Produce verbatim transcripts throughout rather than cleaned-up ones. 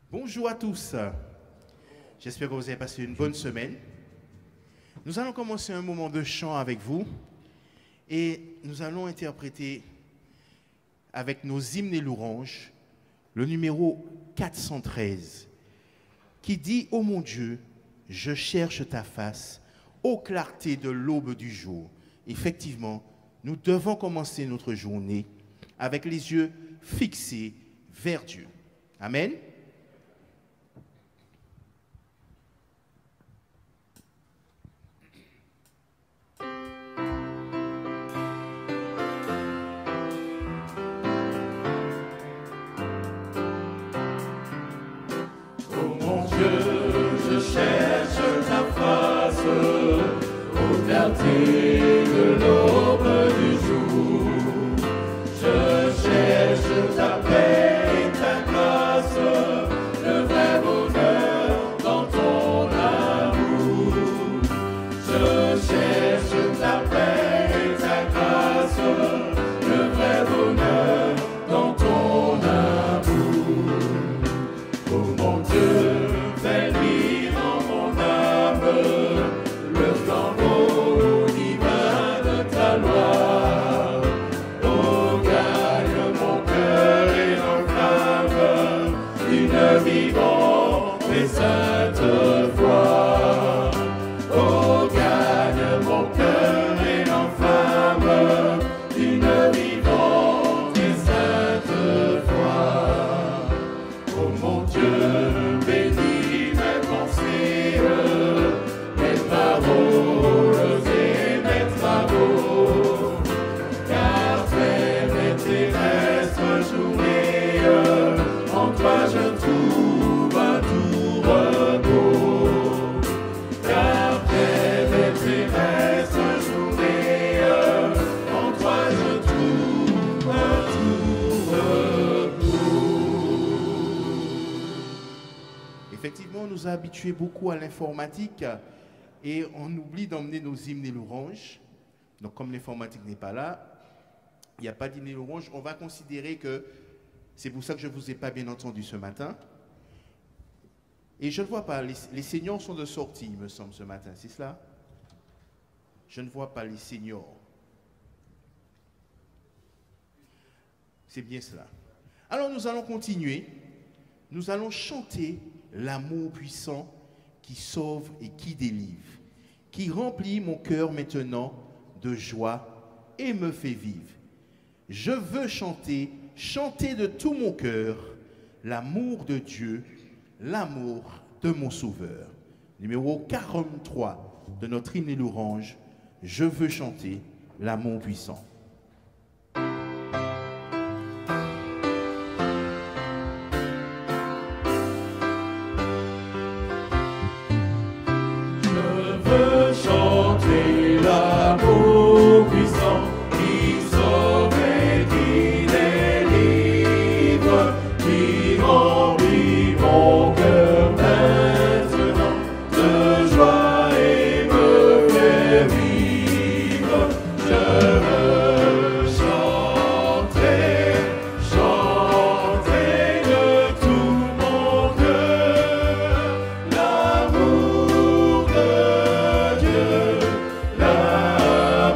Bonjour à tous. J'espère que vous avez passé une bonne semaine. Nous allons commencer un moment de chant avec vous et nous allons interpréter avec nos hymnes et louanges le numéro quatre cent treize qui dit « Ô mon Dieu, je cherche ta face, ô clarté de l'aube du jour ». Effectivement, nous devons commencer notre journée avec les yeux fixés vers Dieu. Amen. Je cherche ta face, ô clarté de l'aube du jour. Je cherche ta paix et ta grâce, le vrai bonheur dans ton amour. Je cherche ta paix et ta grâce, le vrai bonheur dans ton amour. Oh mon Dieu, fais luire dans mon âme le flambeau divin de ta loi. Oh, gagne mon cœur et l'enflamme d'une vivante et sainte foi. Oh, gagne mon cœur et l'enflamme d'une vivante et sainte foi. Oh mon Dieu, bénis mes pensées, mes paroles et mes travaux, car très mes terrestres journées, en toi je trouve un tout repos. Car très mes terrestres journées, en toi je trouve un tout repos. Effectivement, on nous a habitués beaucoup à l'informatique et on oublie d'emmener nos hymnes et louanges. Donc, comme l'informatique n'est pas là, il n'y a pas d'hymnes et louanges. On va considérer que c'est pour ça que je ne vous ai pas bien entendu ce matin. Et je ne vois pas, les, les seniors sont de sortie, il me semble, ce matin, c'est cela? Je ne vois pas les seniors. C'est bien cela. Alors, nous allons continuer. Nous allons chanter l'amour puissant qui sauve et qui délivre, qui remplit mon cœur maintenant de joie et me fait vivre. Je veux chanter, chanter de tout mon cœur l'amour de Dieu, l'amour de mon Sauveur. Numéro quarante-trois de notre hymne et louange, je veux chanter l'amour puissant. L'amour puissant qui sauve et qui délivre, qui remplit mon cœur maintenant de joie et me fait vivre. Je veux chanter, chanter de tout mon cœur l'amour de Dieu. L'amour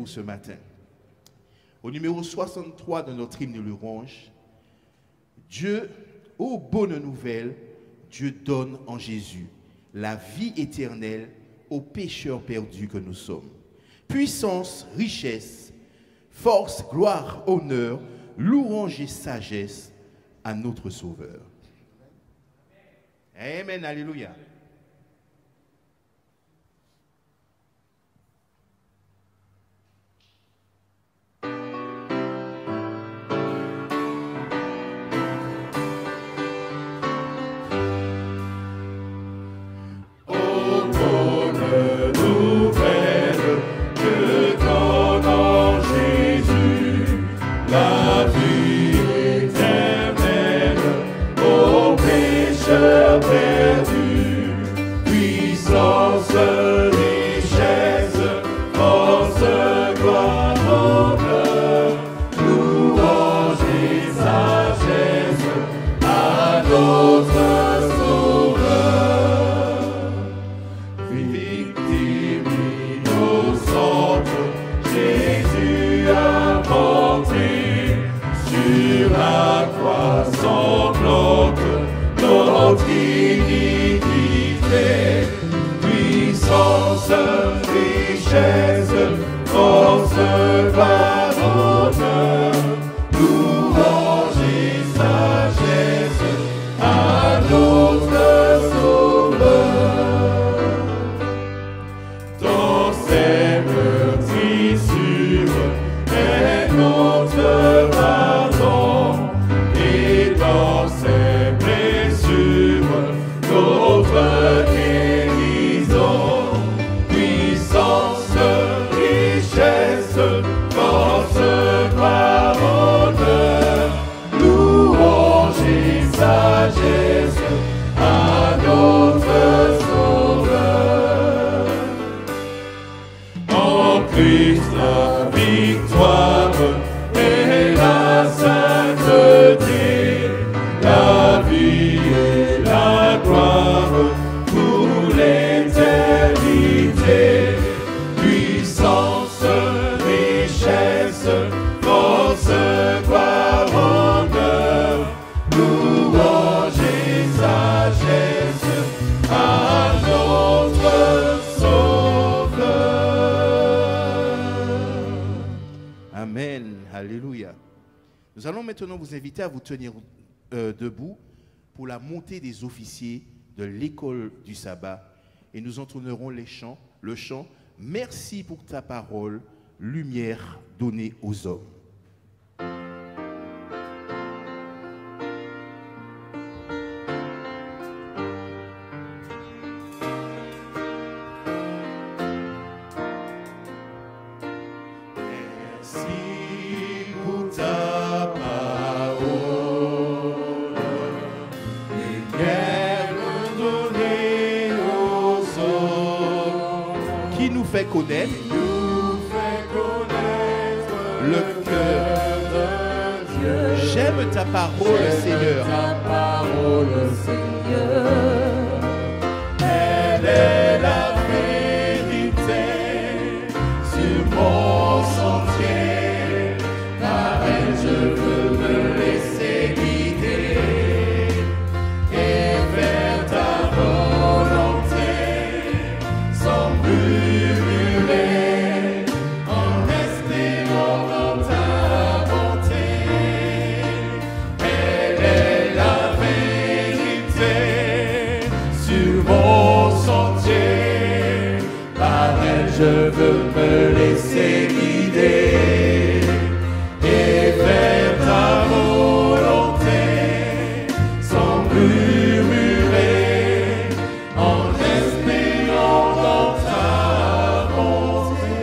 vous ce matin. Au numéro soixante-trois de notre hymne louange, Dieu, ô bonne nouvelle, Dieu donne en Jésus la vie éternelle aux pécheurs perdus que nous sommes. Puissance, richesse, force, gloire, honneur, louange et sagesse à notre Sauveur. Amen, alléluia. La vie éternelle aux pécheurs perdus, puissance, richesse, force, gloire, honneur, louange et sagesse à notre Sauveur. Victime innocente, Jésus a porté sur la croix sanglante notre iniquité. Puissance, richesse, force, gloire, honneur, louange et sagesse à notre Sauveur. Dans ses meurtrissures est notre pardon, et dans ses blessures notre guérison. Puissance, richesse, force, gloire, honneur, louange et sagesse à notre Sauveur. En Christ la victoire et la sainteté, la vie et la gloire pour l'éternité. Puissance, richesse, force, gloire, honneur, louange et sagesse à notre Sauveur. Amen, alléluia. Nous allons maintenant vous inviter à vous tenir euh, debout pour la montée des officiers de l'école du sabbat et nous entonnerons les chants, le chant « Merci pour ta parole, lumière donnée aux hommes ». Merci pour ta parole, lumière donnée aux hommes, Qui nous fait connaître nous fait connaître le cœur de Dieu. J'aime ta parole, Seigneur. Ta parole, Seigneur, elle est la vérité sur mon sentier. Par elle je veux me laisser guider et faire ta volonté sans murmurer, en espérant dans ta bonté. Elle est la vérité sur mon sentier. Par elle je veux me laisser guider et faire ta volonté sans murmurer, en espérant dans ta bonté.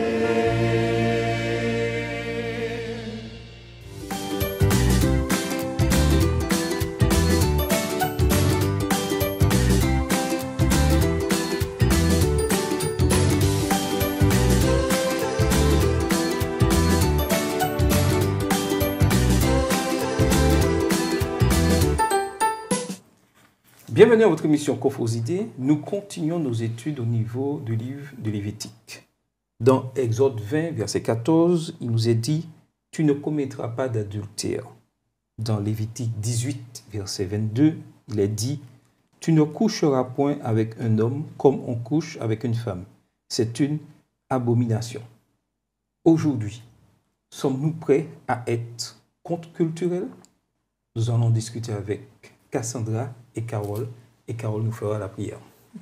Bienvenue à votre émission Coffre aux idées. Nous continuons nos études au niveau du livre de Lévitique. Dans Exode vingt, verset quatorze, il nous est dit « Tu ne commettras pas d'adultère ». Dans Lévitique dix-huit, verset vingt-deux, il est dit « Tu ne coucheras point avec un homme comme on couche avec une femme. C'est une abomination. » Aujourd'hui, sommes-nous prêts à être contre-culturels? Nous allons discuter avec Cassandra et Carole, et Carole nous fera la prière.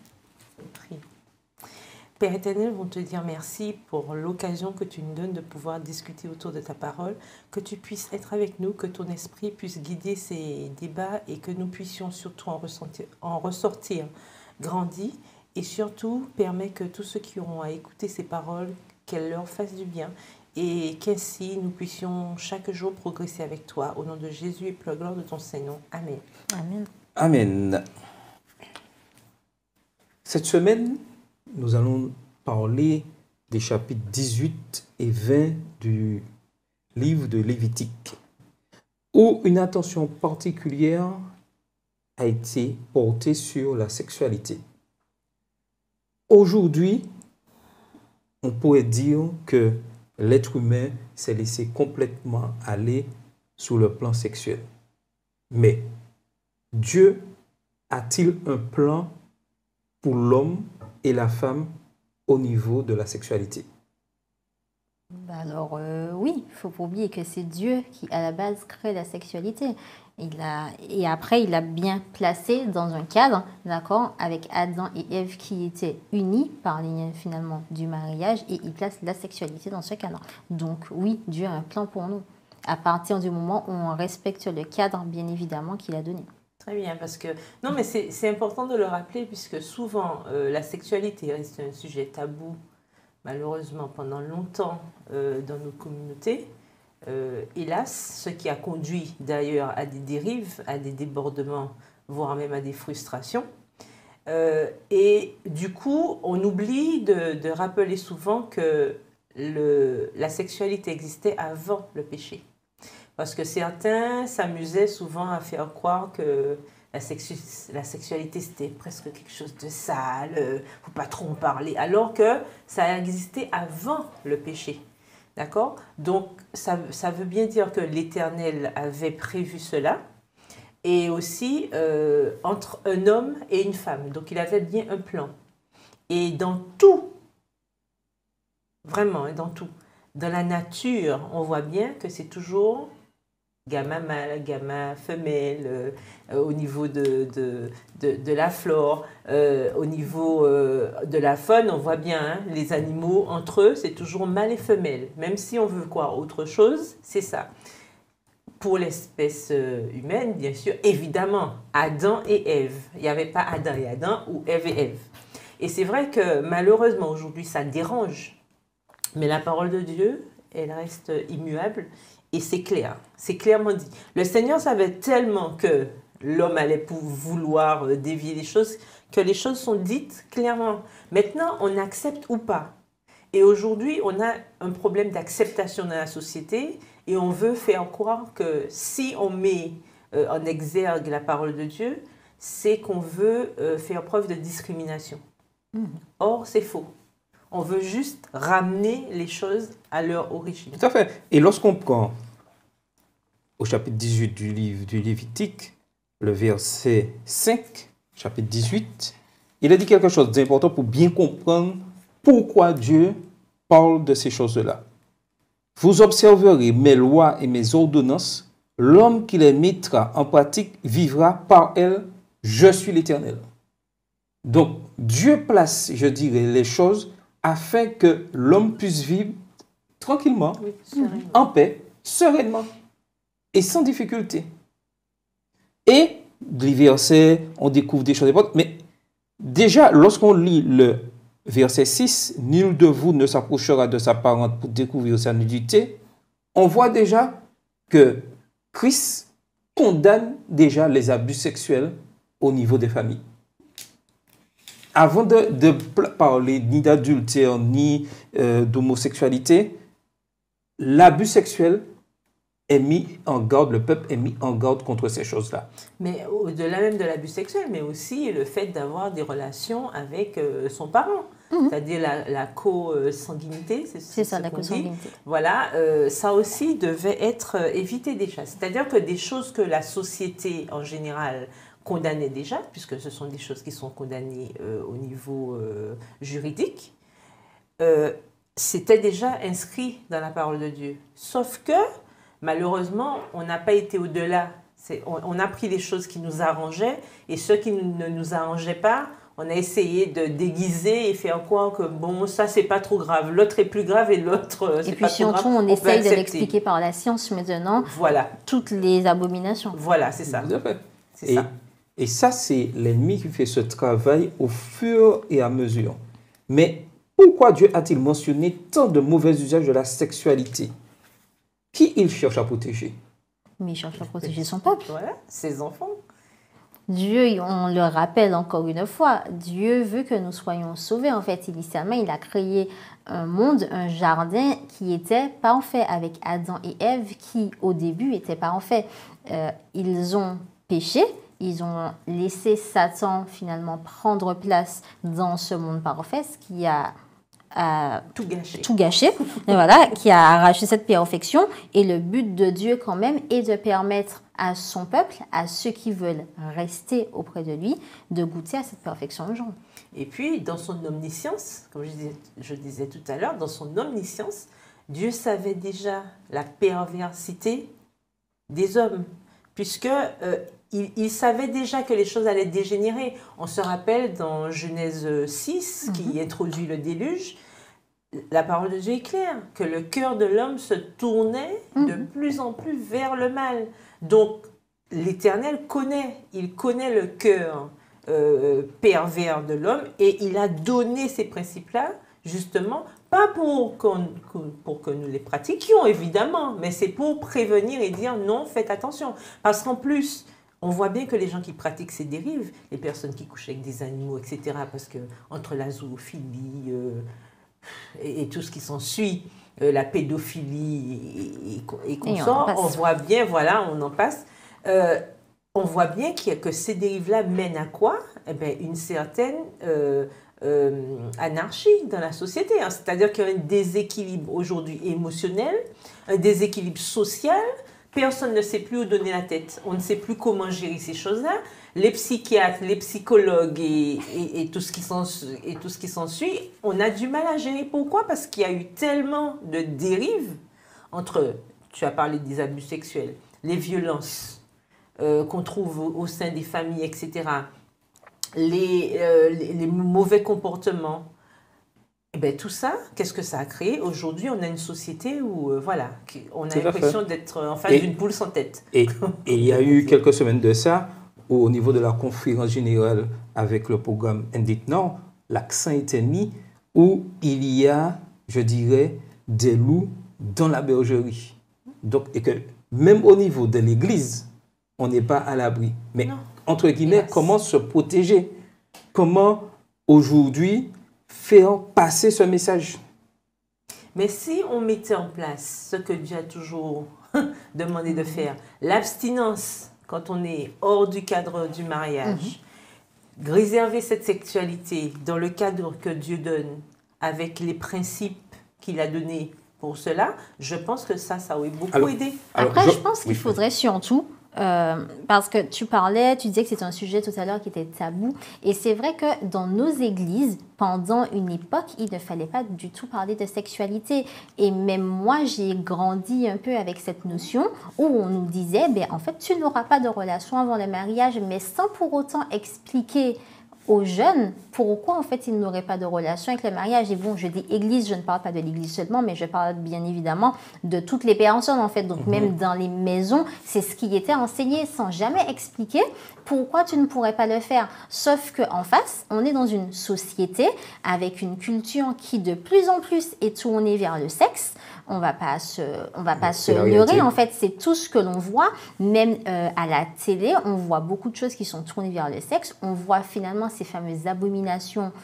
Père éternel, on te dire merci pour l'occasion que tu nous donnes de pouvoir discuter autour de ta parole, que tu puisses être avec nous, que ton esprit puisse guider ces débats et que nous puissions surtout en ressortir, en ressortir grandis et surtout permet que tous ceux qui auront à écouter ces paroles, qu'elles leur fassent du bien et qu'ainsi nous puissions chaque jour progresser avec toi. Au nom de Jésus et pour la gloire de ton Saint-Nom. Amen. Amen. Amen. Cette semaine, nous allons parler des chapitres dix-huit et vingt du livre de Lévitique, où une attention particulière a été portée sur la sexualité. Aujourd'hui, on pourrait dire que l'être humain s'est laissé complètement aller sur le plan sexuel. Mais Dieu a-t-il un plan pour l'homme et la femme au niveau de la sexualité? Alors euh, oui, il ne faut pas oublier que c'est Dieu qui à la base crée la sexualité. Il a, et après, il a bien placé dans un cadre, d'accord, avec Adam et Ève qui étaient unis par les liens finalement du mariage, et il place la sexualité dans ce cadre. Donc oui, Dieu a un plan pour nous, à partir du moment où on respecte le cadre, bien évidemment, qu'il a donné. Très bien, parce que... Non, mais c'est important de le rappeler, puisque souvent, euh, la sexualité reste un sujet tabou, malheureusement, pendant longtemps euh, dans nos communautés. Euh, hélas, ce qui a conduit d'ailleurs à des dérives, à des débordements, voire même à des frustrations. Euh, et du coup, on oublie de, de rappeler souvent que le, la sexualité existait avant le péché. Parce que certains s'amusaient souvent à faire croire que la, sexu la sexualité, c'était presque quelque chose de sale, il ne faut pas trop en parler, alors que ça a existé avant le péché. D'accord? Donc, ça, ça veut bien dire que l'Éternel avait prévu cela, et aussi euh, entre un homme et une femme. Donc, il avait bien un plan. Et dans tout, vraiment, dans tout, dans la nature, on voit bien que c'est toujours gamma mâle, gamma femelle, euh, euh, au niveau de, de, de, de la flore, euh, au niveau euh, de la faune, on voit bien, hein, les animaux, entre eux, c'est toujours mâle et femelle. Même si on veut croire autre chose, c'est ça. Pour l'espèce humaine, bien sûr, évidemment, Adam et Ève. Il n'y avait pas Adam et Adam ou Ève et Ève. Et c'est vrai que malheureusement, aujourd'hui, ça dérange. Mais la parole de Dieu, elle reste immuable. Et c'est clair, c'est clairement dit. Le Seigneur savait tellement que l'homme allait vouloir dévier les choses, que les choses sont dites clairement. Maintenant, on accepte ou pas. Et aujourd'hui, on a un problème d'acceptation dans la société et on veut faire croire que si on met euh, en exergue la parole de Dieu, c'est qu'on veut euh, faire preuve de discrimination. Mmh. Or, c'est faux. On veut juste ramener les choses à leur origine. Tout à fait. Et lorsqu'on prend au chapitre dix-huit du livre du Lévitique, le verset cinq, chapitre dix-huit, il a dit quelque chose d'important pour bien comprendre pourquoi Dieu parle de ces choses-là. Vous observerez mes lois et mes ordonnances, l'homme qui les mettra en pratique vivra par elles, je suis l'Éternel. Donc, Dieu place, je dirais, les choses afin que l'homme puisse vivre tranquillement, oui, en paix, sereinement et sans difficulté. Et les versets, on découvre des choses importantes, mais déjà, lorsqu'on lit le verset six, « Nul de vous ne s'approchera de sa parente pour découvrir sa nudité », on voit déjà que Christ condamne déjà les abus sexuels au niveau des familles. Avant de, de parler ni d'adultère, ni euh, d'homosexualité, l'abus sexuel est mis en garde, le peuple est mis en garde contre ces choses-là. Mais au-delà même de l'abus sexuel, mais aussi le fait d'avoir des relations avec euh, son parent. Mmh. C'est-à-dire la, la co-sanguinité, c'est, c'est ça, ce la qu'on co-sanguinité. dit. Voilà, euh, ça aussi devait être euh, évité déjà. C'est-à-dire que des choses que la société en général condamnait déjà, puisque ce sont des choses qui sont condamnées euh, au niveau euh, juridique, euh, c'était déjà inscrit dans la parole de Dieu. Sauf que, malheureusement, on n'a pas été au-delà. C'est, on, on a pris les choses qui nous arrangeaient, et ceux qui ne nous arrangeaient pas, on a essayé de déguiser et faire croire que bon, ça c'est pas trop grave, l'autre est plus grave et l'autre c'est et puis pas trop grave. surtout, on, on essaye de l'expliquer par la science maintenant. Voilà. Toutes les abominations. Voilà, c'est ça. Tout à fait. C'est et, ça. Et ça, c'est l'ennemi qui fait ce travail au fur et à mesure. Mais pourquoi Dieu a-t-il mentionné tant de mauvais usages de la sexualité? Qui il cherche à protéger? Mais il cherche à protéger son peuple. Voilà, ses enfants. Dieu, on le rappelle encore une fois, Dieu veut que nous soyons sauvés. En fait, initialement, il a créé un monde, un jardin qui était parfait avec Adam et Ève qui, au début, n'étaient pas en fait. Euh, ils ont péché, ils ont laissé Satan finalement prendre place dans ce monde parfait, ce qui a... a tout gâché, tout gâché et voilà, qui a arraché cette perfection. Et le but de Dieu quand même est de permettre à son peuple, à ceux qui veulent rester auprès de lui, de goûter à cette perfection un jour. Et puis, dans son omniscience, comme je disais, je disais tout à l'heure, dans son omniscience, Dieu savait déjà la perversité des hommes, puisque euh, il, il savait déjà que les choses allaient dégénérer. On se rappelle dans Genèse six, mm-hmm. qui introduit le déluge, la parole de Dieu est claire, que le cœur de l'homme se tournait mm-hmm. de plus en plus vers le mal. Donc, l'Éternel connaît, il connaît le cœur euh, pervers de l'homme et il a donné ces principes-là, justement, pas pour, qu'on, pour que nous les pratiquions, évidemment, mais c'est pour prévenir et dire non, faites attention. Parce qu'en plus, on voit bien que les gens qui pratiquent ces dérives, les personnes qui couchent avec des animaux, et cetera, parce que entre la zoophilie euh, et, et tout ce qui s'ensuit, Euh, la pédophilie et, et, et consorts, on, on voit bien, voilà, on en passe, euh, on voit bien qu'il y a, que ces dérives-là mènent à quoi? Eh bien, une certaine euh, euh, anarchie dans la société. Hein. C'est-à-dire qu'il y a un déséquilibre aujourd'hui émotionnel, un déséquilibre social. Personne ne sait plus où donner la tête. On ne sait plus comment gérer ces choses-là. Les psychiatres, les psychologues et, et, et tout ce qui s'ensuit, on a du mal à gérer. Pourquoi? Parce qu'il y a eu tellement de dérives entre, tu as parlé des abus sexuels, les violences euh, qu'on trouve au, au sein des familles, et cetera, les, euh, les, les mauvais comportements. Et bien, tout ça, qu'est-ce que ça a créé? Aujourd'hui, on a une société où, euh, voilà, on a l'impression d'être en face d'une poule sans tête. Et, et il y a eu quelques semaines de ça, où, au niveau de la conférence générale avec le programme Indit Nord, l'accent était mis où il y a, je dirais, des loups dans la bergerie. Donc, et que même au niveau de l'Église, on n'est pas à l'abri. Mais, non. entre guillemets, yes. Comment se protéger? Comment, aujourd'hui, faire passer ce message? Mais si on mettait en place ce que Dieu a toujours demandé de faire, l'abstinence quand on est hors du cadre du mariage, mm-hmm. réserver cette sexualité dans le cadre que Dieu donne, avec les principes qu'il a donnés pour cela, je pense que ça, ça aurait beaucoup alors, aidé. Alors, Après, je, je pense qu'il oui, faudrait surtout... Euh, parce que tu parlais, tu disais que c'était un sujet tout à l'heure qui était tabou. Et c'est vrai que dans nos églises, pendant une époque, il ne fallait pas du tout parler de sexualité. Et même moi, j'ai grandi un peu avec cette notion où on nous disait, ben, en fait, tu n'auras pas de relation avant le mariage, mais sans pour autant expliquer aux jeunes pourquoi en fait ils n'auraient pas de relation avec le mariage. Et bon, je dis église, je ne parle pas de l'église seulement, mais je parle bien évidemment de toutes les personnes en fait. Donc mm-hmm. même dans les maisons, c'est ce qui était enseigné sans jamais expliquer pourquoi tu ne pourrais pas le faire. Sauf qu'en face, on est dans une société avec une culture qui de plus en plus est tournée vers le sexe. On va pas se, on va pas se leurrer. En fait, c'est tout ce que l'on voit. Même euh, à la télé, on voit beaucoup de choses qui sont tournées vers le sexe. On voit finalement ces fameuses abominations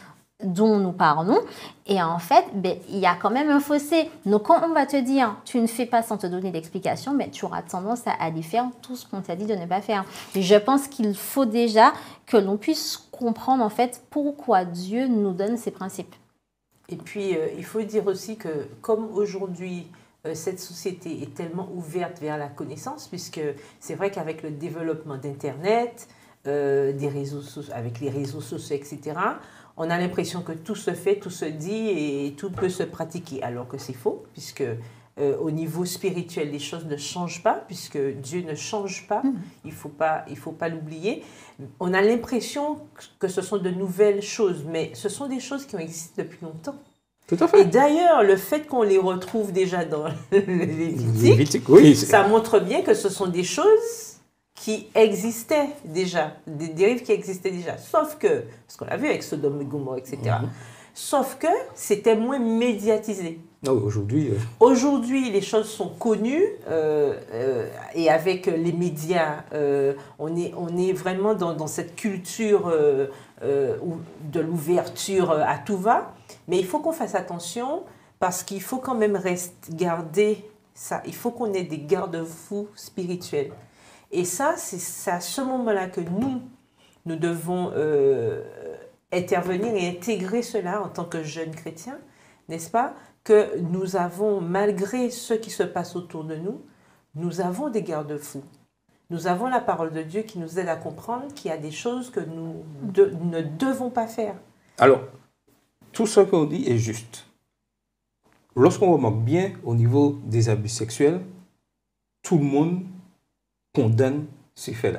dont nous parlons. Et en fait, ben, il y a quand même un fossé. Donc, quand on va te dire, tu ne fais pas sans te donner d'explication, ben, tu auras tendance à aller faire tout ce qu'on t'a dit de ne pas faire. Et je pense qu'il faut déjà que l'on puisse comprendre, en fait, pourquoi Dieu nous donne ces principes. Et puis, euh, il faut dire aussi que, comme aujourd'hui, euh, cette société est tellement ouverte vers la connaissance, puisque c'est vrai qu'avec le développement d'Internet, euh, des réseaux sociaux, avec les réseaux sociaux, et cetera, on a l'impression que tout se fait, tout se dit et tout peut se pratiquer, alors que c'est faux, puisque euh, au niveau spirituel, les choses ne changent pas, puisque Dieu ne change pas, mmh. il ne faut pas, il faut pas l'oublier. On a l'impression que ce sont de nouvelles choses, mais ce sont des choses qui ont existé depuis longtemps. Tout à fait. Et d'ailleurs, le fait qu'on les retrouve déjà dans le Lévitique, Lévitique, oui, ça montre bien que ce sont des choses qui existaient déjà, des dérives qui existaient déjà. Sauf que, ce qu'on a vu avec Sodome et Gomorrhe, et cetera, mmh. sauf que c'était moins médiatisé. Non, aujourd'hui... Euh... Aujourd'hui, les choses sont connues euh, euh, et avec les médias, euh, on, est, on est vraiment dans, dans cette culture euh, euh, de l'ouverture à tout va. Mais il faut qu'on fasse attention parce qu'il faut quand même rester, garder ça. Il faut qu'on ait des garde-fous spirituels. Et ça, c'est à ce moment-là que nous, nous devons euh, intervenir et intégrer cela en tant que jeunes chrétiens, n'est-ce pas? Que nous avons, malgré ce qui se passe autour de nous, nous avons des garde-fous. Nous avons la parole de Dieu qui nous aide à comprendre qu'il y a des choses que nous de, ne devons pas faire. Alors, tout ce qu'on dit est juste. Lorsqu'on remarque bien au niveau des abus sexuels, tout le monde condamne ces faits-là.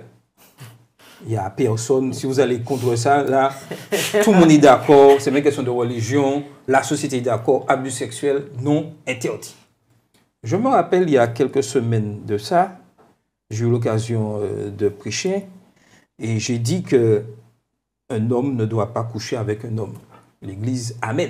Il n'y a personne, si vous allez contre ça, là, tout le monde est d'accord, c'est une question de religion, la société est d'accord, abus sexuels, non, interdit. Je me rappelle, il y a quelques semaines de ça, j'ai eu l'occasion euh, de prêcher, et j'ai dit qu'un homme ne doit pas coucher avec un homme. L'Église, amen.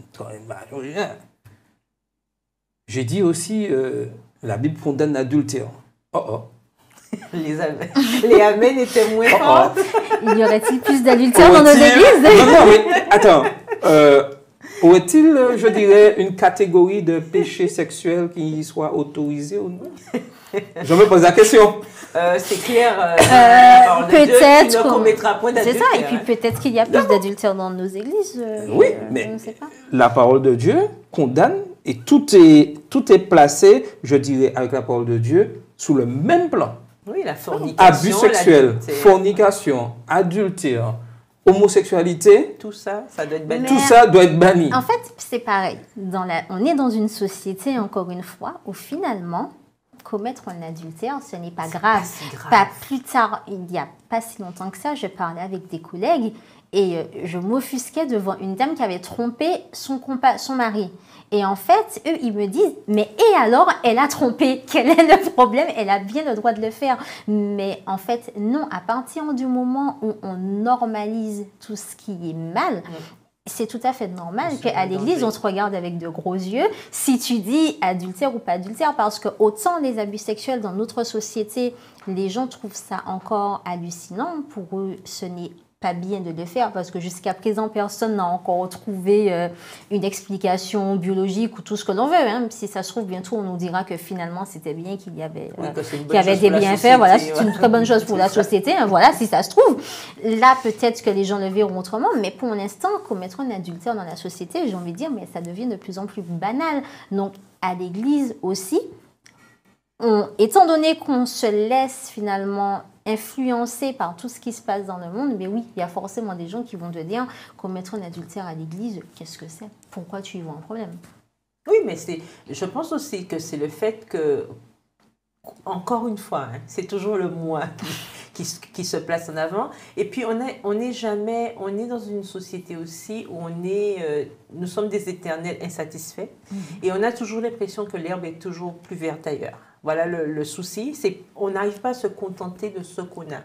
J'ai dit aussi, euh, la Bible condamne l'adultère. Oh oh. Les, amen. Les amen étaient moins forts. Oh, oh. Il y aurait-il plus d'adultère dans nos églises? Non, non, mais attends. Euh, Aurait-il, je dirais, une catégorie de péché sexuel qui soit autorisée ou non? Je me pose la question. Euh, c'est clair. Euh, euh, peut-être. Ne commettra point d'adultère. C'est ça. Et puis peut-être qu'il y a plus d'adultère dans nos églises. Euh, oui, euh, mais je ne sais pas. La parole de Dieu condamne et tout est, tout est placé, je dirais, avec la parole de Dieu, sous le même plan. Oui, la fornication. Abus sexuel, fornication, adultère, homosexualité. Tout ça, ça doit être banni. Tout ça doit être banni. En fait, c'est pareil. Dans la, on est dans une société, encore une fois, où finalement, commettre un adultère, ce n'est pas grave. Pas, si grave. Pas plus tard, il n'y a pas si longtemps que ça, je parlais avec des collègues et euh, je m'offusquais devant une dame qui avait trompé son, compa son mari. Et en fait, eux, ils me disent, mais et alors, elle a trompé, quel est le problème? Elle a bien le droit de le faire. Mais en fait, non, à partir du moment où on normalise tout ce qui est mal, mmh. c'est tout à fait normal qu'à l'église, on te regarde avec de gros yeux si tu dis adultère ou pas adultère, parce que autant les abus sexuels dans notre société, les gens trouvent ça encore hallucinant. Pour eux, ce n'est pas bien de le faire parce que jusqu'à présent, personne n'a encore trouvé euh, une explication biologique ou tout ce que l'on veut. Hein. Si ça se trouve, bientôt, on nous dira que finalement, c'était bien qu'il y avait, euh, oui, qu'il y avait des bienfaits. Voilà, c'est une très bonne chose pour la société. Hein. Voilà, si ça se trouve. Là, peut-être que les gens le verront autrement, mais pour l'instant, commettre un adultère dans la société, j'ai envie de dire, mais ça devient de plus en plus banal. Donc, à l'église aussi, on, étant donné qu'on se laisse finalement influencé par tout ce qui se passe dans le monde, mais oui, il y a forcément des gens qui vont te dire commettre un adultère à l'église, qu'est-ce que c'est? Pourquoi tu y vois un problème? Oui, mais c'est, je pense aussi que c'est le fait que, encore une fois, hein, c'est toujours le moi qui, qui, qui se place en avant. Et puis, on est, on est jamais, on est dans une société aussi où on est, euh, nous sommes des éternels insatisfaits. Mm-hmm. Et on a toujours l'impression que l'herbe est toujours plus verte ailleurs. Voilà le, le souci, c'est qu'on n'arrive pas à se contenter de ce qu'on a.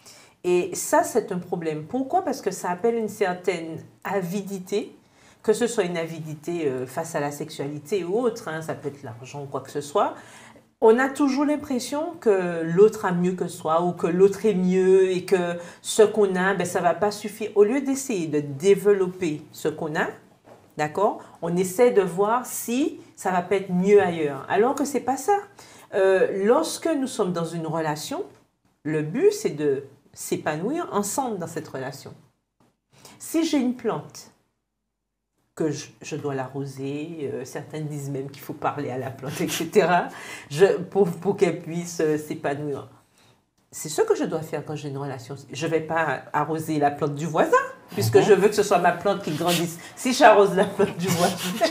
Et ça, c'est un problème. Pourquoi? Parce que ça appelle une certaine avidité, que ce soit une avidité euh, face à la sexualité ou autre, hein, ça peut être l'argent ou quoi que ce soit. On a toujours l'impression que l'autre a mieux que soi ou que l'autre est mieux et que ce qu'on a, ben, ça ne va pas suffire. Au lieu d'essayer de développer ce qu'on a, d'accord, on essaie de voir si ça va pas être mieux ailleurs. Alors que ce n'est pas ça. Euh, lorsque nous sommes dans une relation, le but, c'est de s'épanouir ensemble dans cette relation. Si j'ai une plante, que je, je dois l'arroser, euh, certains disent même qu'il faut parler à la plante, et cetera, je, pour, pour qu'elle puisse euh, s'épanouir. C'est ce que je dois faire quand j'ai une relation. Je ne vais pas arroser la plante du voisin, puisque je veux que ce soit ma plante qui grandisse. Si j'arrose la plante du voisin,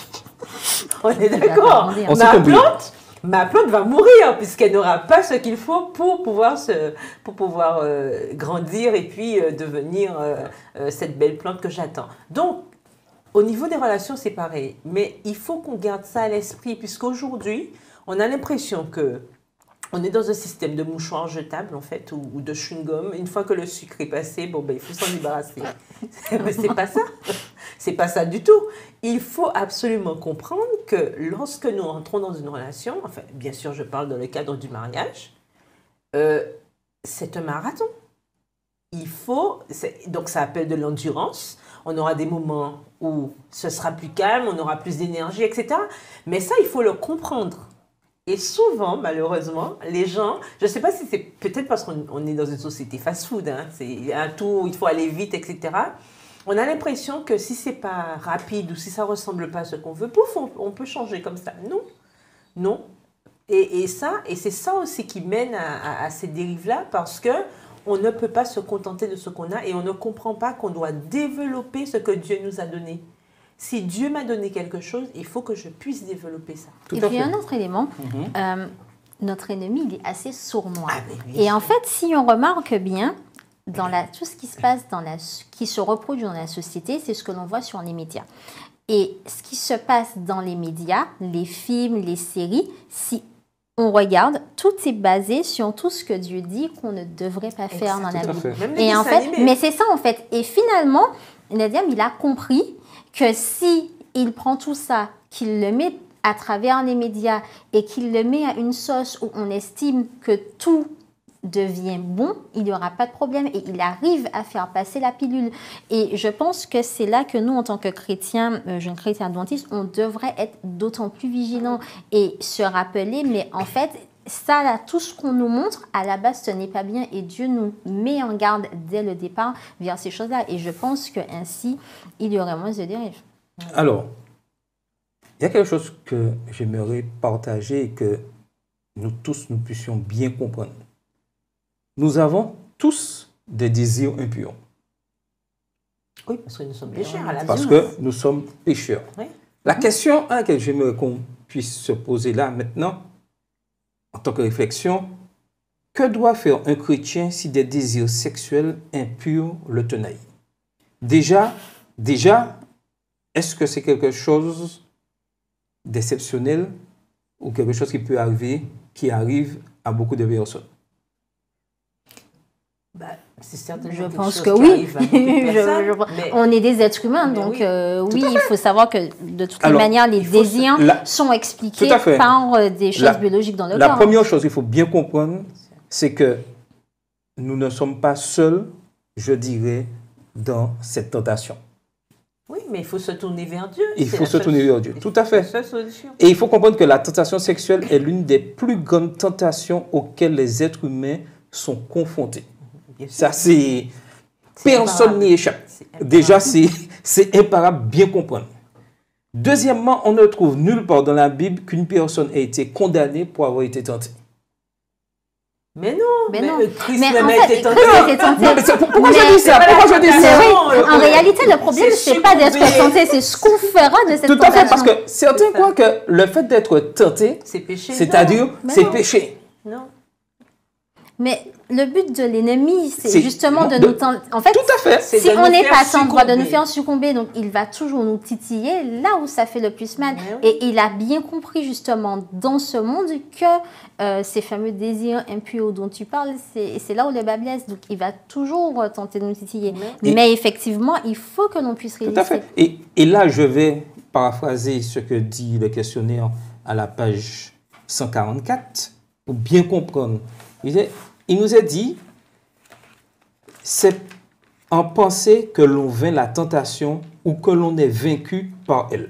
on est d'accord. Ma plante, ma plante va mourir, puisqu'elle n'aura pas ce qu'il faut pour pouvoir, se, pour pouvoir euh, grandir et puis euh, devenir euh, euh, cette belle plante que j'attends. Donc, au niveau des relations, c'est pareil. Mais il faut qu'on garde ça à l'esprit, puisqu'aujourd'hui, on a l'impression que on est dans un système de mouchoirs jetables, en fait, ou, ou de chewing-gum. Une fois que le sucre est passé, bon, ben, il faut s'en débarrasser. Mais c'est pas ça. C'est pas ça du tout. Il faut absolument comprendre que lorsque nous entrons dans une relation, enfin, bien sûr, je parle dans le cadre du mariage, euh, c'est un marathon. Il faut, donc ça appelle de l'endurance. On aura des moments où ce sera plus calme, on aura plus d'énergie, et cetera. Mais ça, il faut le comprendre. Et souvent, malheureusement, les gens, je ne sais pas si c'est peut-être parce qu'on on est dans une société fast-food, hein, c'est un tout, il faut aller vite, et cetera. On a l'impression que si ce n'est pas rapide ou si ça ne ressemble pas à ce qu'on veut, pouf, on, on peut changer comme ça. Non, non. Et, et ça, et c'est ça aussi qui mène à, à, à ces dérives-là, parce que on ne peut pas se contenter de ce qu'on a et on ne comprend pas qu'on doit développer ce que Dieu nous a donné. Si Dieu m'a donné quelque chose, il faut que je puisse développer ça. Tout et puis un autre élément, mm-hmm. euh, notre ennemi, il est assez sournois. Ah, oui, et en fait, si on remarque bien, dans la, tout ce qui se passe, dans la, qui se reproduit dans la société, c'est ce que l'on voit sur les médias. Et ce qui se passe dans les médias, les films, les séries, si on regarde, tout est basé sur tout ce que Dieu dit qu'on ne devrait pas faire dans la Bible. Et en fait, mais c'est ça en fait. Et finalement, Nadia, il a compris que si il prend tout ça, qu'il le met à travers les médias et qu'il le met à une sauce où on estime que tout devient bon, il n'y aura pas de problème et il arrive à faire passer la pilule. Et je pense que c'est là que nous, en tant que chrétiens, euh, jeunes chrétiens adventistes, on devrait être d'autant plus vigilants et se rappeler, mais en fait, ça, là, tout ce qu'on nous montre, à la base, ce n'est pas bien et Dieu nous met en garde dès le départ vers ces choses-là. Et je pense qu'ainsi, il y aurait moins de dérives. Alors, il y a quelque chose que j'aimerais partager et que nous tous, nous puissions bien comprendre. Nous avons tous des désirs impurs. Oui, parce que nous sommes pécheurs à la base. Parce que nous sommes pécheurs. Oui. La mmh. question à laquelle j'aimerais qu'on puisse se poser là maintenant, en tant que réflexion, que doit faire un chrétien si des désirs sexuels impurs le tenaillent? Déjà, déjà, est-ce que c'est quelque chose d'exceptionnel ou quelque chose qui peut arriver, qui arrive à beaucoup de personnes? Bah, c'est je pense que oui. je, je, mais, on est des êtres humains, donc oui, euh, oui il faut savoir que de toutes Alors, les manières, les désirs la, sont expliqués par euh, des choses la, biologiques dans le la corps. La première chose qu'il faut bien comprendre, c'est que nous ne sommes pas seuls, je dirais, dans cette tentation. Oui, mais il faut se tourner vers Dieu. Il faut se tourner vers Dieu, tout à fait. Et il faut comprendre que la tentation sexuelle est l'une des plus grandes tentations auxquelles les êtres humains sont confrontés. Ça, c'est... Personne n'y échappe. Déjà, c'est imparable, bien comprendre. Deuxièmement, on ne trouve nulle part dans la Bible qu'une personne ait été condamnée pour avoir été tentée. Mais non, mais, mais non. Christ mais même en a fait, été tenté. tenté. Non, mais pourquoi mais je dis ça Pourquoi je dis ça oui. En réalité, le problème, c'est pas d'être tenté, c'est ce qu'on fera de cette Tout tentation. à fait, parce que certains croient que le fait d'être tenté, c'est-à-dire, c'est péché. Non. Mais le but de l'ennemi, c'est justement de, de nous tenter. En fait, tout à fait. Si on n'est pas tendre, de nous faire succomber, donc il va toujours nous titiller là où ça fait le plus mal. Oui. Et il a bien compris justement dans ce monde que euh, ces fameux désirs impurs dont tu parles, c'est là où le bas blesse. Donc il va toujours tenter de nous titiller. Et Mais effectivement, il faut que l'on puisse résister. Tout à fait. Et, et là, je vais paraphraser ce que dit le questionnaire à la page cent quarante-quatre, pour bien comprendre. Il, est, il nous est dit, c'est en penser que l'on vainc la tentation ou que l'on est vaincu par elle.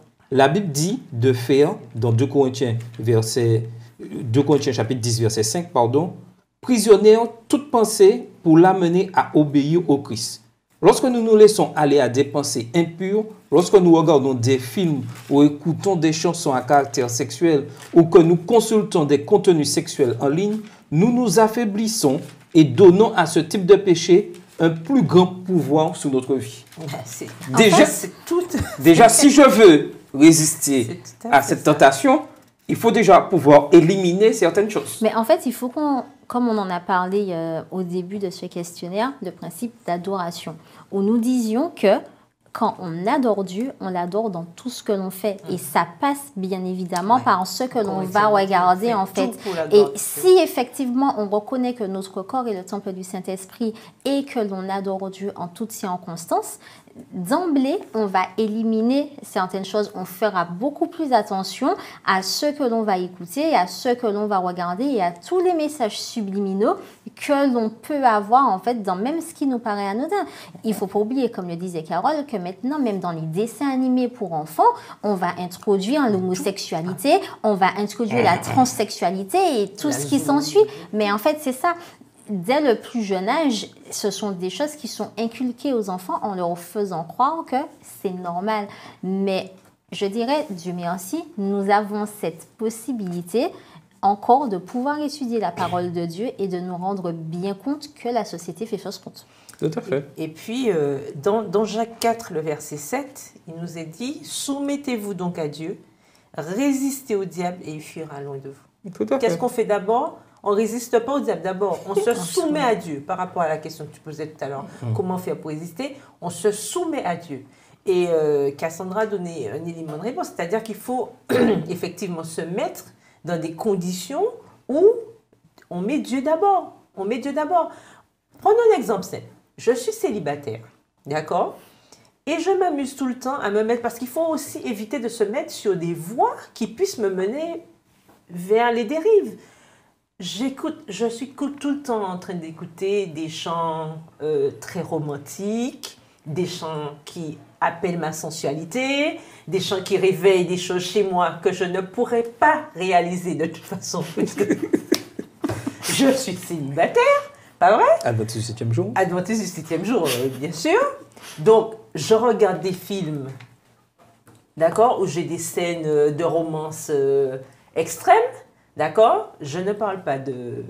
La Bible dit de faire, dans deux Corinthiens, verset, deux Corinthiens chapitre dix, verset cinq, pardon, prisonnière toute pensée pour l'amener à obéir au Christ. Lorsque nous nous laissons aller à des pensées impures, lorsque nous regardons des films ou écoutons des chansons à caractère sexuel ou que nous consultons des contenus sexuels en ligne, nous nous affaiblissons et donnons à ce type de péché un plus grand pouvoir sur notre vie. C'est, déjà, enfin, c'est tout... déjà si je veux résister à, à cette ça. tentation, il faut déjà pouvoir éliminer certaines choses. Mais en fait, il faut qu'on, comme on en a parlé euh, au début de ce questionnaire, le principe d'adoration, où nous disions que quand on adore Dieu, on l'adore dans tout ce que l'on fait. Mmh. Et ça passe bien évidemment ouais. par ce que l'on va regarder en fait. Et si effectivement on reconnaît que notre corps est le temple du Saint-Esprit et que l'on adore Dieu en toutes circonstances, d'emblée, on va éliminer certaines choses. On fera beaucoup plus attention à ce que l'on va écouter, à ce que l'on va regarder et à tous les messages subliminaux que l'on peut avoir en fait dans même ce qui nous paraît anodin. Il ne faut pas oublier, comme le disait Carole, que maintenant, même dans les dessins animés pour enfants, on va introduire l'homosexualité, on va introduire la transsexualité et tout ce qui s'ensuit. Mais en fait, c'est ça. Dès le plus jeune âge, ce sont des choses qui sont inculquées aux enfants en leur faisant croire que c'est normal. Mais je dirais, Dieu merci, nous avons cette possibilité encore de pouvoir étudier la parole de Dieu et de nous rendre bien compte que la société fait fausse route. Tout à fait. Et, et puis, euh, dans, dans Jacques quatre, le verset sept, il nous est dit « Soumettez-vous donc à Dieu, résistez au diable et il fuira loin de vous. » Tout à fait. Qu'est-ce qu'on fait d'abord ? On ne résiste pas au diable. D'abord, on se soumet à Dieu. Par rapport à la question que tu posais tout à l'heure, mmh. comment faire pour résister ? On se soumet à Dieu. Et euh, Cassandra a donné un élément de réponse, c'est-à-dire qu'il faut effectivement se mettre dans des conditions où on met Dieu d'abord. On met Dieu d'abord. Prenons un exemple simple. Je suis célibataire, d'accord ? Et je m'amuse tout le temps à me mettre, parce qu'il faut aussi éviter de se mettre sur des voies qui puissent me mener vers les dérives. J'écoute, je suis tout le temps en train d'écouter des chants euh, très romantiques, des chants qui appellent ma sensualité, des chants qui réveillent des choses chez moi que je ne pourrais pas réaliser de toute façon, parce que je suis célibataire, pas vrai ? Adventiste du septième jour. Adventiste du septième jour, euh, bien sûr. Donc, je regarde des films, d'accord, où j'ai des scènes de romance euh, extrêmes. D'accord ? Je ne parle pas de,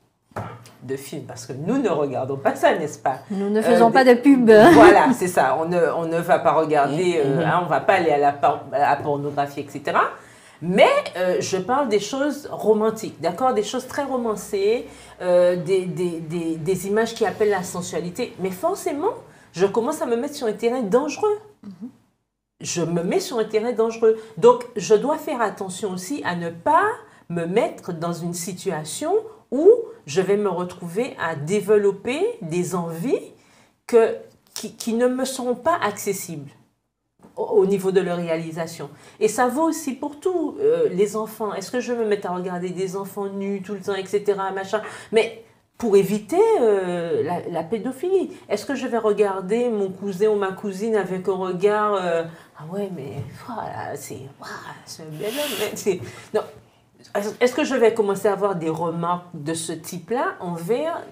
de films parce que nous ne regardons pas ça, n'est-ce pas ? Nous ne faisons euh, pas des, de pub. Voilà, c'est ça. On ne, on ne va pas regarder, euh, hein, on ne va pas aller à la, à la pornographie, et cetera. Mais euh, je parle des choses romantiques, d'accord ? Des choses très romancées, euh, des, des, des, des images qui appellent la sensualité. Mais forcément, je commence à me mettre sur un terrain dangereux. Mm-hmm. Je me mets sur un terrain dangereux. Donc, je dois faire attention aussi à ne pas me mettre dans une situation où je vais me retrouver à développer des envies que, qui, qui ne me seront pas accessibles au, au niveau de leur réalisation. Et ça vaut aussi pour tout. Euh, les enfants, est-ce que je vais me mettre à regarder des enfants nus tout le temps, et cetera, machin, mais pour éviter euh, la, la pédophilie. Est-ce que je vais regarder mon cousin ou ma cousine avec un regard euh, ah ouais, mais voilà, c'est, voilà, c'est un bel homme. C'est... Non. Est-ce que je vais commencer à avoir des remarques de ce type-là envers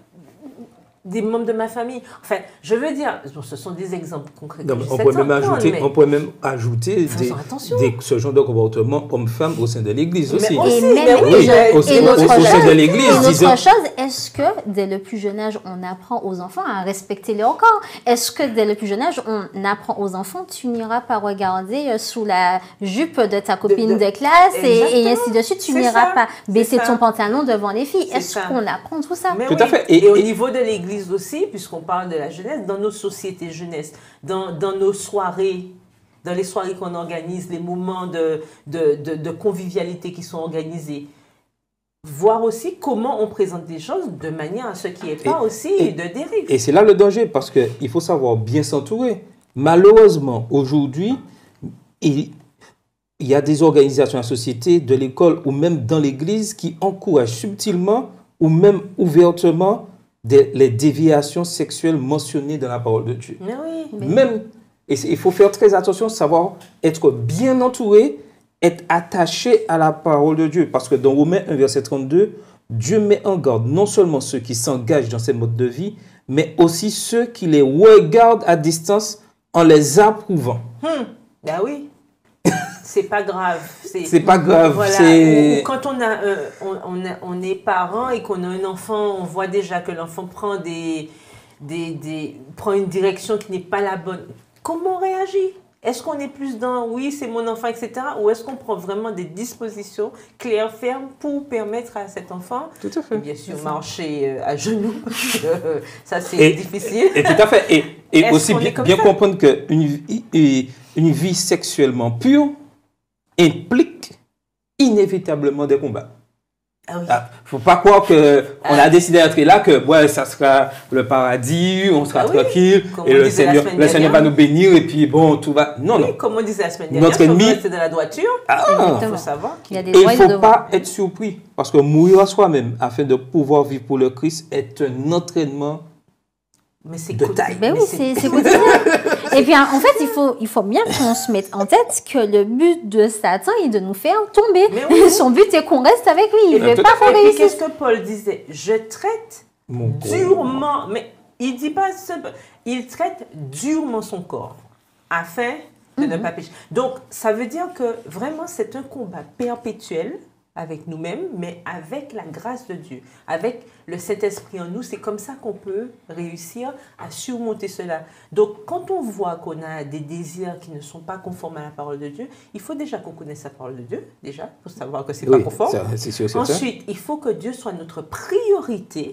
des membres de ma famille? Enfin, je veux dire, ce sont des exemples concrets. Non, on, pourrait même ajouter, mais on pourrait même ajouter des, des, ce genre de comportement homme-femme au sein de l'Église aussi. Mais aussi, et même oui, oui, je, au, et au, au, au sein de l'Église. Et une autre chose, est-ce que dès le plus jeune âge, on apprend aux enfants à respecter leur corps? Est-ce que dès le plus jeune âge, on apprend aux enfants, tu n'iras pas regarder sous la jupe de ta copine de, de, de classe et, et ainsi de suite, tu n'iras pas baisser ton pantalon devant les filles. Est-ce est qu'on apprend tout ça? Mais tout oui. à fait. Et, et, et au niveau de l'Église aussi, puisqu'on on parle de la jeunesse, dans nos sociétés jeunesse, dans, dans nos soirées, dans les soirées qu'on organise, les moments de, de, de, de convivialité qui sont organisés, voir aussi comment on présente des choses de manière à ce qu'il n'y ait pas et, aussi et, de dérive. Et c'est là le danger, parce qu'il faut savoir bien s'entourer. Malheureusement, aujourd'hui, il, il y a des organisations, la société, de l'école ou même dans l'église qui encouragent subtilement ou même ouvertement des, les déviations sexuelles mentionnées dans la parole de Dieu. Mais oui. Même, et il faut faire très attention, savoir être bien entouré, être attaché à la parole de Dieu. Parce que dans Romains un, verset trente-deux, Dieu met en garde non seulement ceux qui s'engagent dans ces modes de vie, mais aussi ceux qui les regardent à distance en les approuvant. Hum, ben oui. C'est pas grave. C'est pas grave. Voilà. C'est... Ou, ou quand on, a, euh, on, on, a, on est parent et qu'on a un enfant, on voit déjà que l'enfant prend, des, des, des, prend une direction qui n'est pas la bonne. Comment on réagit? Est-ce qu'on est plus dans « oui, c'est mon enfant », et cetera. Ou est-ce qu'on prend vraiment des dispositions claires, fermes pour permettre à cet enfant, tout à fait. Et bien sûr, marcher à genoux, parce que euh, ça c'est difficile. Et tout à fait. Et, et aussi bien, bien comprendre qu'une une vie sexuellement pure implique inévitablement des combats. Il ne ah oui. faut pas croire qu'on ah. a décidé d'entrer là, que ouais, ça sera le paradis, on sera ah tranquille, oui. et le Seigneur, le Seigneur va nous bénir, et puis bon, tout va... Non, oui, non. Comme on disait la semaine dernière, notre ennemi... c'est de la droiture, ah. il faut savoir. Il y a des et il ne faut pas être surpris, parce que mourir à soi-même, afin de pouvoir vivre pour le Christ, est un entraînement mais c'est de taille. Ben oui, c'est quotidien. Et puis, en fait, il faut, il faut bien qu'on se mette en tête que le but de Satan est de nous faire tomber. Oui. Son but est qu'on reste avec lui. Il ne veut pas qu'on réussisse. Qu'est-ce que Paul disait? Je traite Mon durement, corps. Mais il dit pas, il traite durement son corps afin de mm-hmm. ne pas pécher. Donc, ça veut dire que vraiment, c'est un combat perpétuel avec nous-mêmes, mais avec la grâce de Dieu, avec le Saint-Esprit en nous. C'est comme ça qu'on peut réussir à surmonter cela. Donc, quand on voit qu'on a des désirs qui ne sont pas conformes à la parole de Dieu, il faut déjà qu'on connaisse la parole de Dieu, déjà, pour savoir que ce n'est oui, pas conforme. Ça, c'est sûr, c'est Ensuite, ça. Il faut que Dieu soit notre priorité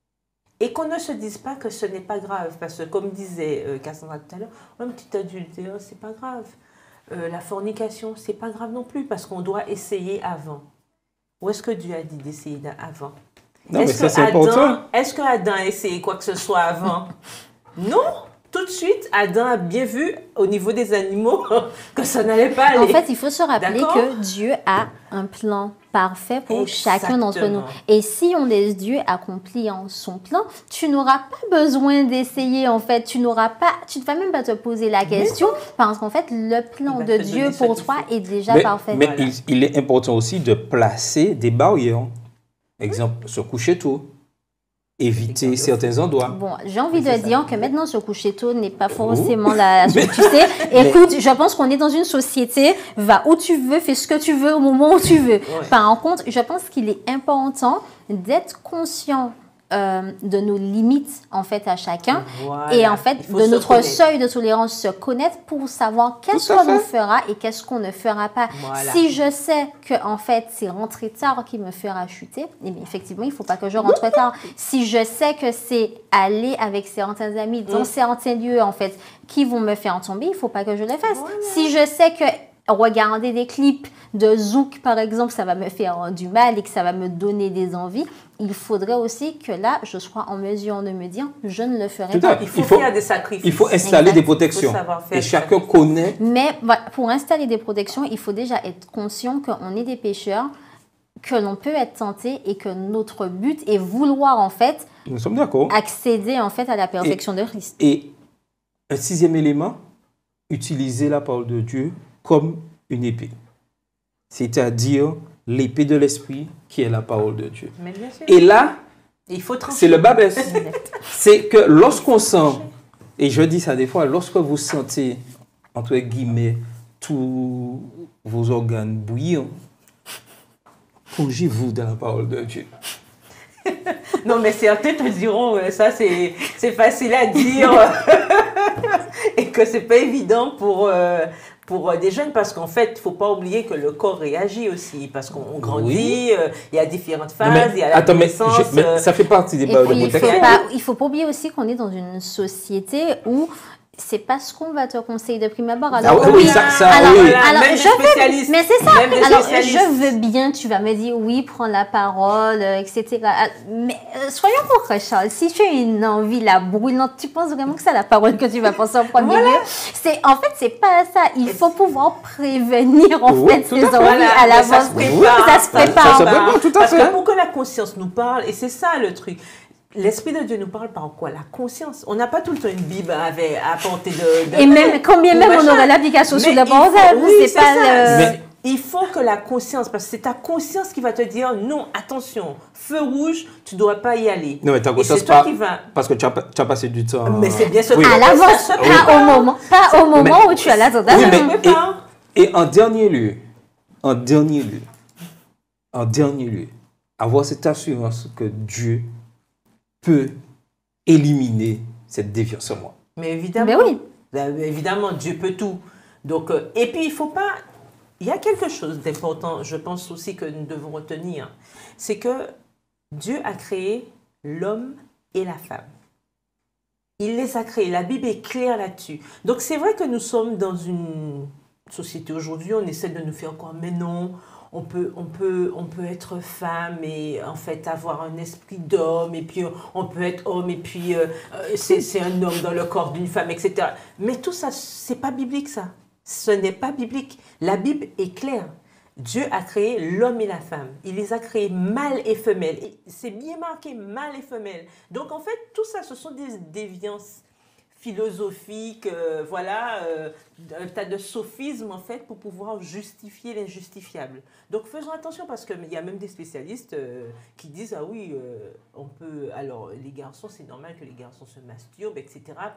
et qu'on ne se dise pas que ce n'est pas grave. Parce que, comme disait euh, Cassandra tout à l'heure, un petit adultère, c'est pas grave. Euh, la fornication, c'est pas grave non plus, parce qu'on doit essayer avant. Où est-ce que Dieu a dit d'essayer avant? Est-ce que, Adam, est-ce que Adam a essayé quoi que ce soit avant? Non. Tout de suite, Adam a bien vu au niveau des animaux que ça n'allait pas aller. En fait, il faut se rappeler que Dieu a un plan parfait pour Exactement. Chacun d'entre nous. Et si on laisse Dieu accomplir son plan, tu n'auras pas besoin d'essayer, en fait. Tu n'auras pas, tu ne vas même pas te poser la question parce qu'en fait, le plan de Dieu pour toi est déjà mais, parfait. Mais voilà. il, il est important aussi de placer des barrières. Exemple, se coucher tôt. Éviter certains endroits. Bon, j'ai envie de dire que maintenant, se coucher tôt n'est pas forcément la... Tu sais, écoute, je pense qu'on est dans une société, va où tu veux, fais ce que tu veux au moment où tu veux. Ouais. Par contre, je pense qu'il est important d'être conscient euh, de nos limites, en fait, à chacun. Voilà. Et en fait, de notre connaître. Seuil de tolérance, se connaître pour savoir qu'est-ce qu'on nous fera et qu'est-ce qu'on ne fera pas. Voilà. Si je sais que, en fait, c'est rentrer tard qui me fera chuter, eh bien, effectivement, il ne faut pas que je rentre tard. Si je sais que c'est aller avec certains amis dans mmh. certains lieux, en fait, qui vont me faire tomber, il ne faut pas que je le fasse. Voilà. Si je sais que regarder des clips de Zouk, par exemple, ça va me faire du mal et que ça va me donner des envies, il faudrait aussi que là, je sois en mesure de me dire, je ne le ferai pas. Il faut, il faut faire des sacrifices. Il faut installer exact. Des protections. Et chacun connaît. Mais voilà, pour installer des protections, il faut déjà être conscient qu'on est des pécheurs, que l'on peut être tenté et que notre but est vouloir, en fait, nous sommes d'accord. accéder en fait à la perfection et, de Christ. Et un sixième élément, utiliser la parole de Dieu comme une épée. C'est-à-dire l'épée de l'esprit qui est la parole de Dieu. Et là, c'est le bas baisse. C'est que lorsqu'on sent, et je dis ça des fois, lorsque vous sentez, entre guillemets, tous vos organes bouillir, plongez-vous dans la parole de Dieu. Non, mais certains te diront, ça c'est facile à dire et que c'est pas évident pour... Euh, pour des jeunes, parce qu'en fait, il ne faut pas oublier que le corps réagit aussi, parce qu'on grandit, il oui. euh, y a différentes phases, il y a la attends, naissance. Mais, je, mais ça fait partie des barres de protection. Il ne faut pas oublier aussi qu'on est dans une société où c'est pas ce qu'on va te conseiller de prime abord. Ah Alors, oui, oui, ça, ça, alors, oui. Voilà, alors, même je les veux, spécialistes. mais c'est ça. Même les Alors, spécialistes. je veux bien, tu vas me dire oui, prends la parole, euh, et cetera. Mais euh, soyons concrets, Charles. Si tu as une envie la brûlante, tu penses vraiment que c'est la parole que tu vas penser en premier lieu. C'est en fait, c'est pas ça. Il faut pouvoir prévenir en Oui, fait tout ces à fait. envies Voilà, à mais l'avance. ça se prépare. Ça se prépare. Ça se prépare, tout à Parce fait. que pour que la conscience nous parle, et c'est ça le truc, l'Esprit de Dieu nous parle par quoi? La conscience. On n'a pas tout le temps une Bible avec, à portée de, de Et même, combien ou même on machin. aurait l'application Mais sur le il faut- portable, oui, c'est pas ça. le... Mais- Il faut que la conscience, parce que c'est ta conscience qui va te dire non, attention, feu rouge, tu ne dois pas y aller. Non, mais ta Et conscience c'est toi pas. qui va. Parce que tu as, tu as passé du temps. Mais c'est bien sûr Oui. à l'avance, Ça se pas prépare. au moment, pas au moment Mais- où tu as la Oui, tendance. mais- Ça se prépare. Et en dernier lieu, en dernier lieu, en dernier lieu, avoir cette assurance que Dieu peut éliminer cette déviance en moi. Mais évidemment. Mais oui. Ben, évidemment, Dieu peut tout. Donc, euh, et puis, il faut pas. Il y a quelque chose d'important, je pense aussi que nous devons retenir. C'est que Dieu a créé l'homme et la femme. Il les a créés. La Bible est claire là-dessus. Donc, c'est vrai que nous sommes dans une société aujourd'hui, on essaie de nous faire croire, mais non, on peut, on peut, on peut être femme et en fait avoir un esprit d'homme, et puis on peut être homme, et puis euh, euh, c'est c'est un homme dans le corps d'une femme, et cetera. Mais tout ça, c'est pas biblique, ça. Ce n'est pas biblique. La Bible est claire. Dieu a créé l'homme et la femme. Il les a créés mâle et femelle. Et c'est bien marqué mâle et femelle. Donc en fait, tout ça, ce sont des déviances philosophiques, euh, voilà, euh, un tas de sophismes en fait pour pouvoir justifier l'injustifiable. Donc faisons attention parce qu'il y a même des spécialistes euh, qui disent ah oui, euh, on peut, alors les garçons, c'est normal que les garçons se masturbent, et cetera.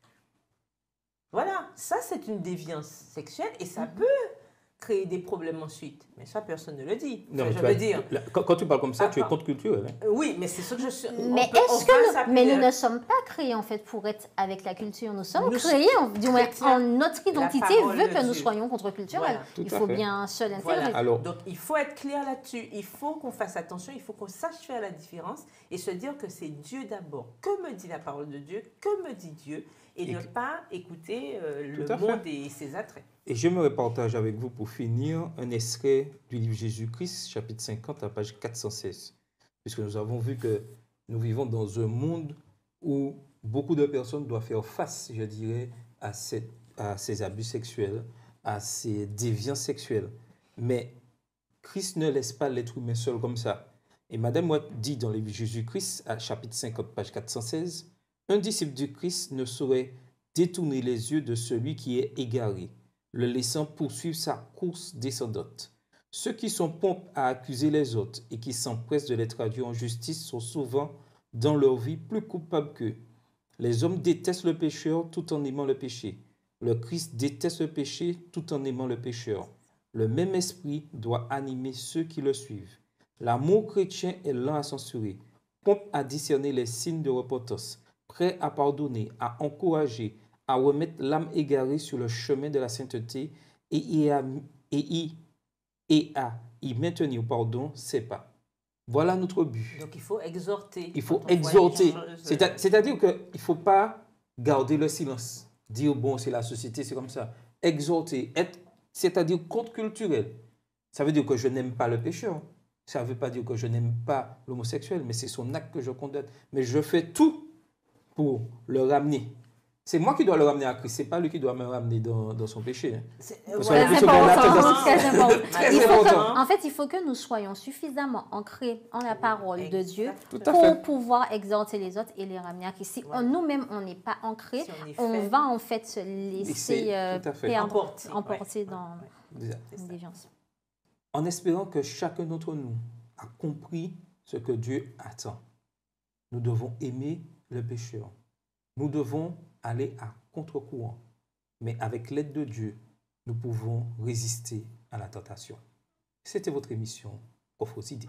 Voilà, ça c'est une déviance sexuelle et ça peut créer des problèmes ensuite. Mais ça, personne ne le dit. Non, Enfin, mais je tu veux as- dire. la- quand, quand tu parles comme ça, Ah, tu es pardon. contre-culturel. Hein. Euh, Oui, mais c'est ce que je suis. on Mais peut- on est-ce va que nous, s'appeler, mais nous euh, ne sommes pas créés en fait pour être avec la culture. Nous sommes Nous créés, en, du moins, chrétiens, en notre identité parole veut de que nous Dieu. soyons contre-culturels. Voilà. Tout Il à faut fait. bien se l'intégrer. Voilà. Alors- Donc, il faut être clair là-dessus. Il faut qu'on fasse attention. Il faut qu'on sache faire la différence et se dire que c'est Dieu d'abord. Que me dit la parole de Dieu? Que me dit Dieu? Et, Et ne que- pas écouter euh, Tout le à fait. monde et ses attraits. Et j'aimerais partager avec vous, pour finir, un extrait du livre Jésus-Christ, chapitre cinquante, à page quatre cent seize. Puisque nous avons vu que nous vivons dans un monde où beaucoup de personnes doivent faire face, je dirais, à, cette, à ces abus sexuels, à ces déviances sexuelles. Mais Christ ne laisse pas l'être humain seul comme ça. Et Madame Watt dit dans le livre Jésus-Christ, à chapitre cinquante, page quatre cent seize, « Un disciple du Christ ne saurait détourner les yeux de celui qui est égaré, le laissant poursuivre sa course descendante. Ceux qui sont prompts à accuser les autres et qui s'empressent de les traduire en justice sont souvent, dans leur vie, plus coupables qu'eux. Les hommes détestent le pécheur tout en aimant le péché. Le Christ déteste le péché tout en aimant le pécheur. Le même esprit doit animer ceux qui le suivent. L'amour chrétien est lent à censurer, prompt à discerner les signes de repentance, prêt à pardonner, à encourager, à remettre l'âme égarée sur le chemin de la sainteté et, y à, et, y, et à y maintenir pardon, ses pas. Voilà notre but. Donc, il faut exhorter. Il faut quand on voit les exhorter. choses, C'est à- C'est-à-dire qu'il ne faut pas garder le silence. Dire, bon, c'est la société, c'est comme ça. Exhorter, être, c'est-à-dire contre-culturel. Ça veut dire que je n'aime pas le pécheur. Ça ne veut pas dire que je n'aime pas l'homosexuel, mais c'est son acte que je condamne. Mais je fais tout pour le ramener. C'est moi qui dois le ramener à Christ. Ce n'est pas lui qui doit me ramener dans, dans son péché. hein. C'est- Parce voilà. qu'on a Très plus souvent la important, tendance- très important. Très Il faut que- important. en fait, il faut que nous soyons suffisamment ancrés en la parole de Dieu Tout à pour fait. pouvoir exhorter les autres et les ramener à Christ. Si Voilà. on- nous-mêmes, on n'est pas ancrés, Si on est on faible. va en fait se laisser c'est- euh, tout à fait. perdre, Emporter, emporter ouais. dans Ouais. C'est une ça. déviance. En espérant que chacun d'entre nous a compris ce que Dieu attend. Nous devons aimer le pécheur. Nous devons aller à contre-courant. Mais avec l'aide de Dieu, nous pouvons résister à la tentation. C'était votre émission Coffre idées.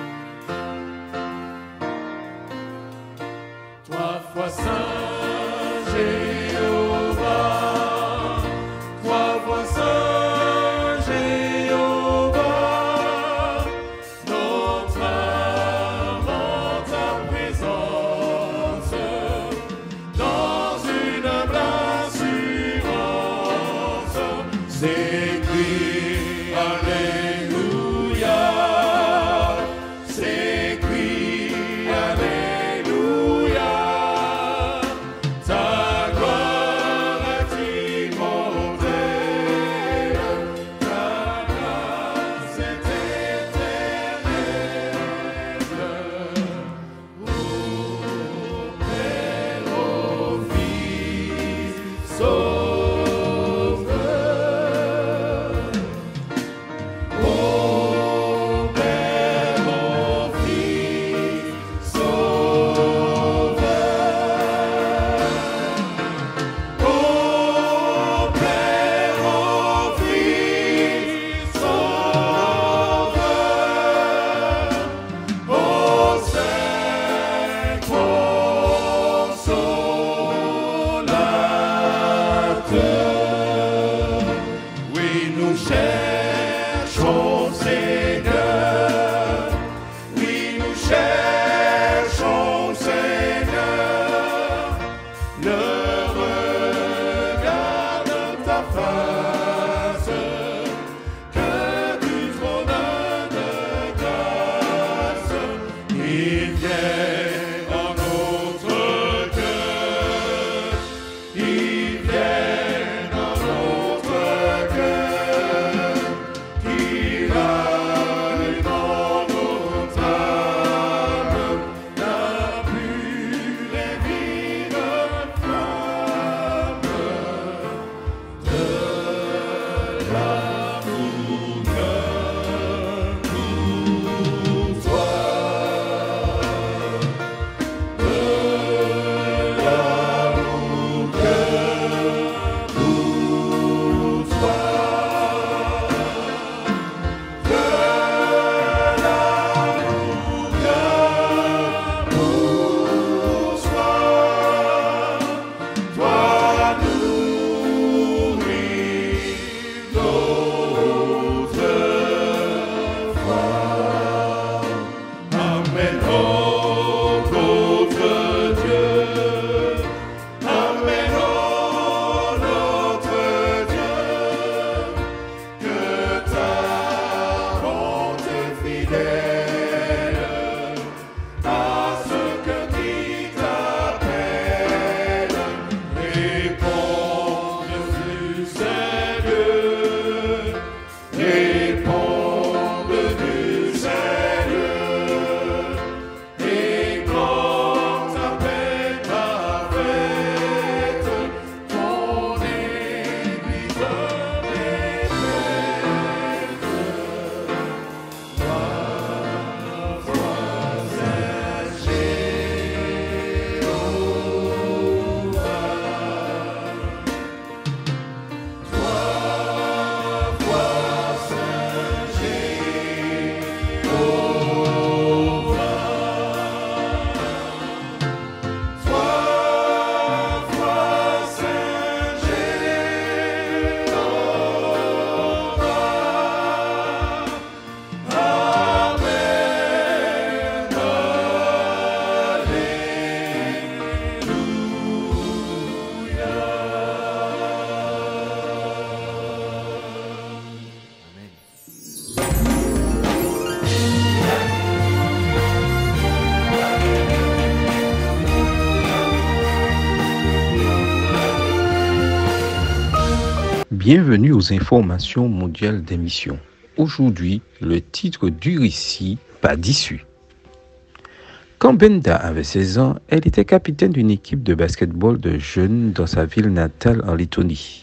Trois fois saint, Bienvenue aux informations mondiales des missions. Aujourd'hui, le titre du récit, pas d'issue. Quand Benda avait seize ans, elle était capitaine d'une équipe de basketball de jeunes dans sa ville natale en Lettonie.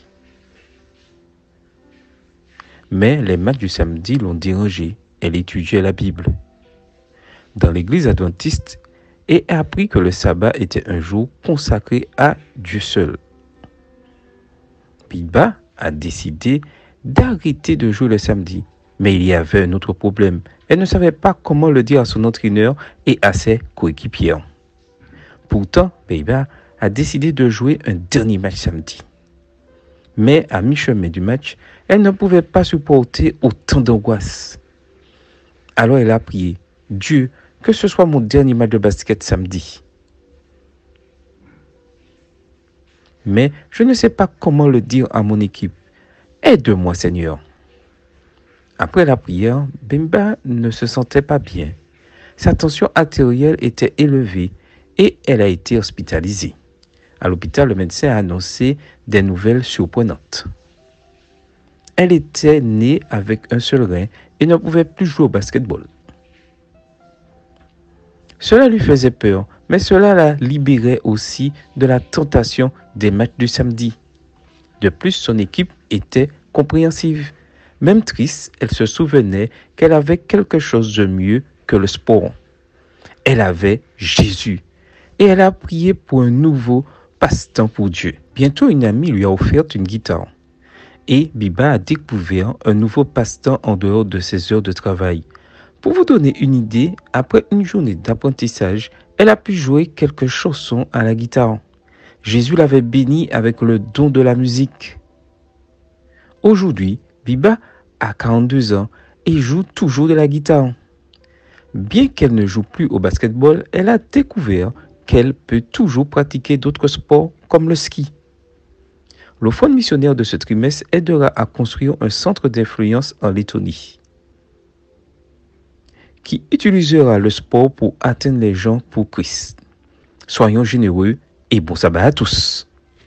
Mais les matchs du samedi l'ont dérangée. Elle étudiait la Bible dans l'église adventiste et a appris que le sabbat était un jour consacré à Dieu seul. Biba a décidé d'arrêter de jouer le samedi. Mais il y avait un autre problème. Elle ne savait pas comment le dire à son entraîneur et à ses coéquipiers. Pourtant, Biba a décidé de jouer un dernier match samedi. Mais à mi-chemin du match, elle ne pouvait pas supporter autant d'angoisse. Alors elle a prié, « Dieu, que ce soit mon dernier match de basket samedi. » Mais je ne sais pas comment le dire à mon équipe. Aide-moi, Seigneur. Après la prière, Bimba ne se sentait pas bien. Sa tension artérielle était élevée et elle a été hospitalisée. À l'hôpital, le médecin a annoncé des nouvelles surprenantes. Elle était née avec un seul rein et ne pouvait plus jouer au basketball. Cela lui faisait peur, mais cela la libérait aussi de la tentation des matchs du samedi. De plus, son équipe était compréhensive. Même triste, elle se souvenait qu'elle avait quelque chose de mieux que le sport. Elle avait Jésus et elle a prié pour un nouveau passe-temps pour Dieu. Bientôt, une amie lui a offert une guitare et Biba a découvert un nouveau passe-temps en dehors de ses heures de travail. Pour vous donner une idée, après une journée d'apprentissage, elle a pu jouer quelques chansons à la guitare. Jésus l'avait bénie avec le don de la musique. Aujourd'hui, Biba a quarante-deux ans et joue toujours de la guitare. Bien qu'elle ne joue plus au basketball, elle a découvert qu'elle peut toujours pratiquer d'autres sports comme le ski. L'offrande missionnaire de ce trimestre aidera à construire un centre d'influence en Lettonie. qui utilisera le sport pour atteindre les gens pour Christ. Soyons généreux et bon sabbat à tous.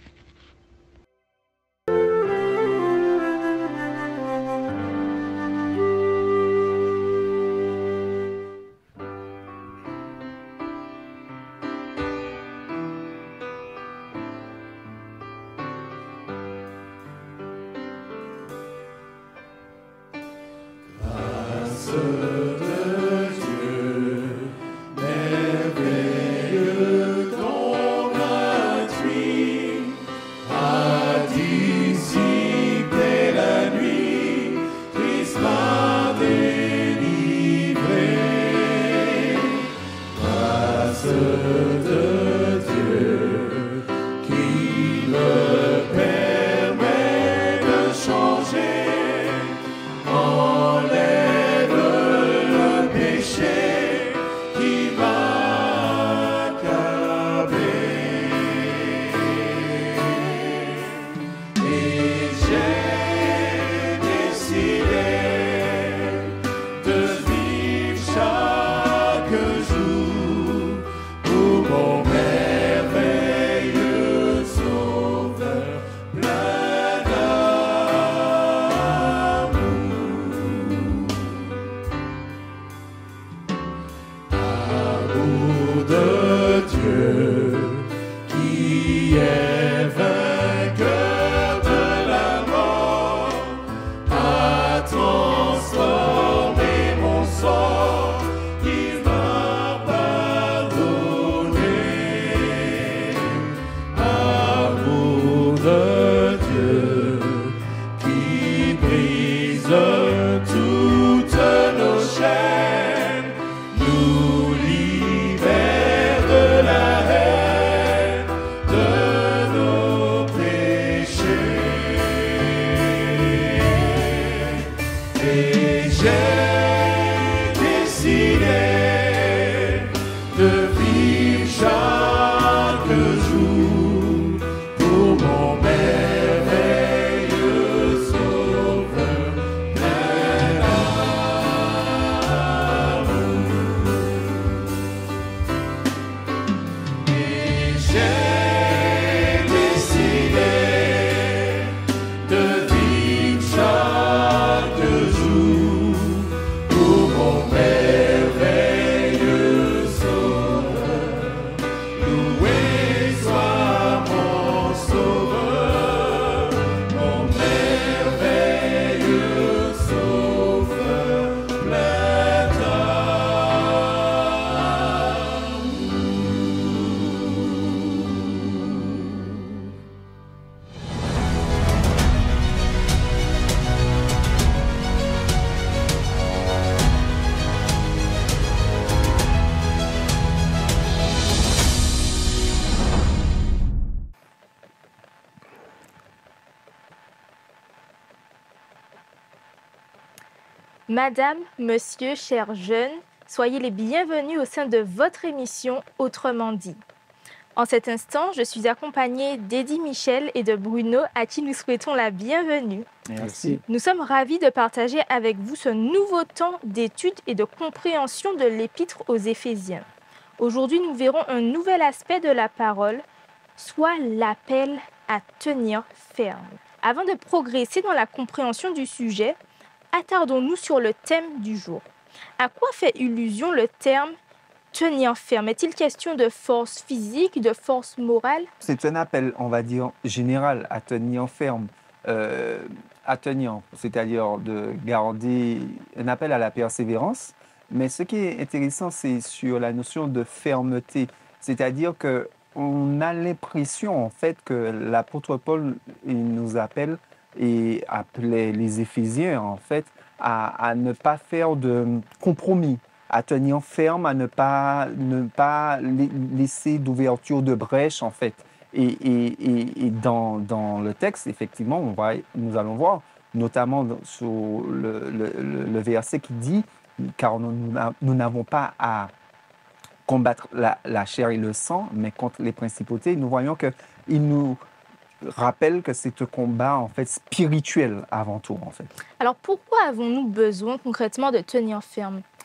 Madame, Monsieur, chers jeunes, soyez les bienvenus au sein de votre émission Autrement dit. En cet instant, je suis accompagnée d'Eddie Michel et de Bruno, à qui nous souhaitons la bienvenue. Merci. Nous sommes ravis de partager avec vous ce nouveau temps d'étude et de compréhension de l'Épître aux Éphésiens. Aujourd'hui, nous verrons un nouvel aspect de la parole, soit l'appel à tenir ferme. Avant de progresser dans la compréhension du sujet, attardons-nous sur le thème du jour. À quoi fait illusion le terme « tenir ferme » ? Est-il question de force physique, de force morale ? C'est un appel, on va dire, général à tenir ferme, euh, à tenir, c'est-à-dire de garder un appel à la persévérance. Mais ce qui est intéressant, c'est sur la notion de fermeté, c'est-à-dire qu'on a l'impression, en fait, que l'apôtre Paul il nous appelle et appelait les Éphésiens, en fait, à, à ne pas faire de compromis, à tenir ferme, à ne pas, ne pas laisser d'ouverture de brèche, en fait. Et, et, et, et dans, dans le texte, effectivement, on va, nous allons voir, notamment sur le, le, le verset qui dit « Car nous n'avons pas à combattre la, la chair et le sang, mais contre les principautés », nous voyons qu'il nous rappelle que c'est un combat en fait spirituel avant tout en fait. Alors pourquoi avons-nous besoin concrètement de tenir ferme ?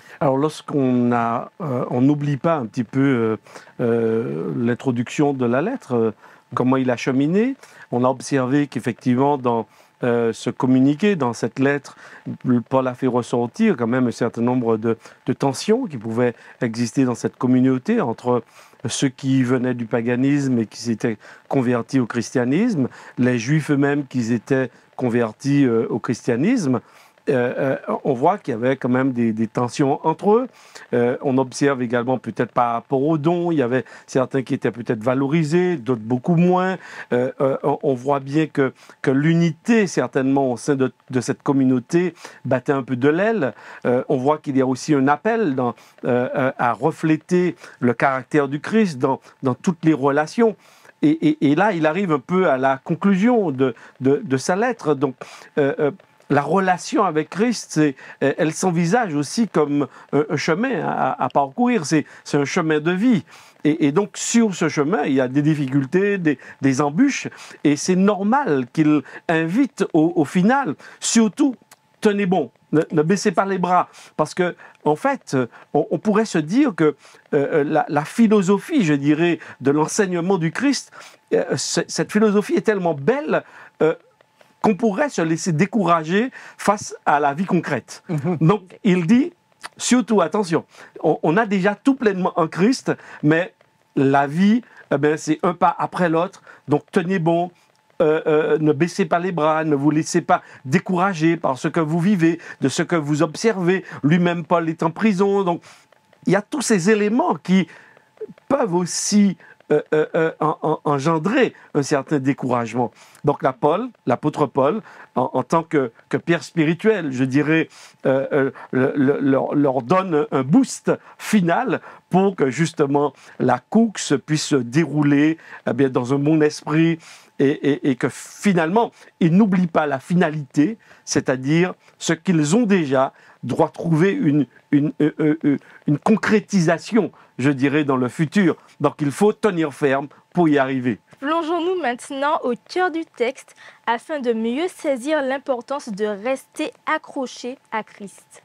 Alors, lorsqu'on a, euh, on n'oublie pas un petit peu euh, euh, l'introduction de la lettre, euh, comment il a cheminé, on a observé qu'effectivement, dans euh, ce communiqué, dans cette lettre, Paul a fait ressortir quand même un certain nombre de, de tensions qui pouvaient exister dans cette communauté entre ceux qui venaient du paganisme et qui s'étaient convertis au christianisme, les juifs eux-mêmes qui étaient convertis euh, au christianisme. Euh, euh, on voit qu'il y avait quand même des, des tensions entre eux. Euh, on observe également peut-être par rapport aux dons, il y avait certains qui étaient peut-être valorisés, d'autres beaucoup moins. Euh, euh, on voit bien que, que l'unité, certainement, au sein de, de cette communauté, battait un peu de l'aile. Euh, on voit qu'il y a aussi un appel dans, euh, à refléter le caractère du Christ dans, dans toutes les relations. Et, et, et là, il arrive un peu à la conclusion de, de, de sa lettre. Donc, euh, euh, la relation avec Christ, c'est, elle s'envisage aussi comme un chemin à, à parcourir, c'est, c'est un chemin de vie. Et, et donc, sur ce chemin, il y a des difficultés, des, des embûches, et c'est normal qu'il invite au, au final, surtout, tenez bon, ne, ne baissez pas les bras, parce que, en fait, on, on pourrait se dire que euh, la, la philosophie, je dirais, de l'enseignement du Christ, euh, cette philosophie est tellement belle, euh, qu'on pourrait se laisser décourager face à la vie concrète. Mmh. Donc, il dit, surtout, attention, on, on a déjà tout pleinement en Christ, mais la vie, eh bien, c'est un pas après l'autre. Donc, tenez bon, euh, euh, ne baissez pas les bras, ne vous laissez pas décourager par ce que vous vivez, de ce que vous observez. Lui-même, Paul est en prison. Donc, il y a tous ces éléments qui peuvent aussi Euh, euh, euh, en, en, engendrer un certain découragement. Donc la Paul, l'apôtre Paul, en, en tant que, que père spirituel, je dirais, euh, euh, le, le, leur, leur donne un boost final pour que justement la course puisse se dérouler eh bien, dans un bon esprit et, et, et que finalement, ils n'oublient pas la finalité, c'est-à-dire ce qu'ils ont déjà doit trouver une, une, une, une, une concrétisation, je dirais, dans le futur. Donc il faut tenir ferme pour y arriver. Plongeons-nous maintenant au cœur du texte afin de mieux saisir l'importance de rester accroché à Christ.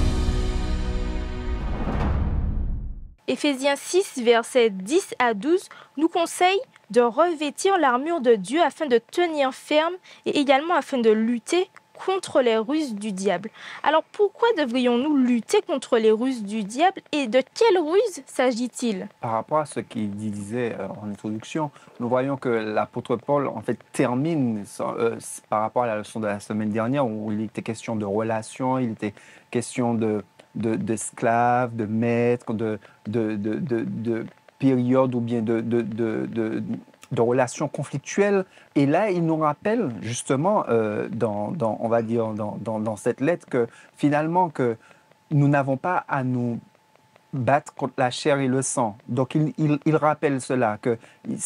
Éphésiens six, versets dix à douze, nous conseille de revêtir l'armure de Dieu afin de tenir ferme et également afin de lutter contre les ruses du diable. Alors pourquoi devrions-nous lutter contre les ruses du diable et de quelles ruses s'agit-il? Par rapport à ce qu'il disait en introduction, nous voyons que l'apôtre Paul en fait termine euh, par rapport à la leçon de la semaine dernière où il était question de relations, il était question de, de, d'esclaves, de maîtres, de, de, de, de, de périodes ou bien de, de, de, de de relations conflictuelles. Et là, il nous rappelle justement, euh, dans, dans, on va dire, dans, dans, dans cette lettre, que finalement, que nous n'avons pas à nous battre contre la chair et le sang. Donc, il, il, il rappelle cela, que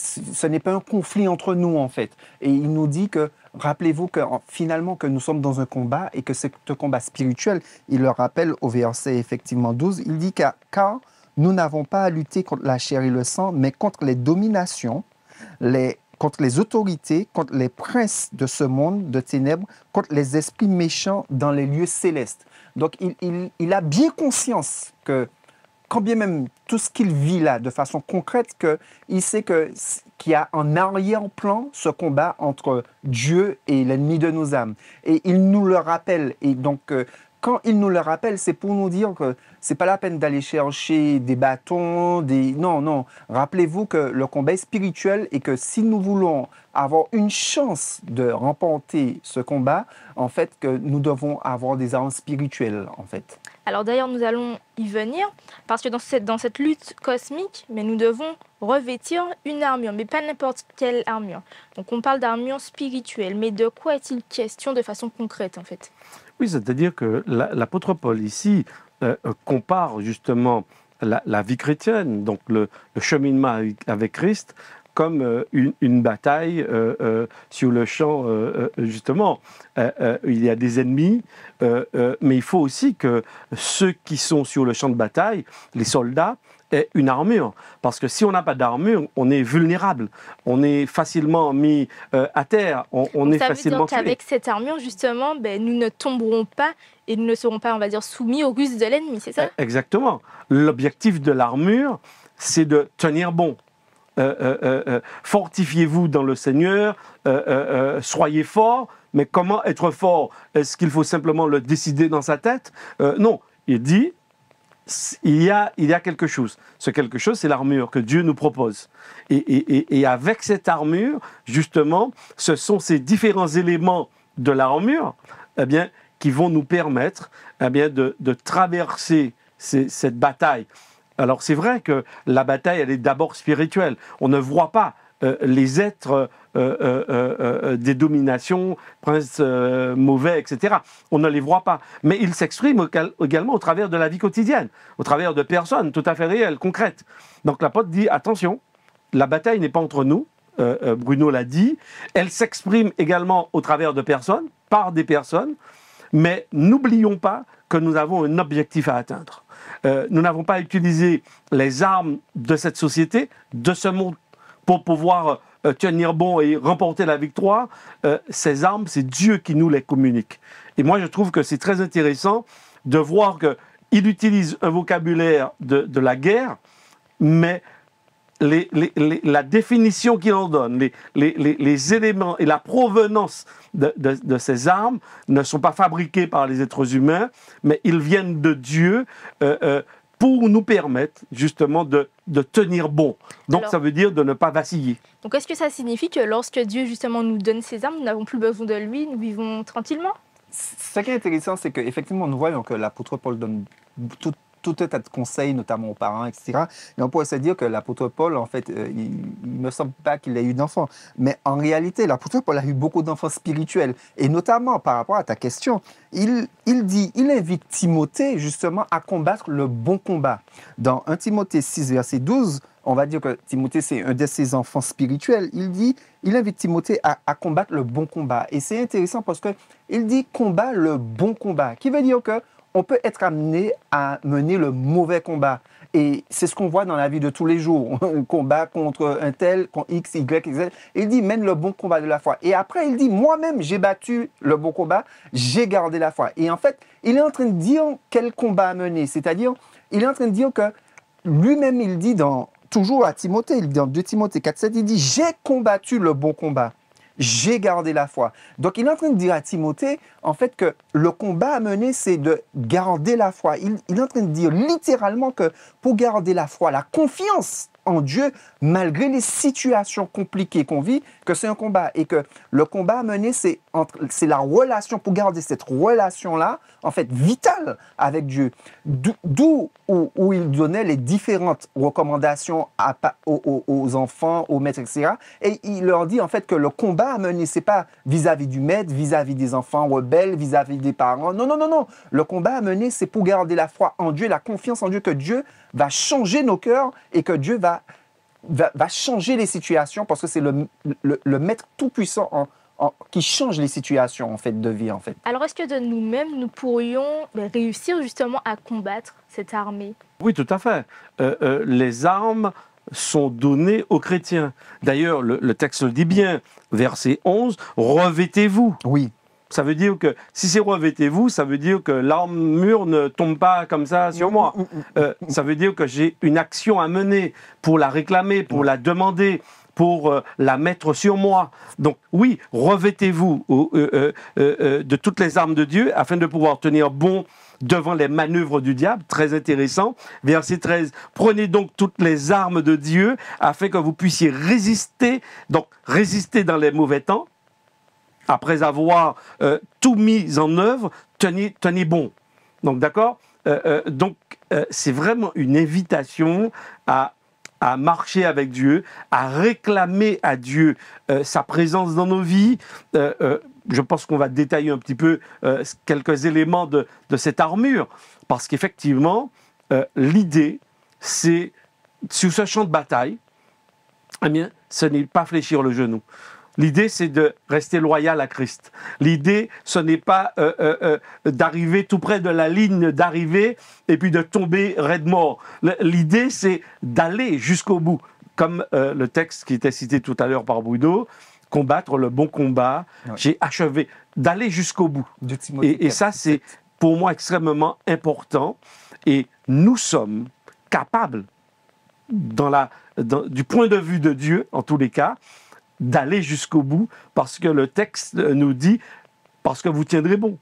ce n'est pas un conflit entre nous, en fait. Et il nous dit que, rappelez-vous que finalement, que nous sommes dans un combat et que c'est un combat spirituel. Il le rappelle au verset, effectivement, douze, il dit qu'à, car nous n'avons pas à lutter contre la chair et le sang, mais contre les dominations, Les, contre les autorités, contre les princes de ce monde de ténèbres, contre les esprits méchants dans les lieux célestes. Donc, il, il, il a bien conscience que, quand bien même tout ce qu'il vit là, de façon concrète, que, il sait que, qu'il y a en arrière-plan ce combat entre Dieu et l'ennemi de nos âmes. Et il nous le rappelle. Et donc, euh, quand il nous le rappelle, c'est pour nous dire que c'est pas la peine d'aller chercher des bâtons, des... Non, non. Rappelez-vous que le combat est spirituel et que si nous voulons avoir une chance de remporter ce combat, en fait, que nous devons avoir des armes spirituelles, en fait. Alors d'ailleurs, nous allons y venir, parce que dans cette, dans cette lutte cosmique, mais nous devons revêtir une armure, mais pas n'importe quelle armure. Donc on parle d'armure spirituelle, mais de quoi est-il question de façon concrète, en fait? Oui, c'est-à-dire que l'apôtre Paul ici euh, compare justement la, la vie chrétienne, donc le, le cheminement avec, avec Christ, comme euh, une, une bataille euh, euh, sur le champ, euh, euh, justement. Euh, euh, il y a des ennemis, euh, euh, mais il faut aussi que ceux qui sont sur le champ de bataille, les soldats, aient une armure. Parce que si on n'a pas d'armure, on est vulnérable. On est facilement mis euh, à terre. On, on Donc, est ça veut facilement dire tué. qu'avec cette armure, justement, ben, nous ne tomberons pas et nous ne serons pas, on va dire, soumis aux ruses de l'ennemi, c'est ça? Exactement. L'objectif de l'armure, c'est de tenir bon. Euh, euh, euh, fortifiez-vous dans le Seigneur, euh, euh, euh, soyez forts, mais comment être fort? Est-ce qu'il faut simplement le décider dans sa tête? euh, Non, il dit, il y, a, il y a quelque chose. Ce quelque chose, c'est l'armure que Dieu nous propose. Et, et, et, et avec cette armure, justement, ce sont ces différents éléments de l'armure, eh bien, qui vont nous permettre eh bien, de, de traverser ces, cette bataille. Alors c'est vrai que la bataille, elle est d'abord spirituelle. On ne voit pas euh, les êtres euh, euh, euh, des dominations, princes euh, mauvais, et cetera. On ne les voit pas. Mais ils s'expriment également au travers de la vie quotidienne, au travers de personnes tout à fait réelles, concrètes. Donc l'apôtre dit, attention, la bataille n'est pas entre nous, euh, euh, Bruno l'a dit, elle s'exprime également au travers de personnes, par des personnes, mais n'oublions pas que nous avons un objectif à atteindre. Euh, nous n'avons pas utilisé les armes de cette société, de ce monde, pour pouvoir euh, tenir bon et remporter la victoire. Euh, ces armes, c'est Dieu qui nous les communique. Et moi, je trouve que c'est très intéressant de voir qu'il utilise un vocabulaire de, de la guerre, mais les, les, les, la définition qu'il en donne, les, les, les, les éléments et la provenance de, de, de ces armes ne sont pas fabriqués par les êtres humains, mais ils viennent de Dieu euh, euh, pour nous permettre justement de, de tenir bon. Donc Alors, ça veut dire de ne pas vaciller. Donc est-ce que ça signifie que lorsque Dieu justement nous donne ses armes, nous n'avons plus besoin de lui, nous vivons tranquillement? Ce qui est intéressant, c'est qu'effectivement, nous voyons que l'apôtre Paul donne tout, tout un tas de conseils, notamment aux parents, et cetera. Et on pourrait se dire que l'apôtre Paul, en fait, euh, il ne me semble pas qu'il ait eu d'enfants. Mais en réalité, l'apôtre Paul a eu beaucoup d'enfants spirituels. Et notamment, par rapport à ta question, il, il dit, il invite Timothée, justement, à combattre le bon combat. Dans un Timothée six, verset douze, on va dire que Timothée, c'est un de ses enfants spirituels. Il dit, il invite Timothée à, à combattre le bon combat. Et c'est intéressant parce qu'il dit combat le bon combat, qui veut dire que on peut être amené à mener le mauvais combat. Et c'est ce qu'on voit dans la vie de tous les jours. Un combat contre un tel, contre X, Y, Z. Il dit, mène le bon combat de la foi. Et après, il dit, moi-même, j'ai battu le bon combat, j'ai gardé la foi. Et en fait, il est en train de dire quel combat mener. C'est-à-dire, il est en train de dire que lui-même, il dit dans, toujours à Timothée, il dit dans deux Timothée quatre, sept, il dit, j'ai combattu le bon combat. J'ai gardé la foi. Donc, il est en train de dire à Timothée, en fait, que le combat à mener, c'est de garder la foi. Il, il est en train de dire littéralement que pour garder la foi, la confiance en Dieu, malgré les situations compliquées qu'on vit, que c'est un combat. Et que le combat à mener, c'est la relation, pour garder cette relation-là, en fait, vitale avec Dieu. D'où où, où il donnait les différentes recommandations à, aux, aux enfants, aux maîtres, et cetera. Et il leur dit, en fait, que le combat à mener, c'est pas vis-à-vis du maître, vis-à-vis des enfants rebelles, vis-à-vis des parents. Non, non, non, non. Le combat à mener, c'est pour garder la foi en Dieu, la confiance en Dieu, que Dieu va changer nos cœurs et que Dieu va, va, va changer les situations parce que c'est le, le, le maître tout-puissant en, en, qui change les situations en fait, de vie. En fait. Alors, est-ce que de nous-mêmes, nous pourrions ben, réussir justement à combattre cette armée? Oui, tout à fait. Euh, euh, les armes sont données aux chrétiens. D'ailleurs, le, le texte le dit bien, verset onze, « Revêtez-vous ». Oui. Ça veut dire que si c'est revêtez-vous, ça veut dire que l'armure ne tombe pas comme ça sur moi. Euh, ça veut dire que j'ai une action à mener pour la réclamer, pour la demander, pour euh, la mettre sur moi. Donc oui, revêtez-vous euh, euh, euh, de toutes les armes de Dieu afin de pouvoir tenir bon devant les manœuvres du diable. Très intéressant. Verset treize. Prenez donc toutes les armes de Dieu afin que vous puissiez résister, donc résister dans les mauvais temps. Après avoir euh, tout mis en œuvre, tenez, tenez bon. Donc, d'accord euh, euh, Donc, euh, c'est vraiment une invitation à, à marcher avec Dieu, à réclamer à Dieu euh, sa présence dans nos vies. Euh, euh, je pense qu'on va détailler un petit peu euh, quelques éléments de, de cette armure, parce qu'effectivement, euh, l'idée, c'est, sur ce champ de bataille, eh bien, ce n'est pas fléchir le genou. L'idée, c'est de rester loyal à Christ. L'idée, ce n'est pas euh, euh, euh, d'arriver tout près de la ligne d'arrivée et puis de tomber raide mort. L'idée, c'est d'aller jusqu'au bout. Comme euh, le texte qui était cité tout à l'heure par Bruno, combattre le bon combat, ouais. J'ai achevé, d'aller jusqu'au bout. Et, et ça, c'est pour moi extrêmement important. Et nous sommes capables, dans la, dans, du point de vue de Dieu, en tous les cas, d'aller jusqu'au bout, parce que le texte nous dit, parce que vous tiendrez bon.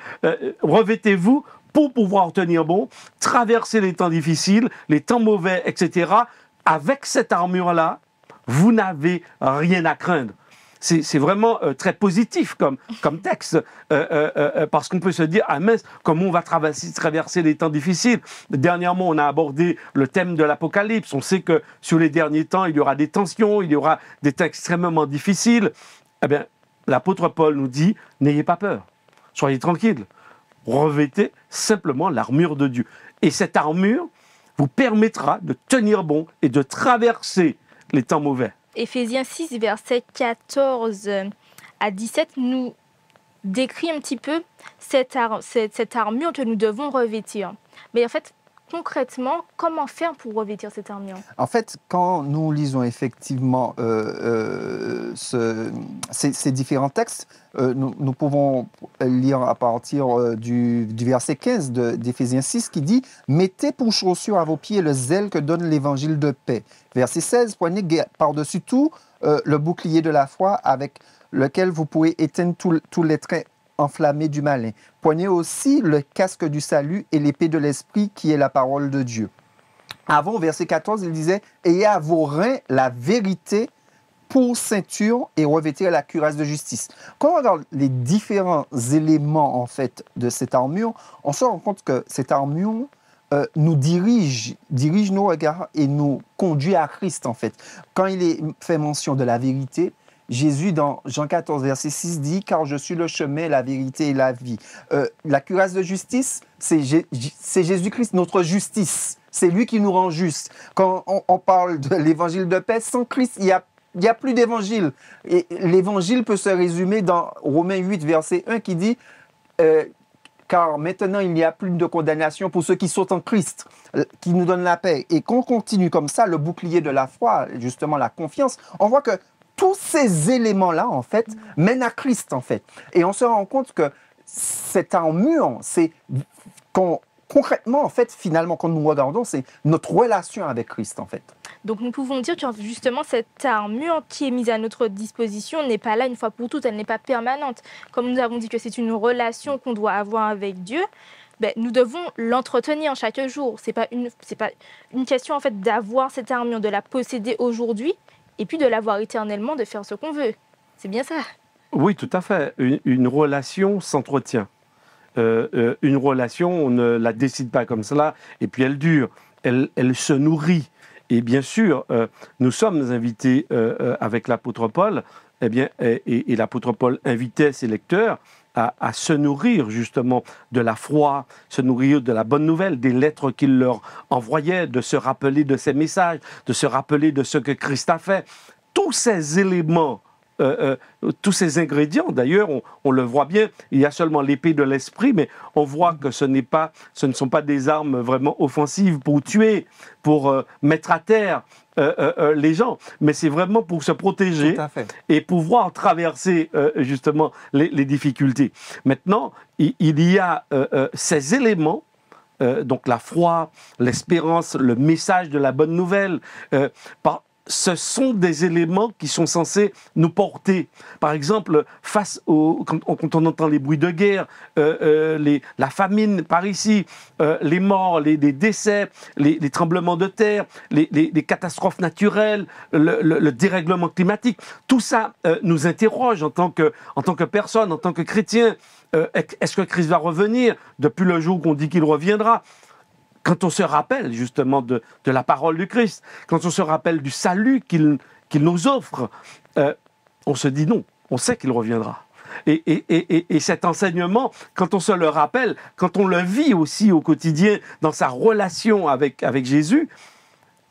Revêtez-vous pour pouvoir tenir bon, traverser les temps difficiles, les temps mauvais, et cetera. Avec cette armure-là, vous n'avez rien à craindre. C'est vraiment euh, très positif comme, comme texte, euh, euh, euh, parce qu'on peut se dire, ah mince, comment on va traverser, traverser les temps difficiles. Dernièrement, on a abordé le thème de l'Apocalypse. On sait que sur les derniers temps, il y aura des tensions, il y aura des temps extrêmement difficiles. Eh bien, l'apôtre Paul nous dit, n'ayez pas peur, soyez tranquilles, revêtez simplement l'armure de Dieu. Et cette armure vous permettra de tenir bon et de traverser les temps mauvais. Éphésiens six, versets quatorze à dix-sept, nous décrit un petit peu cette, ar cette, cette armure que nous devons revêtir. Mais en fait, concrètement, comment faire pour revêtir cette armure? En fait, quand nous lisons effectivement euh, euh, ce, ces, ces différents textes, euh, nous, nous pouvons lire à partir euh, du, du verset quinze d'Éphésiens six qui dit « Mettez pour chaussure à vos pieds le zèle que donne l'évangile de paix ». Verset seize, « Prenez par-dessus tout euh, le bouclier de la foi avec lequel vous pouvez éteindre tous les traits enflammés du malin. Prenez aussi le casque du salut et l'épée de l'esprit qui est la parole de Dieu. » Avant, au verset quatorze, il disait « Ayez à vos reins la vérité pour ceinture et revêtir la cuirasse de justice. » Quand on regarde les différents éléments en fait de cette armure, on se rend compte que cette armure euh, nous dirige, dirige nos regards et nous conduit à Christ en fait. Quand il est fait mention de la vérité, Jésus, dans Jean quatorze, verset six, dit « Car je suis le chemin, la vérité et la vie. Euh, » La cuirasse de justice, c'est Jésus-Christ, notre justice. C'est lui qui nous rend justes. Quand on, on parle de l'évangile de paix, sans Christ, il n'y a, il y a plus d'évangile. Et l'évangile peut se résumer dans Romains huit, verset un, qui dit euh, « Car maintenant, il n'y a plus de condamnation pour ceux qui sont en Christ, euh, qui nous donne la paix. » Et qu'on continue comme ça, le bouclier de la foi, justement la confiance, on voit que tous ces éléments-là, en fait, mènent à Christ, en fait. Et on se rend compte que cette armure, c'est qu'on, concrètement, en fait, finalement, quand nous regardons, c'est notre relation avec Christ, en fait. Donc, nous pouvons dire que, justement, cette armure qui est mise à notre disposition n'est pas là une fois pour toutes, elle n'est pas permanente. Comme nous avons dit que c'est une relation qu'on doit avoir avec Dieu, ben, nous devons l'entretenir chaque jour. Ce n'est pas une, c'est pas une question, en fait, d'avoir cette armure, de la posséder aujourd'hui, et puis de l'avoir éternellement, de faire ce qu'on veut. C'est bien ça? Oui, tout à fait. Une, une relation s'entretient. Euh, euh, une relation, on ne la décide pas comme cela, et puis elle dure, elle, elle se nourrit. Et bien sûr, euh, nous sommes invités euh, euh, avec l'apôtre Paul, eh bien, et, et, et l'apôtre Paul invitait ses lecteurs à, à se nourrir justement de la foi, se nourrir de la bonne nouvelle, des lettres qu'il leur envoyait, de se rappeler de ses messages, de se rappeler de ce que Christ a fait. Tous ces éléments, euh, euh, tous ces ingrédients, d'ailleurs, on, on le voit bien, il y a seulement l'épée de l'esprit, mais on voit que ce n'est pas, ce ne sont pas des armes vraiment offensives pour tuer, pour euh, mettre à terre Euh, euh, euh, les gens, mais c'est vraiment pour se protéger et pouvoir traverser euh, justement les, les difficultés. Maintenant, il, il y a euh, euh, ces éléments, euh, donc la foi, l'espérance, le message de la bonne nouvelle, euh, par, ce sont des éléments qui sont censés nous porter. Par exemple, face au, quand, quand on entend les bruits de guerre, euh, euh, les, la famine par ici, euh, les morts, les, les décès, les, les tremblements de terre, les, les, les catastrophes naturelles, le, le, le dérèglement climatique, tout ça euh, nous interroge en tant que, en tant que personne, en tant que chrétien. Euh, est-ce que Christ va revenir depuis le jour qu'on dit qu'il reviendra ? Quand on se rappelle justement de, de la parole du Christ, quand on se rappelle du salut qu'il qu'il nous offre, euh, on se dit non, on sait qu'il reviendra. Et, et, et, et cet enseignement, quand on se le rappelle, quand on le vit aussi au quotidien dans sa relation avec, avec Jésus,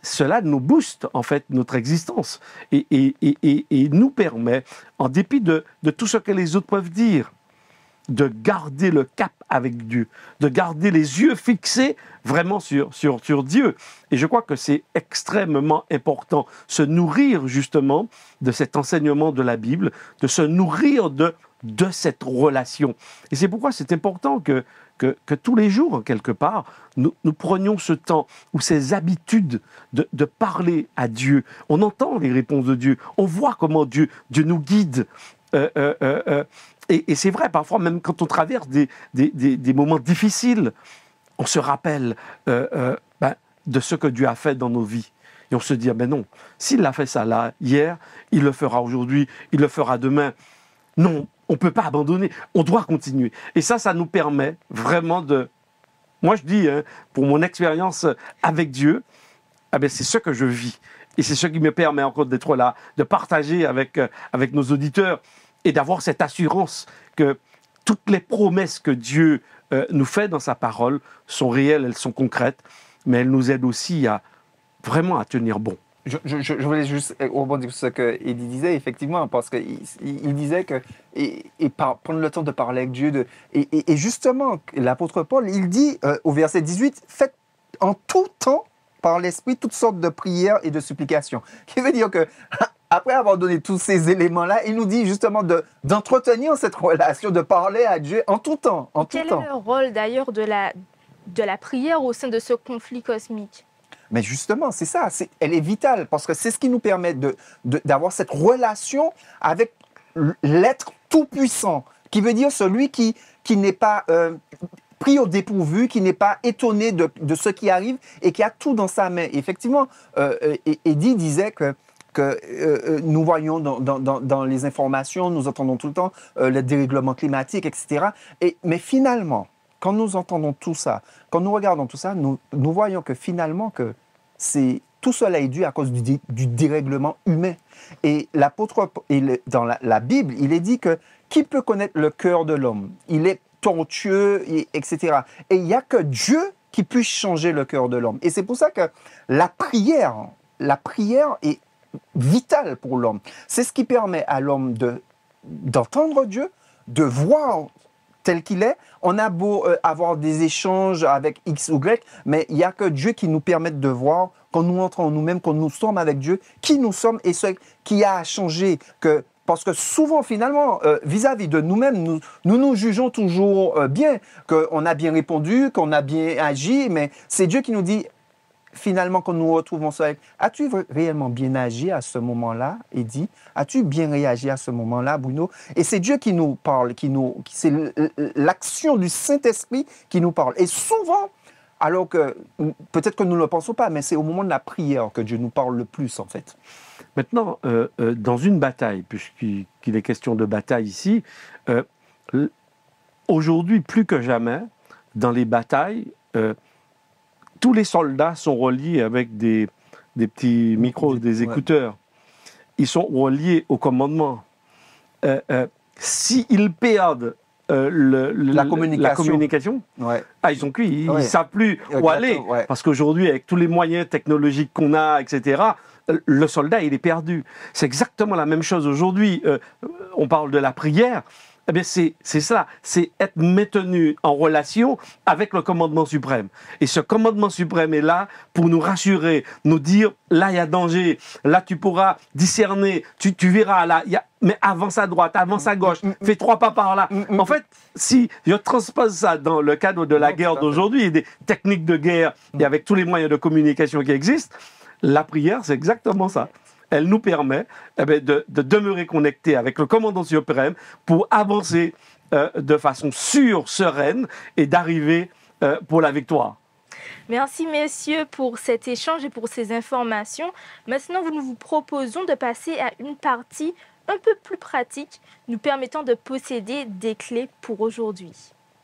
cela nous booste en fait notre existence et, et, et, et, et nous permet, en dépit de, de tout ce que les autres peuvent dire, de garder le cap avec Dieu, de garder les yeux fixés vraiment sur, sur, sur Dieu. Et je crois que c'est extrêmement important, se nourrir justement de cet enseignement de la Bible, de se nourrir de, de cette relation. Et c'est pourquoi c'est important que, que, que tous les jours, quelque part, nous, nous prenions ce temps ou ces habitudes de, de parler à Dieu. On entend les réponses de Dieu, on voit comment Dieu, Dieu nous guide. Euh, euh, euh, euh, Et, et c'est vrai, parfois, même quand on traverse des, des, des, des moments difficiles, on se rappelle euh, euh, ben, de ce que Dieu a fait dans nos vies. Et on se dit, ah ben non, s'il a fait ça là, hier, il le fera aujourd'hui, il le fera demain. Non, on ne peut pas abandonner, on doit continuer. Et ça, ça nous permet vraiment de... Moi, je dis, hein, pour mon expérience avec Dieu, ah ben, c'est ce que je vis. Et c'est ce qui me permet encore d'être là, de partager avec, euh, avec nos auditeurs et d'avoir cette assurance que toutes les promesses que Dieu euh, nous fait dans sa parole sont réelles, elles sont concrètes, mais elles nous aident aussi à vraiment à tenir bon. Je, je, je voulais juste rebondir sur ce que Eddie disait, effectivement, parce qu'il il disait que, et, et par, prendre le temps de parler avec Dieu, de, et, et, et justement, l'apôtre Paul, il dit euh, au verset dix-huit, faites en tout temps, par l'Esprit, toutes sortes de prières et de supplications. Qui veut dire que, après avoir donné tous ces éléments-là, il nous dit justement de, d'entretenir cette relation, de parler à Dieu en tout temps. En Quel tout temps. est le rôle d'ailleurs de la, de la prière au sein de ce conflit cosmique? Mais justement, c'est ça, c'est, elle est vitale parce que c'est ce qui nous permet de, de, d'avoir cette relation avec l'être tout-puissant, qui veut dire celui qui, qui n'est pas euh, pris au dépourvu, qui n'est pas étonné de, de ce qui arrive et qui a tout dans sa main. Et effectivement, euh, Eddie disait que que euh, nous voyons dans, dans, dans les informations, nous entendons tout le temps euh, le dérèglement climatique, et cetera. Et, mais finalement, quand nous entendons tout ça, quand nous regardons tout ça, nous, nous voyons que finalement, que c'est, tout cela est dû à cause du, du dérèglement humain. Et l'apôtre, et le, dans la, la Bible, il est dit que qui peut connaître le cœur de l'homme? Il est tortueux, et, etc. Et il n'y a que Dieu qui puisse changer le cœur de l'homme. Et c'est pour ça que la prière, la prière est vital pour l'homme. C'est ce qui permet à l'homme de, d'entendre Dieu, de voir tel qu'il est. On a beau euh, avoir des échanges avec X ou Y, mais il n'y a que Dieu qui nous permette de voir, quand nous entrons en nous-mêmes, quand nous sommes avec Dieu, qui nous sommes et ce qui a changé. Que, parce que souvent, finalement, euh, vis-à-vis de nous-mêmes, nous, nous nous jugeons toujours euh, bien, qu'on a bien répondu, qu'on a bien agi, mais c'est Dieu qui nous dit... Finalement, quand nous retrouvons ça, as-tu réellement bien agi à ce moment-là, Eddie? As-tu bien réagi à ce moment-là, Bruno? Et c'est Dieu qui nous parle, qui nous, qui, c'est l'action du Saint-Esprit qui nous parle. Et souvent, alors que peut-être que nous ne le pensons pas, mais c'est au moment de la prière que Dieu nous parle le plus, en fait. Maintenant, euh, euh, dans une bataille, puisqu'il est question de bataille ici, euh, aujourd'hui, plus que jamais, dans les batailles, euh, tous les soldats sont reliés avec des, des petits micros, des écouteurs. Ils sont reliés au commandement. Euh, euh, S'ils perdent euh, le, le, la communication, la communication ouais. ah, ils sont cuits, ils ne ouais. savent plus où Exactement, aller. Ouais. Parce qu'aujourd'hui, avec tous les moyens technologiques qu'on a, et cetera, le soldat, il est perdu. C'est exactement la même chose aujourd'hui. Euh, on parle de la prière. Eh bien, c'est, c'est ça, c'est être maintenu en relation avec le commandement suprême. Et ce commandement suprême est là pour nous rassurer, nous dire, là, il y a danger, là, tu pourras discerner, tu, tu verras, là, y a, mais avance à droite, avance à gauche, fais trois pas par là. En fait, si je transpose ça dans le cadre de la non, guerre d'aujourd'hui, des techniques de guerre, et avec tous les moyens de communication qui existent, la prière, c'est exactement ça. Elle nous permet eh bien, de, de demeurer connectés avec le commandant suprême pour avancer euh, de façon sûre, sereine et d'arriver euh, pour la victoire. Merci messieurs pour cet échange et pour ces informations. Maintenant, nous vous proposons de passer à une partie un peu plus pratique, nous permettant de posséder des clés pour aujourd'hui.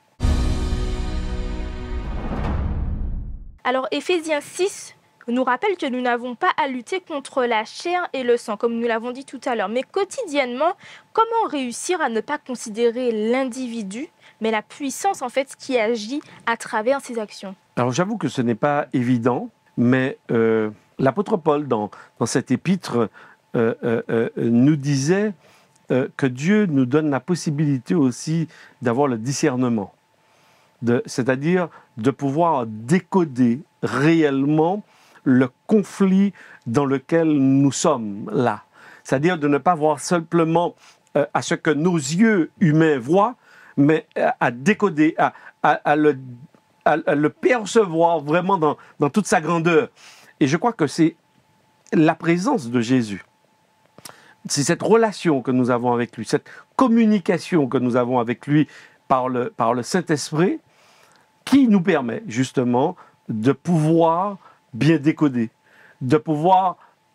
Alors, Éphésiens six nous rappelle que nous n'avons pas à lutter contre la chair et le sang, comme nous l'avons dit tout à l'heure. Mais quotidiennement, comment réussir à ne pas considérer l'individu, mais la puissance en fait qui agit à travers ses actions? Alors j'avoue que ce n'est pas évident, mais euh, l'apôtre Paul, dans, dans cet épître, euh, euh, euh, nous disait euh, que Dieu nous donne la possibilité aussi d'avoir le discernement, de, c'est-à-dire de pouvoir décoder réellement le conflit dans lequel nous sommes là. C'est-à-dire de ne pas voir simplement euh, à ce que nos yeux humains voient, mais à, à décoder, à, à, à, le, à, à le percevoir vraiment dans, dans toute sa grandeur. Et je crois que c'est la présence de Jésus. C'est cette relation que nous avons avec lui, cette communication que nous avons avec lui par le, par le Saint-Esprit qui nous permet justement de pouvoir bien décoder, de pouvoir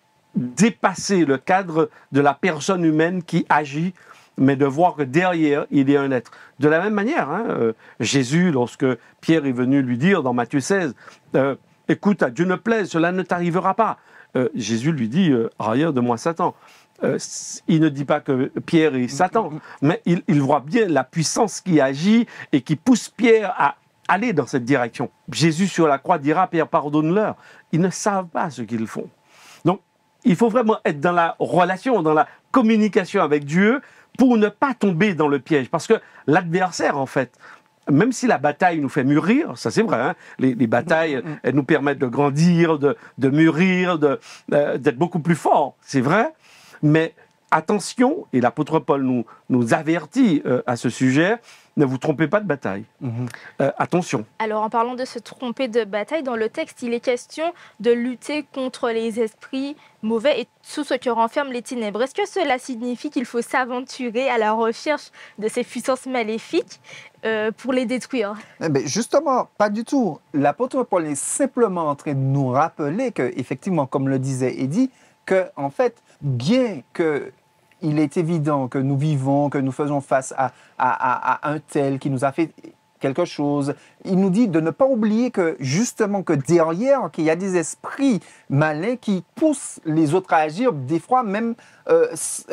dépasser le cadre de la personne humaine qui agit, mais de voir que derrière, il y a un être. De la même manière, hein, euh, Jésus, lorsque Pierre est venu lui dire dans Matthieu seize, euh, « Écoute, à Dieu ne plaise, cela ne t'arrivera pas. Euh, » Jésus lui dit euh, « Arrière de moi, Satan. Euh, » Il ne dit pas que Pierre est Satan, mais il, il voit bien la puissance qui agit et qui pousse Pierre à aller dans cette direction. Jésus sur la croix dira « Pierre, pardonne-leur. » Ils ne savent pas ce qu'ils font. Donc, il faut vraiment être dans la relation, dans la communication avec Dieu pour ne pas tomber dans le piège. Parce que l'adversaire, en fait, même si la bataille nous fait mûrir, ça c'est vrai, hein, les, les batailles, elles nous permettent de grandir, de, de mûrir, de, euh, d'être beaucoup plus forts, c'est vrai, mais attention, et l'apôtre Paul nous, nous avertit euh, à ce sujet, ne vous trompez pas de bataille. Mm-hmm. euh, attention. Alors, en parlant de se tromper de bataille, dans le texte, il est question de lutter contre les esprits mauvais et tout ce que renferment les ténèbres. Est-ce que cela signifie qu'il faut s'aventurer à la recherche de ces puissances maléfiques euh, pour les détruire? Eh bien, justement, pas du tout. L'apôtre Paul est simplement en train de nous rappeler que, effectivement, comme le disait Eddie, que, en fait, bien que il est évident que nous vivons, que nous faisons face à, à, à, à un tel qui nous a fait quelque chose. Il nous dit de ne pas oublier que, justement, que derrière, qu'il y a des esprits malins qui poussent les autres à agir, des fois même euh,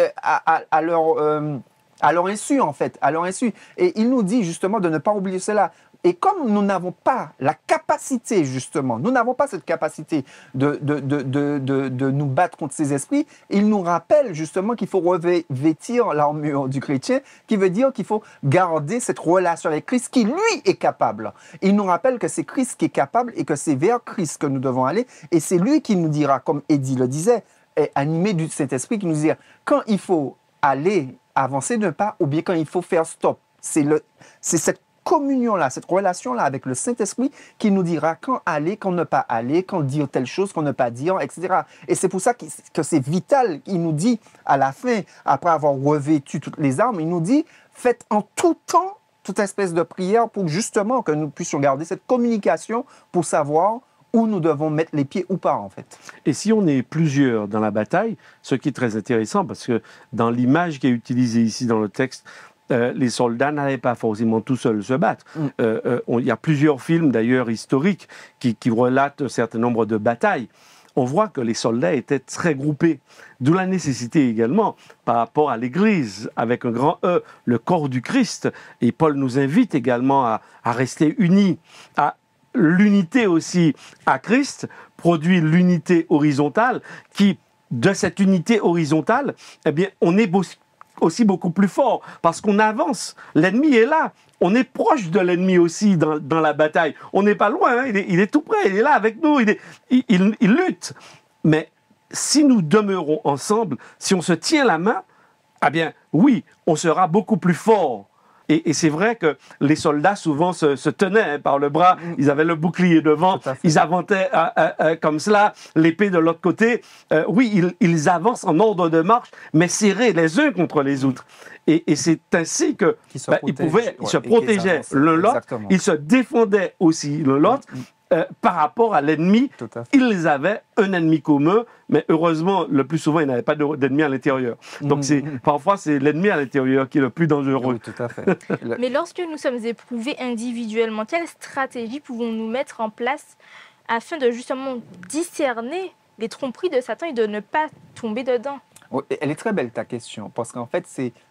à, à, à, leur, euh, à leur insu, en fait, à leur insu. Et il nous dit, justement, de ne pas oublier cela. Et comme nous n'avons pas la capacité, justement, nous n'avons pas cette capacité de, de, de, de, de, de nous battre contre ces esprits, il nous rappelle justement qu'il faut revêtir l'armure du chrétien, qui veut dire qu'il faut garder cette relation avec Christ qui, lui, est capable. Il nous rappelle que c'est Christ qui est capable et que c'est vers Christ que nous devons aller. Et c'est lui qui nous dira, comme Eddie le disait, animé du Saint-Esprit, qui nous dira quand il faut aller avancer d'un pas ou bien quand il faut faire stop. C'est le, c'est cette communion-là, cette relation-là avec le Saint-Esprit qui nous dira quand aller, quand ne pas aller, quand dire telle chose, quand ne pas dire, et cetera. Et c'est pour ça que c'est vital. Il nous dit à la fin, après avoir revêtu toutes les armes, il nous dit faites en tout temps toute espèce de prière pour justement que nous puissions garder cette communication pour savoir où nous devons mettre les pieds ou pas, en fait. Et si on est plusieurs dans la bataille, ce qui est très intéressant, parce que dans l'image qui est utilisée ici dans le texte, Euh, les soldats n'allaient pas forcément tout seuls se battre. Mm. Euh, euh, on, il y a plusieurs films, d'ailleurs, historiques, qui, qui relatent un certain nombre de batailles. On voit que les soldats étaient très groupés. D'où la nécessité également, par rapport à l'Église, avec un grand E, le corps du Christ. Et Paul nous invite également à, à rester unis. À l'unité aussi à Christ produit l'unité horizontale qui, de cette unité horizontale, eh bien, on est beau, aussi beaucoup plus fort, parce qu'on avance. L'ennemi est là. On est proche de l'ennemi aussi dans, dans la bataille. On n'est pas loin, hein. il, est, il est tout près, il est là avec nous, il, est, il, il, il lutte. Mais si nous demeurons ensemble, si on se tient la main, eh bien, oui, on sera beaucoup plus fort. Et, et c'est vrai que les soldats souvent se, se tenaient hein, par le bras, ils avaient le bouclier devant, ils avançaient euh, euh, euh, comme cela, l'épée de l'autre côté. Euh, oui, ils, ils avancent en ordre de marche, mais serrés les uns contre les autres. Et, et c'est ainsi que bah, ils pouvaient, ouais, ils se protégeaient l'un l'autre, ils se défendaient aussi l'un l'autre. Mmh. Euh, par rapport à l'ennemi, ils avaient un ennemi commun, mais heureusement, le plus souvent, ils n'avaient pas d'ennemi à l'intérieur. Donc, mmh, c'est, mmh. parfois, c'est l'ennemi à l'intérieur qui est le plus dangereux. Oui, tout à fait. Mais lorsque nous sommes éprouvés individuellement, quelle stratégie pouvons-nous mettre en place afin de justement discerner les tromperies de Satan et de ne pas tomber dedans? Elle est très belle ta question, parce qu'en fait, c'est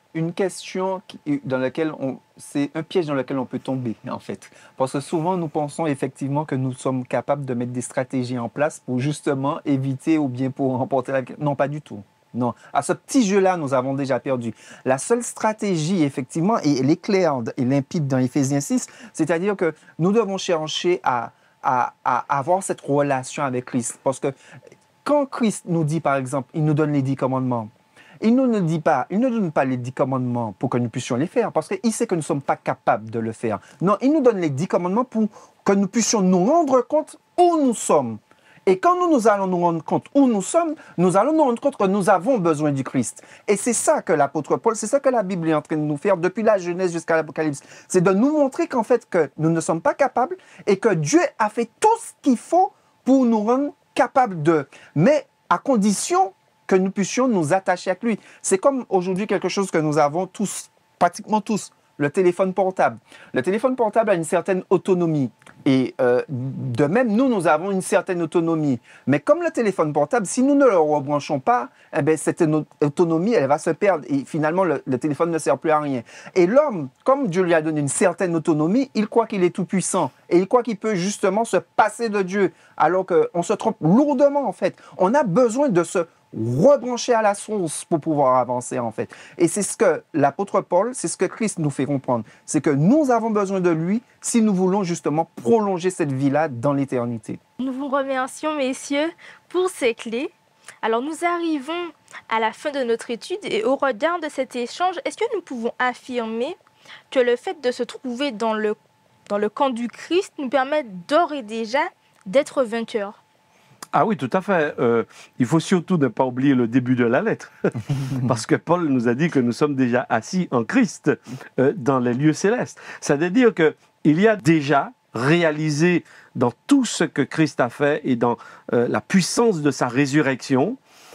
une question qui- dans laquelle on, c'est un piège dans lequel on peut tomber, en fait. Parce que souvent, nous pensons effectivement que nous sommes capables de mettre des stratégies en place pour justement éviter ou bien pour remporter la... Non, pas du tout. Non. À ce petit jeu-là, nous avons déjà perdu. La seule stratégie, effectivement, et elle est claire et limpide dans Éphésiens six, c'est-à-dire que nous devons chercher à, à, à avoir cette relation avec Christ. Parce que quand Christ nous dit, par exemple, il nous donne les dix commandements, il ne nous dit pas, il ne nous donne pas les dix commandements pour que nous puissions les faire, parce qu'il sait que nous ne sommes pas capables de le faire. Non, il nous donne les dix commandements pour que nous puissions nous rendre compte où nous sommes. Et quand nous, nous allons nous rendre compte où nous sommes, nous allons nous rendre compte que nous avons besoin du Christ. Et c'est ça que l'apôtre Paul, c'est ça que la Bible est en train de nous faire depuis la Genèse jusqu'à l'Apocalypse. C'est de nous montrer qu'en fait, que nous ne sommes pas capables et que Dieu a fait tout ce qu'il faut pour nous rendre capables de. Mais à condition que nous puissions nous attacher à lui. C'est comme aujourd'hui quelque chose que nous avons tous, pratiquement tous, le téléphone portable. Le téléphone portable a une certaine autonomie. Et euh, de même, nous, nous avons une certaine autonomie. Mais comme le téléphone portable, si nous ne le rebranchons pas, eh bien, cette autonomie, elle va se perdre. Et finalement, le, le téléphone ne sert plus à rien. Et l'homme, comme Dieu lui a donné une certaine autonomie, il croit qu'il est tout puissant. Et il croit qu'il peut justement se passer de Dieu. Alors qu'on se trompe lourdement, en fait. On a besoin de se rebrancher à la source pour pouvoir avancer, en fait. Et c'est ce que l'apôtre Paul, c'est ce que Christ nous fait comprendre. C'est que nous avons besoin de lui si nous voulons justement prolonger cette vie-là dans l'éternité. Nous vous remercions, messieurs, pour ces clés. Alors, nous arrivons à la fin de notre étude et au regard de cet échange, est-ce que nous pouvons affirmer que le fait de se trouver dans le, dans le camp du Christ nous permet d'ores et déjà d'être vainqueurs? Ah oui, tout à fait. Euh, il faut surtout ne pas oublier le début de la lettre, parce que Paul nous a dit que nous sommes déjà assis en Christ euh, dans les lieux célestes. C'est-à-dire qu'il y a déjà réalisé dans tout ce que Christ a fait et dans euh, la puissance de sa résurrection,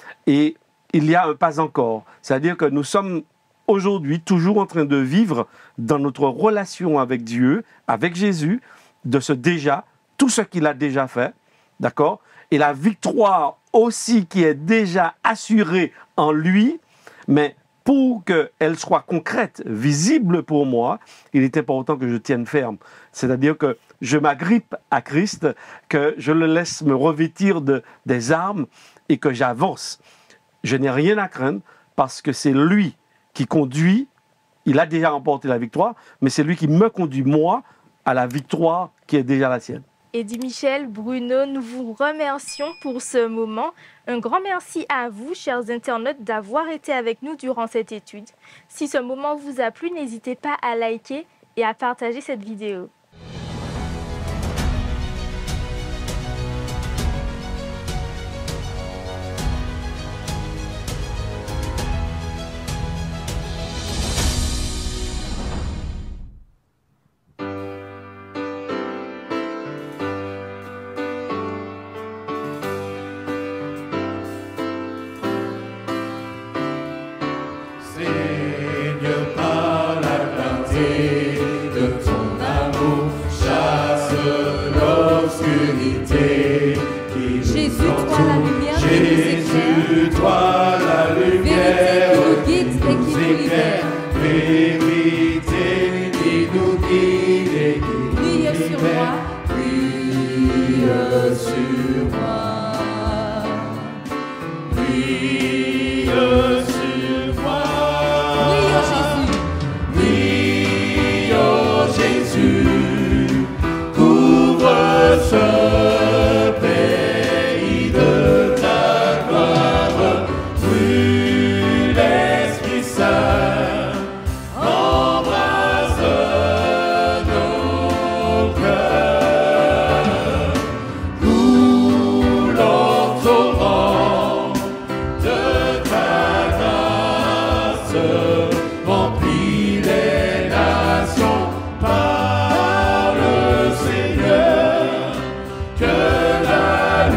et il y a un pas encore. C'est-à-dire que nous sommes aujourd'hui toujours en train de vivre dans notre relation avec Dieu, avec Jésus, de ce déjà, tout ce qu'il a déjà fait, d'accord ? Et la victoire aussi qui est déjà assurée en lui, mais pour qu'elle soit concrète, visible pour moi, il est important que je tienne ferme. C'est-à-dire que je m'agrippe à Christ, que je le laisse me revêtir de, des armes et que j'avance. Je n'ai rien à craindre parce que c'est lui qui conduit, il a déjà remporté la victoire, mais c'est lui qui me conduit, moi, à la victoire qui est déjà la sienne. Eddy Michel, Bruno, nous vous remercions pour ce moment. Un grand merci à vous, chers internautes, d'avoir été avec nous durant cette étude. Si ce moment vous a plu, n'hésitez pas à liker et à partager cette vidéo. Seigneur, par la clarté de ton amour, chasse l'obscurité qui nous Jésus, toi la entoure. lumière qui nous Jésus, toi la lumière Vérité qui nous guide et qui nous éclaire. Vérité qui nous guide et qui nous Brille sur libère. moi. Brille sur moi. Brille sur moi. Brille, Jésus. Brille, oh Jésus, couvre ce pays de ta gloire. Brûle l'Esprit Saint, embrasse nos cœurs. Coule en torrent de ta grâce, remplis les nations par le Seigneur, que la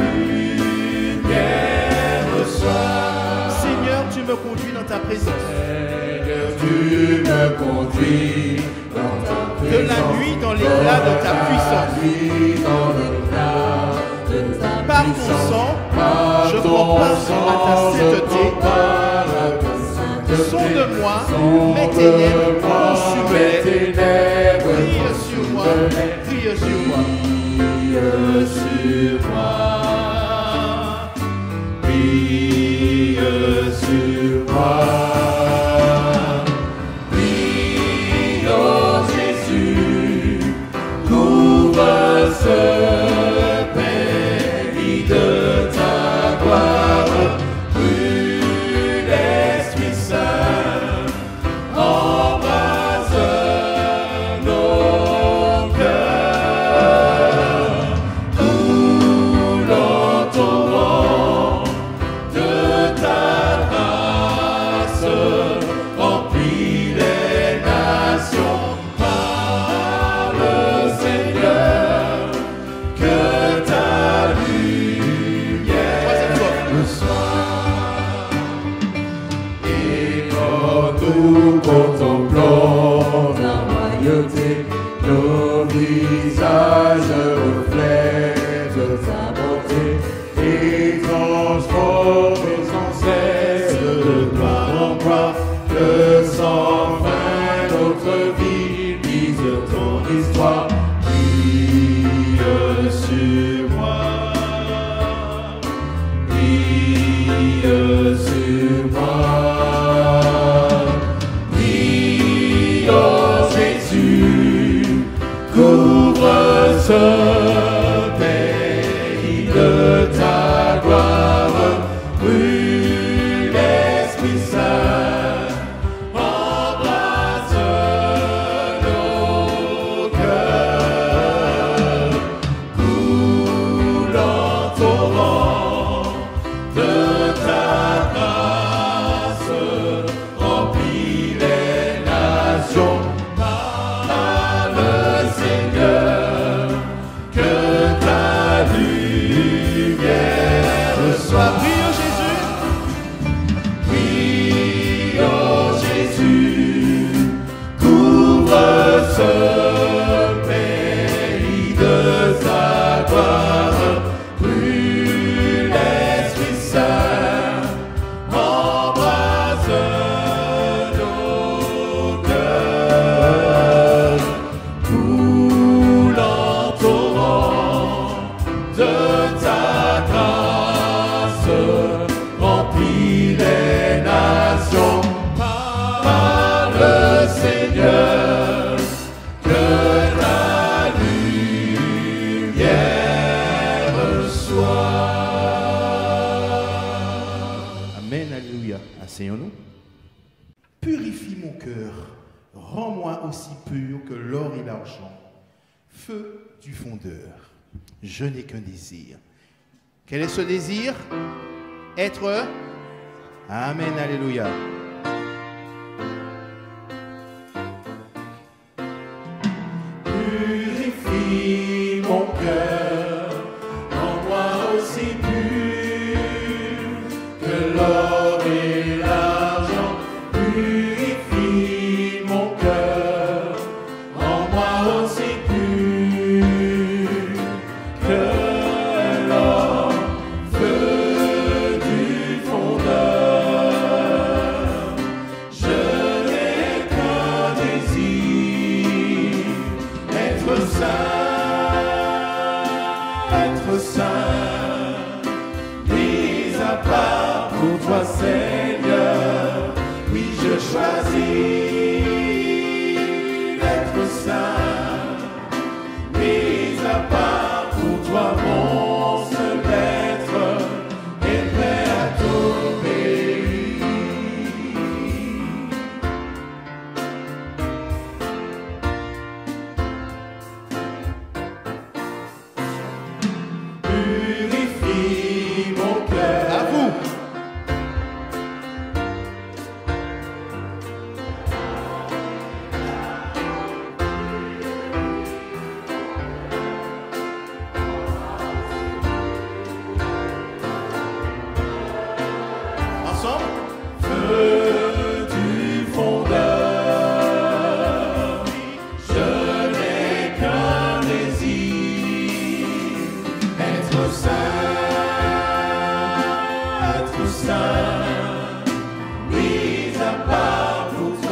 lumière soit. Seigneur, tu me conduis dans ta présence. Seigneur, tu me conduis dans ta présence. De la nuit dans l'éclat de ta puissance. Nuit dans l'éclat de ta Par ton puissance. sang, Par je ton prends part sang, à ta je sainteté. prends part à ta sainteté. Sonde-moi mes ténèbres moi, consument. mes ténèbres Brille sur moi, brille sur moi. brille sur moi. Brille sur moi. Brille, oh Jésus, couvre ce pays de ta gloire. Brûle, Esprit Saint, embrase nos cœurs. Coulant torrent de ta grâce, remplis les nations par le Seigneur, que ta lumière le soit. Et quand nous contemplons ta royauté, nos visages reflètent ta bonté et transforment sans cesse de gloire en gloire. Que sans fin notre vie lise ton histoire. Brille sur moi. Brille sur moi. Brille, oh Jésus, couvre ce pays de ta gloire. Brûle, Esprit Saint, embrase nos cœurs. Coulant torrent de ta grâce, remplis les nations par le Seigneur, que ta lumière soit. Brille, oh Jésus. Brille, oh Jésus, couvre ce pays de ta gloire. Brûle, Esprit Saint, embrase nos cœurs. Coulant torrent de ta grâce, remplis les nations par le Seigneur, que ta lumière soit. Amen, alléluia. Asseyons-nous. Purifie mon cœur, rends-moi aussi pur que l'or et l'argent. Feu du fondeur, je n'ai qu'un désir. Quel est ce désir? Être. Amen, alléluia. Purifie mon cœur, rends-moi aussi pur que l'or et l'argent. Purifie mon cœur, rends-moi aussi pur que l'or, feu du fondeur. Je n'ai qu'un désir, être saint, être saint, mis à part pour toi Seigneur. Oui, je choisis d'être saint, mis à part pour toi mon seul maître, et prêt à t'obéir. Purifie mon cœur. À vous. Ensemble. Feu du fondeur, je n'ai qu'un désir, être saint, être saint, mis à part pour toi.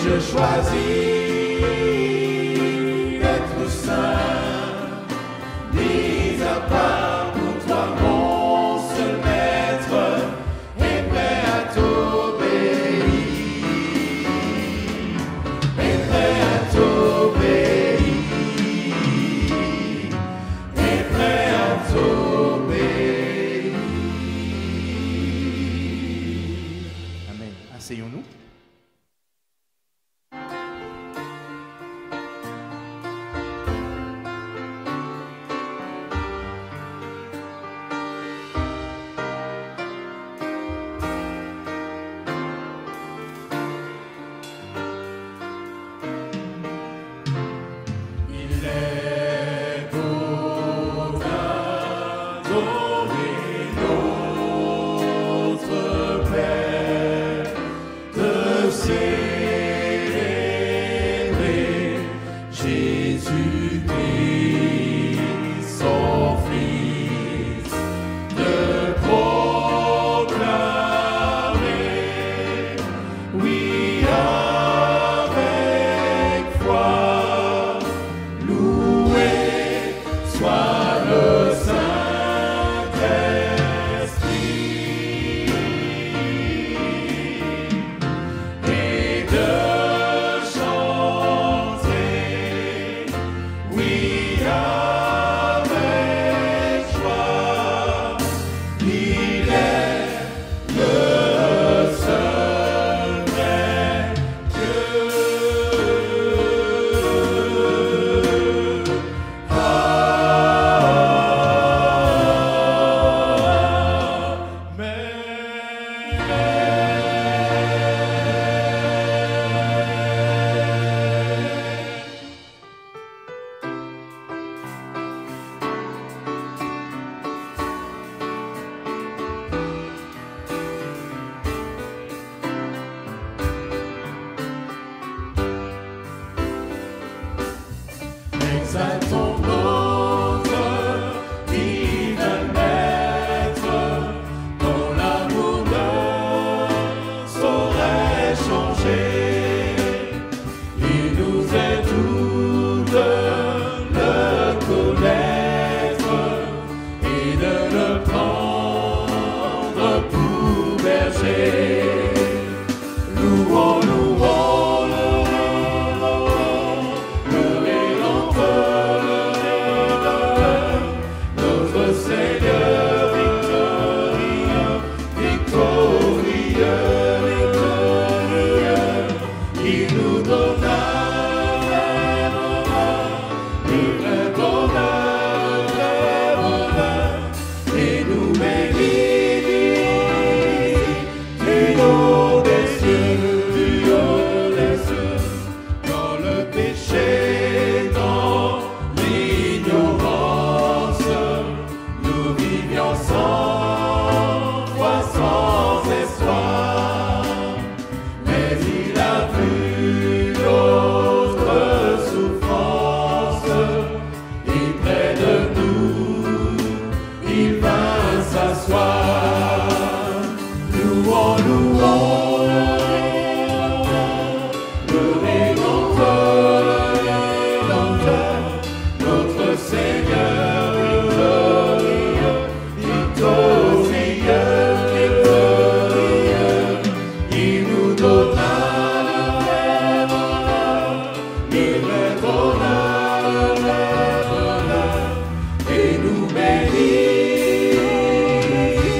je choisis d'être saint, mis à part pour toi mon seul maître, et prêt à t'obéir, et prêt à t'obéir, et prêt à t'obéir. Amen. Asseyons-nous. Il est beau d'adorer notre Père, de célébrer Jésus-Christ, son Fils, de proclamer, oui, avec foi, loué soit le Saint-Esprit, et de chanter, oui, avec joie, il est le seul vrai Dieu. Exaltons notre divin Maître, dont l'amour ne saurait changer. Il nous est doux de le connaître et de le prendre pour berger. Louons, louons le le Rédempteur, notre Seigneur victorieux, victorieux, victorieux. Il nous donna le vrai bonheur, le vrai bonheur, et nous bénit du haut des cieux, du haut des cieux, dans le péché, dans l'ignorance, nous vivions sans foi, sans espoir, mais il a vu notre souffrance, et près de nous, il vint s'asseoir. Louons, louons le Rédempteur, le Rédempteur, notre Seigneur victorieux, victorieux, victorieux. Il nous donna le vrai bonheur, le vrai bonheur, le vrai bonheur, et nous bénit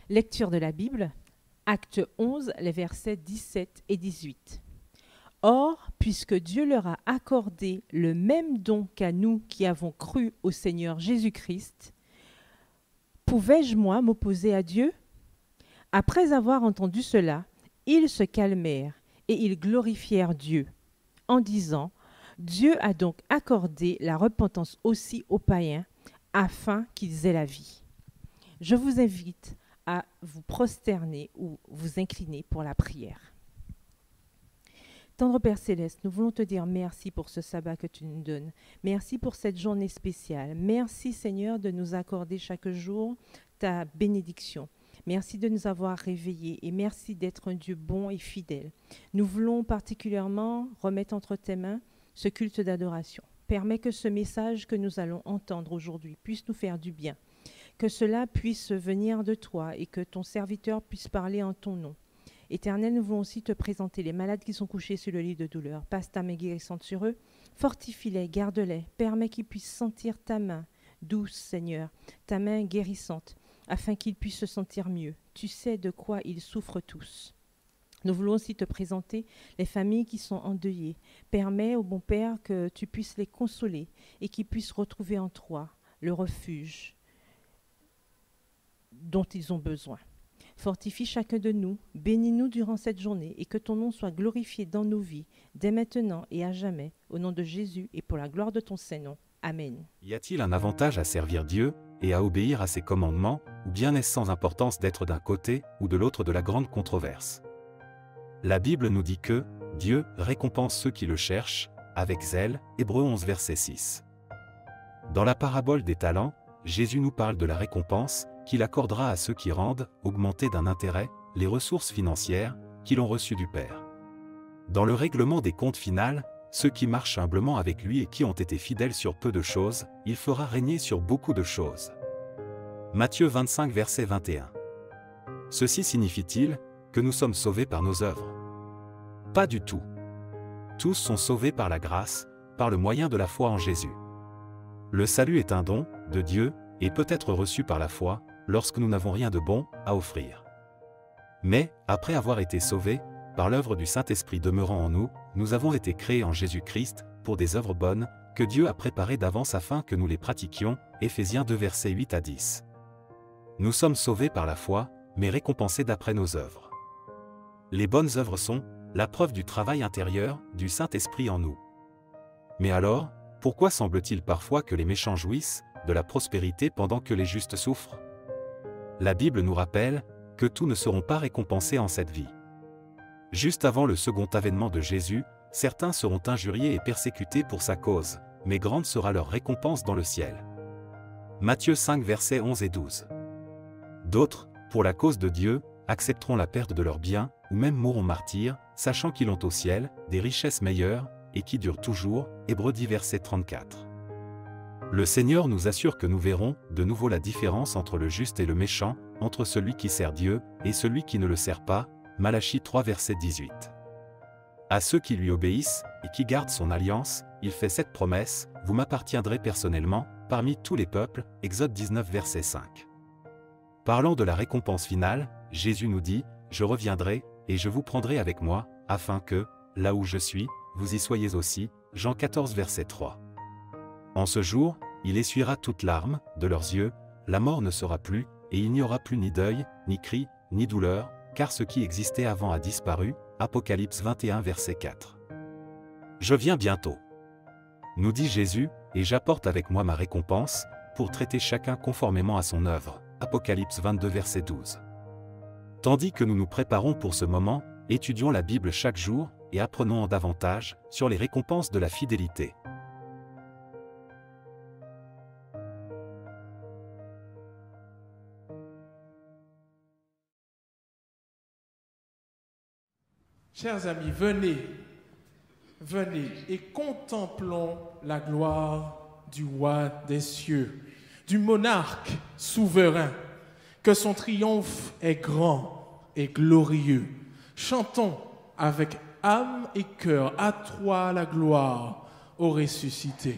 Lecture de la Bible, Acte onze, les versets dix-sept et dix-huit. Or, puisque Dieu leur a accordé le même don qu'à nous qui avons cru au Seigneur Jésus-Christ, pouvais-je, moi, m'opposer à Dieu? Après avoir entendu cela, ils se calmèrent et ils glorifièrent Dieu, en disant, Dieu a donc accordé la repentance aussi aux païens, afin qu'ils aient la vie. Je vous invite à vous prosterner ou vous incliner pour la prière. Tendre Père Céleste, nous voulons te dire merci pour ce sabbat que tu nous donnes. Merci pour cette journée spéciale. Merci Seigneur de nous accorder chaque jour ta bénédiction. Merci de nous avoir réveillés et merci d'être un Dieu bon et fidèle. Nous voulons particulièrement remettre entre tes mains ce culte d'adoration. Permets que ce message que nous allons entendre aujourd'hui puisse nous faire du bien, que cela puisse venir de toi et que ton serviteur puisse parler en ton nom. Éternel, nous voulons aussi te présenter les malades qui sont couchés sur le lit de douleur. Passe ta main guérissante sur eux, fortifie-les, garde-les, permets qu'ils puissent sentir ta main douce, Seigneur, ta main guérissante, afin qu'ils puissent se sentir mieux. Tu sais de quoi ils souffrent tous. Nous voulons aussi te présenter les familles qui sont endeuillées. Permets, ô bon Père, que tu puisses les consoler et qu'ils puissent retrouver en toi le refuge dont ils ont besoin. Fortifie chacun de nous, bénis-nous durant cette journée et que ton nom soit glorifié dans nos vies, dès maintenant et à jamais, au nom de Jésus et pour la gloire de ton Saint-Nom. Amen. Y a-t-il un avantage à servir Dieu et à obéir à ses commandements, ou bien est-ce sans importance d'être d'un côté ou de l'autre de la grande controverse? La Bible nous dit que Dieu récompense ceux qui le cherchent, avec zèle, Hébreux onze verset six. Dans la parabole des talents, Jésus nous parle de la récompense qu'il accordera à ceux qui rendent, augmentés d'un intérêt, les ressources financières qu'ils ont reçues du Père. Dans le règlement des comptes final, ceux qui marchent humblement avec lui et qui ont été fidèles sur peu de choses, il fera régner sur beaucoup de choses. Matthieu vingt-cinq verset vingt et un. Ceci signifie-t-il que nous sommes sauvés par nos œuvres? Pas du tout. Tous sont sauvés par la grâce, par le moyen de la foi en Jésus. Le salut est un don de Dieu et peut être reçu par la foi lorsque nous n'avons rien de bon à offrir. Mais, après avoir été sauvés, par l'œuvre du Saint-Esprit demeurant en nous, nous avons été créés en Jésus-Christ pour des œuvres bonnes que Dieu a préparées d'avance afin que nous les pratiquions. Éphésiens deux versets huit à dix. Nous sommes sauvés par la foi, mais récompensés d'après nos œuvres. Les bonnes œuvres sont la preuve du travail intérieur du Saint-Esprit en nous. Mais alors, pourquoi semble-t-il parfois que les méchants jouissent de la prospérité pendant que les justes souffrent? La Bible nous rappelle que tous ne seront pas récompensés en cette vie. Juste avant le second avènement de Jésus, certains seront injuriés et persécutés pour sa cause, mais grande sera leur récompense dans le ciel. Matthieu cinq versets onze et douze. D'autres, pour la cause de Dieu, accepteront la perte de leurs biens, ou même mourront martyrs, sachant qu'ils ont au ciel des richesses meilleures, et qui durent toujours. Hébreux dix verset trente-quatre. Le Seigneur nous assure que nous verrons de nouveau la différence entre le juste et le méchant, entre celui qui sert Dieu et celui qui ne le sert pas. Malachie trois verset dix-huit. À ceux qui lui obéissent et qui gardent son alliance, il fait cette promesse: vous m'appartiendrez personnellement parmi tous les peuples. Exode dix-neuf verset cinq. Parlant de la récompense finale, Jésus nous dit: je reviendrai et je vous prendrai avec moi, afin que, là où je suis, vous y soyez aussi. Jean quatorze verset trois. En ce jour, il essuiera toute larme de leurs yeux, la mort ne sera plus, et il n'y aura plus ni deuil, ni cri, ni douleur, car ce qui existait avant a disparu. Apocalypse vingt et un verset quatre. Je viens bientôt, nous dit Jésus, et j'apporte avec moi ma récompense, pour traiter chacun conformément à son œuvre. Apocalypse vingt-deux verset douze. Tandis que nous nous préparons pour ce moment, étudions la Bible chaque jour, et apprenons en davantage sur les récompenses de la fidélité. Chers amis, venez, venez et contemplons la gloire du roi des cieux, du monarque souverain, que son triomphe est grand et glorieux. Chantons avec âme et cœur à toi la gloire, ô ressuscité.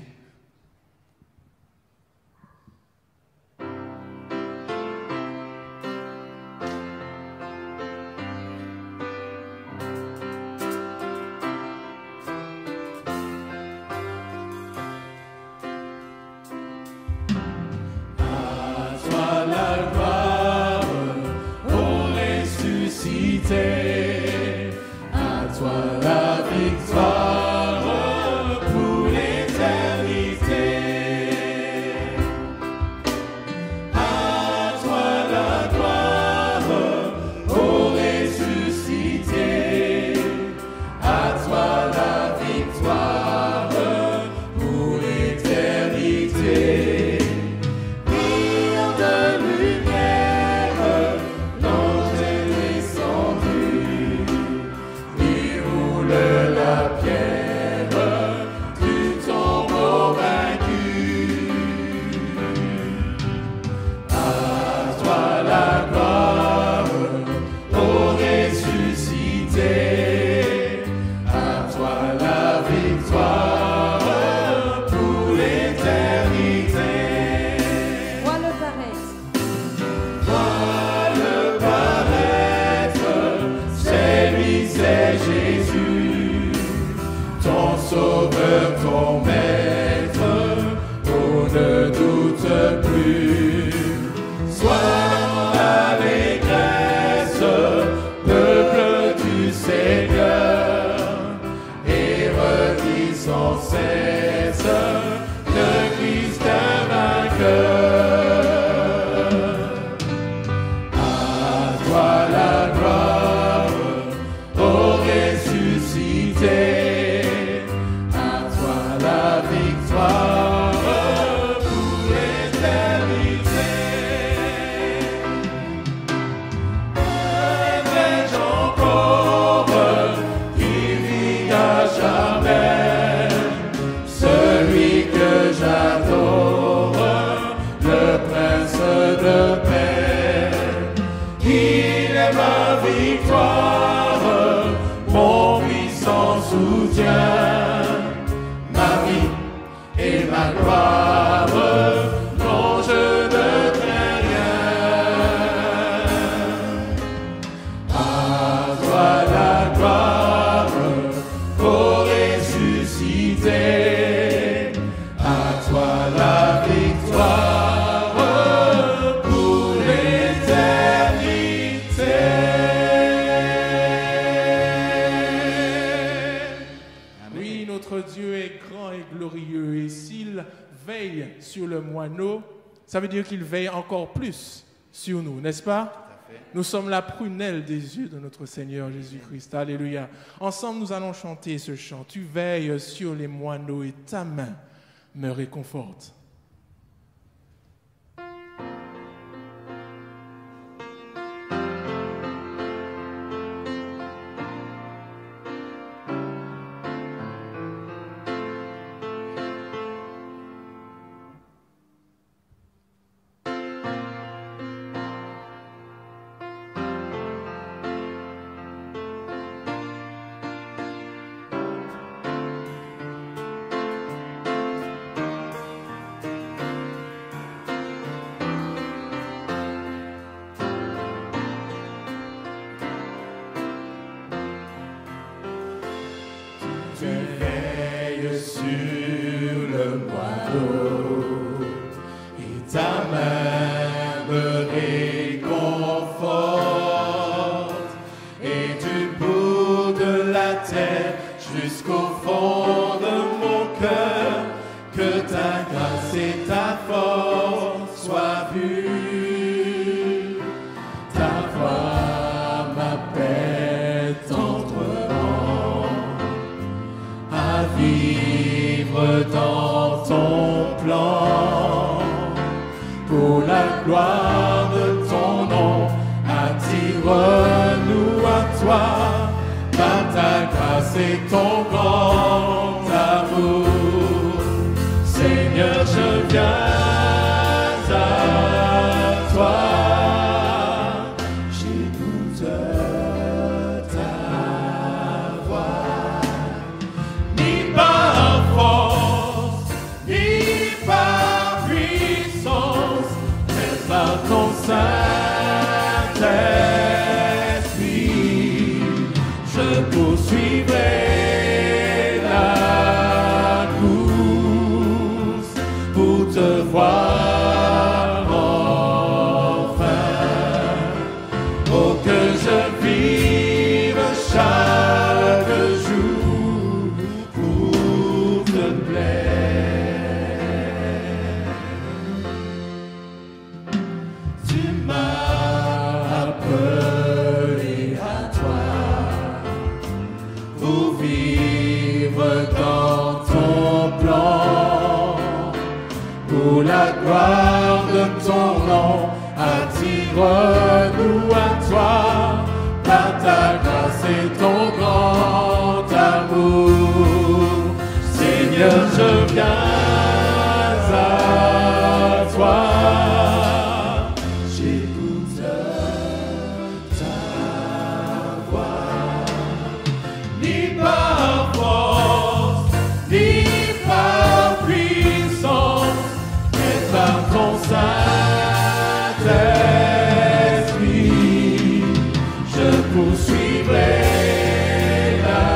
est ma victoire, mon puissant soutien, ma vie et ma gloire, quand je ne crains rien. À toi la gloire, pour ressusciter, à toi la victoire, pour l'éternité. Oui, notre Dieu est grand et glorieux, et s'il veille sur le moineau, ça veut dire qu'il veille encore plus sur nous, n'est-ce pas? Nous sommes la prunelle des yeux de notre Seigneur Jésus-Christ. Alléluia. Ensemble, nous allons chanter ce chant. Tu veilles sur les moineaux et ta main me réconforte. Tu veilles sur le moineau et ta main me réconforte, et du bout de la terre jusqu'au fond de mon cœur, que ta grâce et ta force soient vues. Ta voix m'appelle tendrement à vivre dans ton plan. Pour la gloire de ton nom, attire-nous à toi, par ta grâce et ton grand amour. Seigneur, je viens à toi, j'écoute ta voix. Ni par force, ni par puissance, mais par ton Saint-Esprit, je poursuivrai la course pour te voir enfin. Oh, que je vive chaque jour pour te plaire. Tu m'as appelé à toi pour vivre dans ton plan. Pour la gloire de ton nom, attire-nous à toi, par ta grâce et ton grand amour. Seigneur, je viens à toi, j'écoute ta voix. Ni par force, ni par puissance, mais par ton Saint-Esprit, je poursuivrai la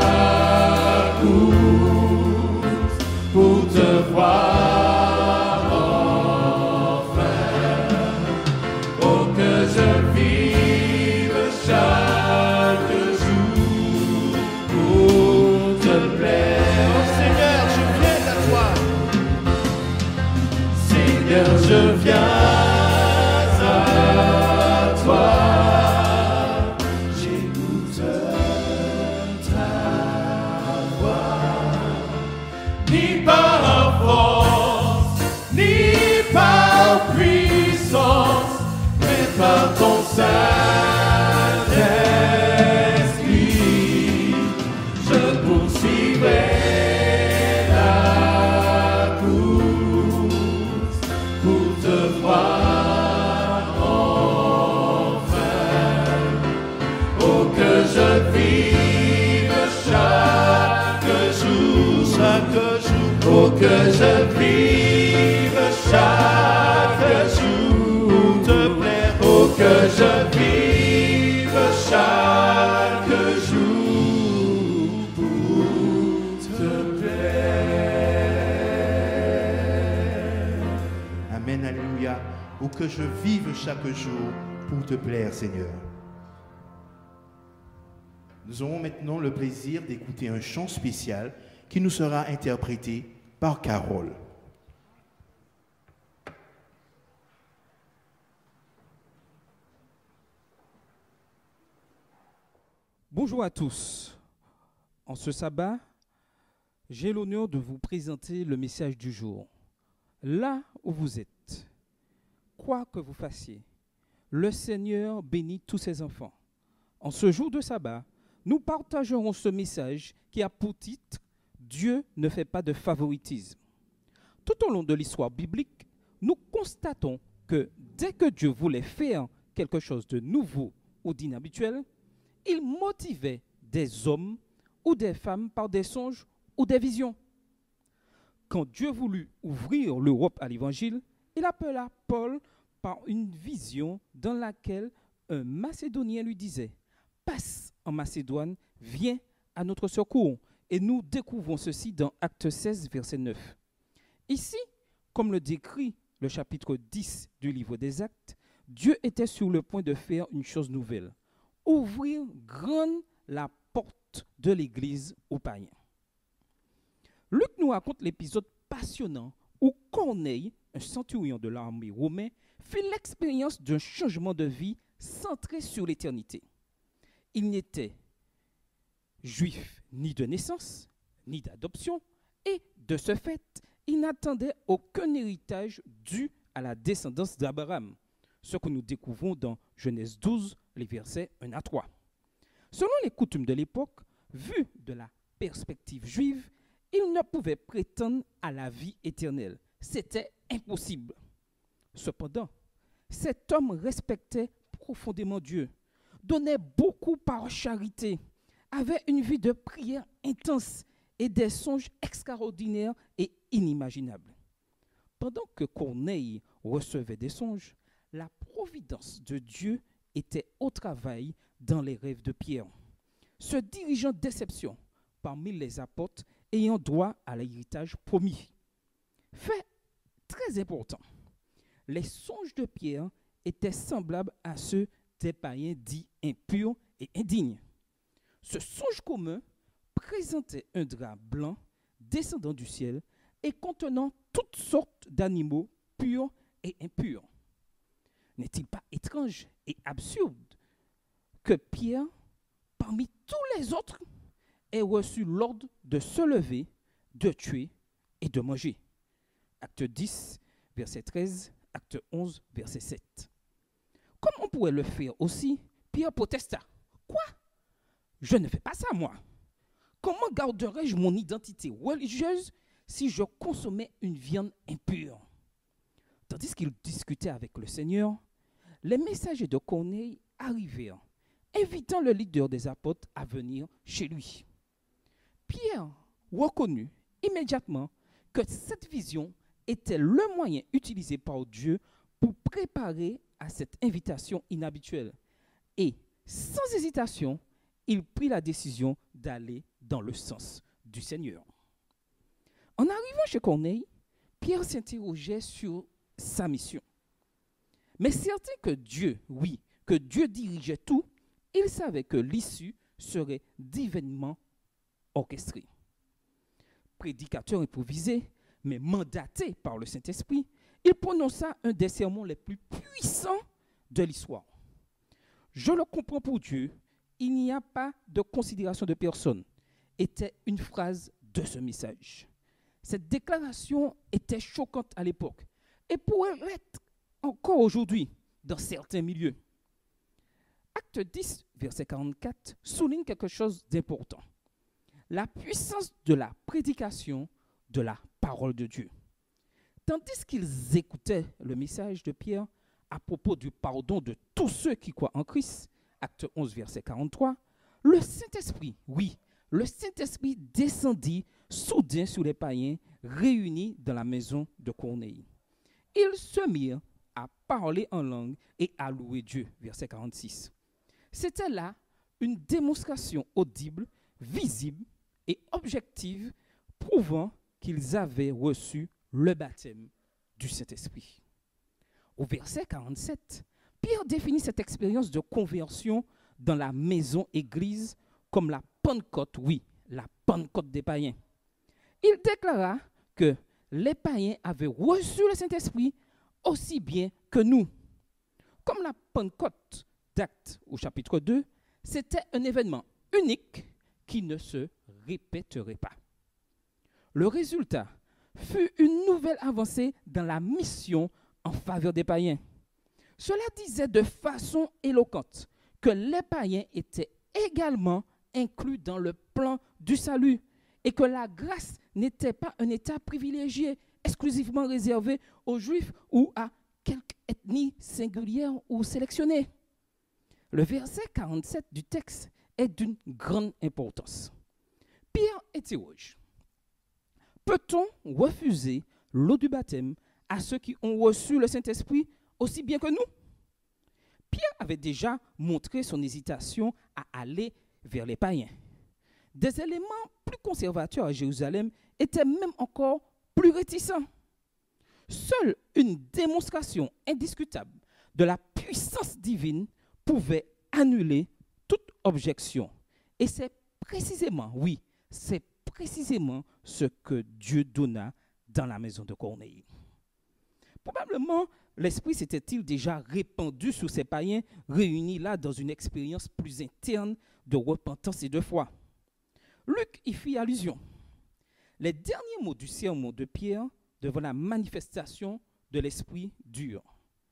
course pour te voir enfin. Oh, que je vive chaque jour pour te plaire. Oh, Seigneur, je viens à toi. Seigneur, je viens à toi, j'écoute ta voix. Ni par force, ni par puissance, mais par ton Saint-Esprit, je poursuivrai la course pour te voir enfin. que je vive chaque jour pour te plaire. Oh, que je vive chaque jour pour te plaire. Amen, alléluia. Oh, que je vive chaque jour pour te plaire, Seigneur. Nous aurons maintenant le plaisir d'écouter un chant spécial qui nous sera interprété par Carole. Bonjour à tous. En ce sabbat, j'ai l'honneur de vous présenter le message du jour. Là où vous êtes, quoi que vous fassiez, le Seigneur bénit tous ses enfants. En ce jour de sabbat, nous partagerons ce message qui a pour titre « Dieu ne fait pas de favoritisme ». Tout au long de l'histoire biblique, nous constatons que dès que Dieu voulait faire quelque chose de nouveau ou d'inhabituel, il motivait des hommes ou des femmes par des songes ou des visions. Quand Dieu voulut ouvrir l'Europe à l'Évangile, il appela Paul par une vision dans laquelle un Macédonien lui disait « Passe en Macédoine, viens à notre secours ». Et nous découvrons ceci dans Acte seize, verset neuf. Ici, comme le décrit le chapitre dix du livre des Actes, Dieu était sur le point de faire une chose nouvelle, ouvrir grande la porte de l'Église aux païens. Luc nous raconte l'épisode passionnant où Corneille, un centurion de l'armée romaine, fit l'expérience d'un changement de vie centré sur l'éternité. Il n'était juif ni de naissance, ni d'adoption, et de ce fait, il n'attendait aucun héritage dû à la descendance d'Abraham, ce que nous découvrons dans Genèse douze, les versets un à trois. Selon les coutumes de l'époque, vu de la perspective juive, il ne pouvait prétendre à la vie éternelle. C'était impossible. Cependant, cet homme respectait profondément Dieu, donnait beaucoup par charité, avait une vie de prière intense et des songes extraordinaires et inimaginables. Pendant que Corneille recevait des songes, la providence de Dieu était au travail dans les rêves de Pierre, ce dirigeant d'exception parmi les apôtres ayant droit à l'héritage promis. Fait très important, les songes de Pierre étaient semblables à ceux des païens dits impurs et indignes. Ce songe commun présentait un drap blanc descendant du ciel et contenant toutes sortes d'animaux purs et impurs. N'est-il pas étrange et absurde que Pierre, parmi tous les autres, ait reçu l'ordre de se lever, de tuer et de manger? Acte dix, verset treize, acte onze, verset sept. Comme on pourrait le faire aussi, Pierre protesta. Quoi? Je ne fais pas ça, moi. Comment garderais-je mon identité religieuse si je consommais une viande impure? Tandis qu'il discutait avec le Seigneur, les messagers de Corneille arrivèrent, invitant le leader des apôtres à venir chez lui. Pierre reconnut immédiatement que cette vision était le moyen utilisé par Dieu pour préparer à cette invitation inhabituelle. Et, sans hésitation, il prit la décision d'aller dans le sens du Seigneur. En arrivant chez Corneille, Pierre s'interrogeait sur sa mission. Mais certain que Dieu, oui, que Dieu dirigeait tout, il savait que l'issue serait divinement orchestrée. Prédicateur improvisé, mais mandaté par le Saint-Esprit, il prononça un des sermons les plus puissants de l'histoire. Je le comprends pour Dieu, il n'y a pas de considération de personne, était une phrase de ce message. Cette déclaration était choquante à l'époque et pourrait l'être encore aujourd'hui dans certains milieux. Acte dix, verset quarante-quatre, souligne quelque chose d'important. La puissance de la prédication de la parole de Dieu. Tandis qu'ils écoutaient le message de Pierre à propos du pardon de tous ceux qui croient en Christ, acte onze, verset quarante-trois, le Saint-Esprit, oui, le Saint-Esprit descendit soudain sur les païens réunis dans la maison de Corneille. Ils se mirent à parler en langue et à louer Dieu. Verset quarante-six. C'était là une démonstration audible, visible et objective, prouvant qu'ils avaient reçu le baptême du Saint-Esprit. Au verset quarante-sept, Pierre définit cette expérience de conversion dans la maison-église comme la Pentecôte, oui, la Pentecôte des païens. Il déclara que les païens avaient reçu le Saint-Esprit aussi bien que nous. Comme la Pentecôte d'Actes au chapitre deux, c'était un événement unique qui ne se répéterait pas. Le résultat fut une nouvelle avancée dans la mission en faveur des païens. Cela disait de façon éloquente que les païens étaient également inclus dans le plan du salut et que la grâce n'était pas un état privilégié exclusivement réservé aux Juifs ou à quelque ethnie singulière ou sélectionnée. Le verset quarante-sept du texte est d'une grande importance. Pierre interroge. Peut-on refuser l'eau du baptême à ceux qui ont reçu le Saint-Esprit aussi bien que nous? Pierre avait déjà montré son hésitation à aller vers les païens. Des éléments plus conservateurs à Jérusalem étaient même encore plus réticents. Seule une démonstration indiscutable de la puissance divine pouvait annuler toute objection. Et c'est précisément, oui, c'est précisément ce que Dieu donna dans la maison de Corneille. Probablement, l'Esprit s'était-il déjà répandu sur ces païens réunis là dans une expérience plus interne de repentance et de foi. Luc y fit allusion. Les derniers mots du sermon de Pierre devant la manifestation de l'Esprit durent.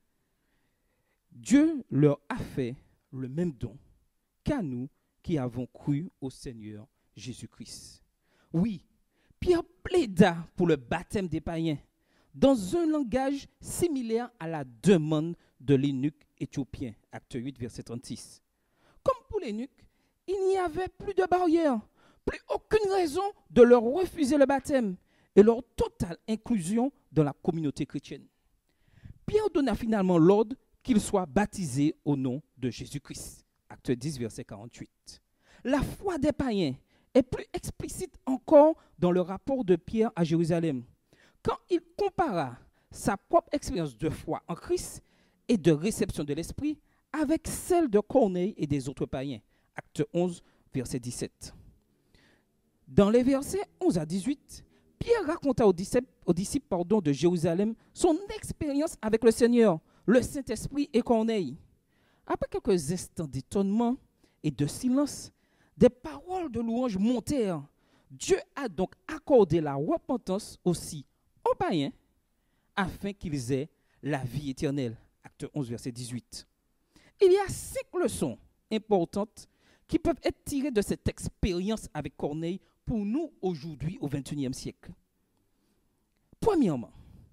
Dieu leur a fait le même don qu'à nous qui avons cru au Seigneur Jésus-Christ. Oui, Pierre plaida pour le baptême des païens dans un langage similaire à la demande de l'eunuque éthiopien, acte huit, verset trente-six. Comme pour l'eunuque, il n'y avait plus de barrière, plus aucune raison de leur refuser le baptême et leur totale inclusion dans la communauté chrétienne. Pierre donna finalement l'ordre qu'ils soient baptisés au nom de Jésus-Christ, acte dix, verset quarante-huit. La foi des païens est plus explicite encore dans le rapport de Pierre à Jérusalem, quand il compara sa propre expérience de foi en Christ et de réception de l'Esprit avec celle de Corneille et des autres païens. Acte onze, verset dix-sept. Dans les versets onze à dix-huit, Pierre raconta aux disciples, aux disciples pardon, de Jérusalem son expérience avec le Seigneur, le Saint-Esprit et Corneille. Après quelques instants d'étonnement et de silence, des paroles de louange montèrent. Dieu a donc accordé la repentance aussi aux païens afin qu'ils aient la vie éternelle. Acte onze, verset dix-huit. Il y a cinq leçons importantes qui peuvent être tirées de cette expérience avec Corneille pour nous aujourd'hui au vingt et unième siècle. Premièrement,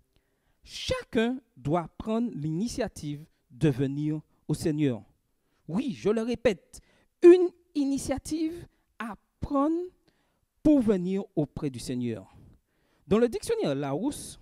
chacun doit prendre l'initiative de venir au Seigneur. Oui, je le répète, une initiative à prendre pour venir auprès du Seigneur. Dans le dictionnaire Larousse,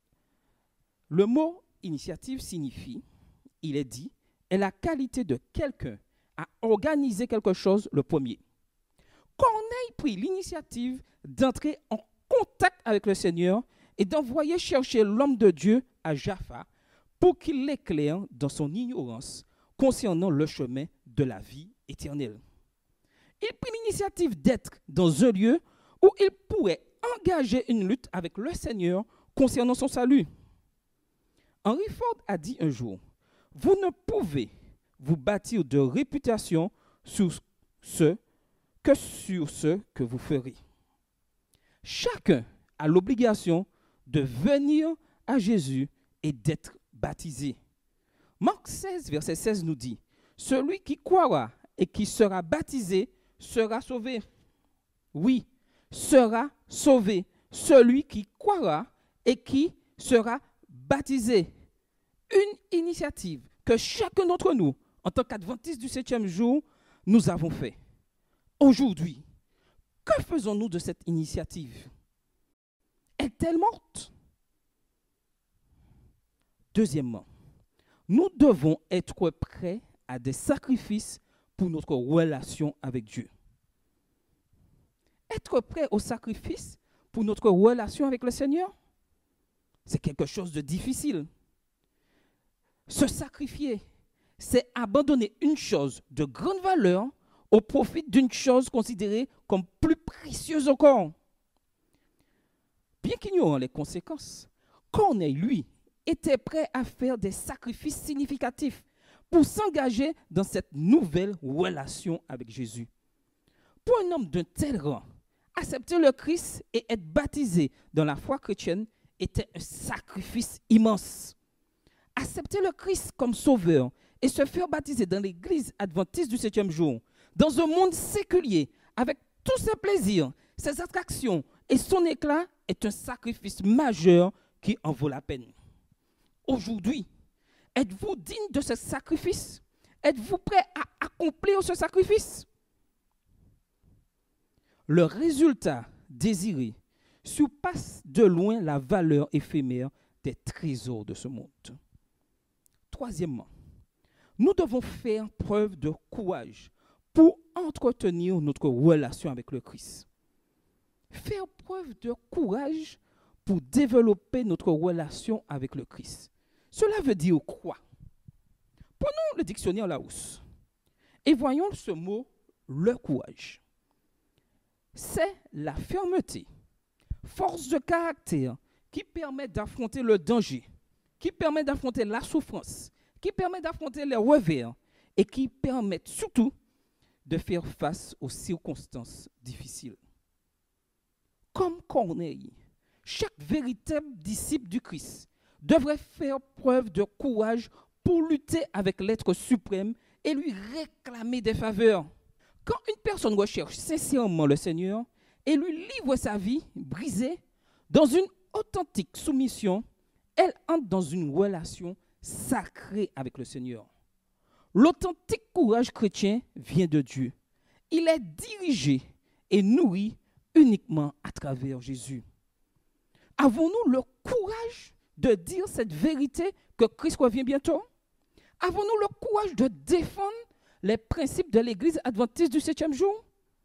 le mot initiative signifie, il est dit, est la qualité de quelqu'un à organiser quelque chose le premier. Corneille prit l'initiative d'entrer en contact avec le Seigneur et d'envoyer chercher l'homme de Dieu à Jaffa pour qu'il l'éclaire dans son ignorance concernant le chemin de la vie éternelle. Il prit l'initiative d'être dans un lieu où il pourrait engager une lutte avec le Seigneur concernant son salut. Henry Ford a dit un jour, « Vous ne pouvez vous bâtir de réputation sur ce que sur ce que vous ferez. » Chacun a l'obligation de venir à Jésus et d'être baptisé. Marc seize, verset seize nous dit, « Celui qui croira et qui sera baptisé sera sauvé. » Oui, sera sauvé. Celui qui croira et qui sera baptisé. Une initiative que chacun d'entre nous, en tant qu'adventistes du septième jour, nous avons fait. Aujourd'hui, Que faisons-nous de cette initiative? Est-elle morte? Deuxièmement, nous devons être prêts à des sacrifices pour notre relation avec Dieu. Être prêt au sacrifice pour notre relation avec le Seigneur, c'est quelque chose de difficile. Se sacrifier, c'est abandonner une chose de grande valeur au profit d'une chose considérée comme plus précieuse encore. Bien qu'ignorant les conséquences, Corneille, lui, était prêt à faire des sacrifices significatifs pour s'engager dans cette nouvelle relation avec Jésus. Pour un homme d'un tel rang, accepter le Christ et être baptisé dans la foi chrétienne était un sacrifice immense. Accepter le Christ comme sauveur et se faire baptiser dans l'église adventiste du septième jour, dans un monde séculier, avec tous ses plaisirs, ses attractions et son éclat, est un sacrifice majeur qui en vaut la peine. Aujourd'hui, êtes-vous digne de ce sacrifice? Êtes-vous prêt à accomplir ce sacrifice? Le résultat désiré surpasse de loin la valeur éphémère des trésors de ce monde. Troisièmement, nous devons faire preuve de courage pour entretenir notre relation avec le Christ. Faire preuve de courage pour développer notre relation avec le Christ. Cela veut dire quoi? Prenons le dictionnaire Larousse et voyons ce mot, le courage. C'est la fermeté, force de caractère qui permet d'affronter le danger, qui permet d'affronter la souffrance, qui permet d'affronter les revers et qui permet surtout de faire face aux circonstances difficiles. Comme Corneille, chaque véritable disciple du Christ devrait faire preuve de courage pour lutter avec l'être suprême et lui réclamer des faveurs. Quand une personne recherche sincèrement le Seigneur et lui livre sa vie brisée dans une authentique soumission, elle entre dans une relation sacrée avec le Seigneur. L'authentique courage chrétien vient de Dieu. Il est dirigé et nourri uniquement à travers Jésus. Avons-nous le courage de dire cette vérité que Christ revient bientôt? Avons-nous le courage de défendre les principes de l'Église adventiste du septième jour?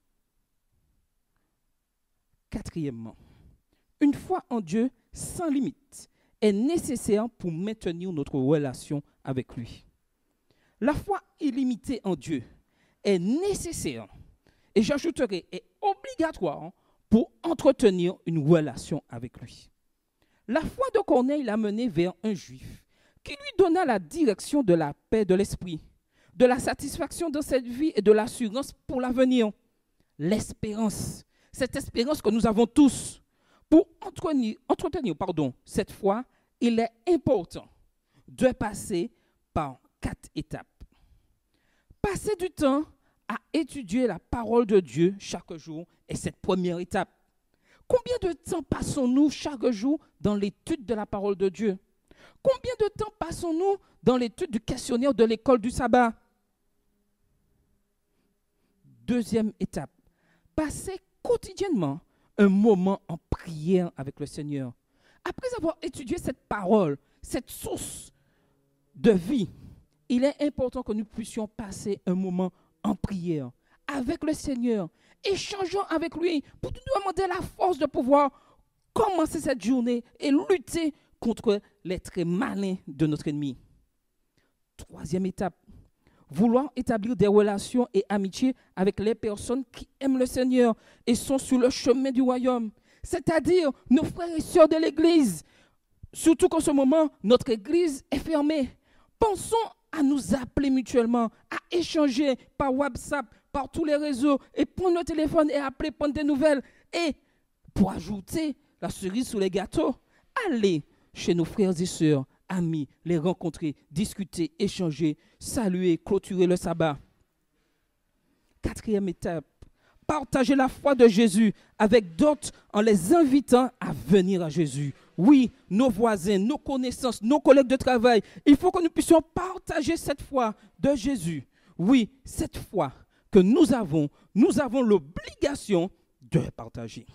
Quatrièmement, une foi en Dieu sans limite est nécessaire pour maintenir notre relation avec lui. La foi illimitée en Dieu est nécessaire, et j'ajouterai, est obligatoire pour entretenir une relation avec lui. La foi de Corneille l'a mené vers un juif qui lui donna la direction de la paix de l'esprit, de la satisfaction dans cette vie et de l'assurance pour l'avenir. L'espérance, cette espérance que nous avons tous. Pour entretenir, entretenir pardon, cette foi, il est important de passer par quatre étapes. Passer du temps à étudier la parole de Dieu chaque jour est cette première étape. Combien de temps passons-nous chaque jour dans l'étude de la parole de Dieu? Combien de temps passons-nous dans l'étude du questionnaire de l'école du sabbat? Deuxième étape, passer quotidiennement un moment en prière avec le Seigneur. Après avoir étudié cette parole, cette source de vie, il est important que nous puissions passer un moment en prière avec le Seigneur, échangeant avec lui pour nous demander la force de pouvoir commencer cette journée et lutter contre les traits malins de notre ennemi. Troisième étape, vouloir établir des relations et amitiés avec les personnes qui aiment le Seigneur et sont sur le chemin du royaume, c'est-à-dire nos frères et sœurs de l'Église. Surtout qu'en ce moment, notre Église est fermée. Pensons à nous appeler mutuellement, à échanger par WhatsApp, par tous les réseaux, et prendre le téléphone et appeler, prendre des nouvelles. Et pour ajouter la cerise sur les gâteaux, allez chez nos frères et sœurs, amis, les rencontrer, discuter, échanger, saluer, clôturer le sabbat. Quatrième étape, partager la foi de Jésus avec d'autres en les invitant à venir à Jésus. Oui, nos voisins, nos connaissances, nos collègues de travail, il faut que nous puissions partager cette foi de Jésus. Oui, cette foi que nous avons, nous avons l'obligation de partager.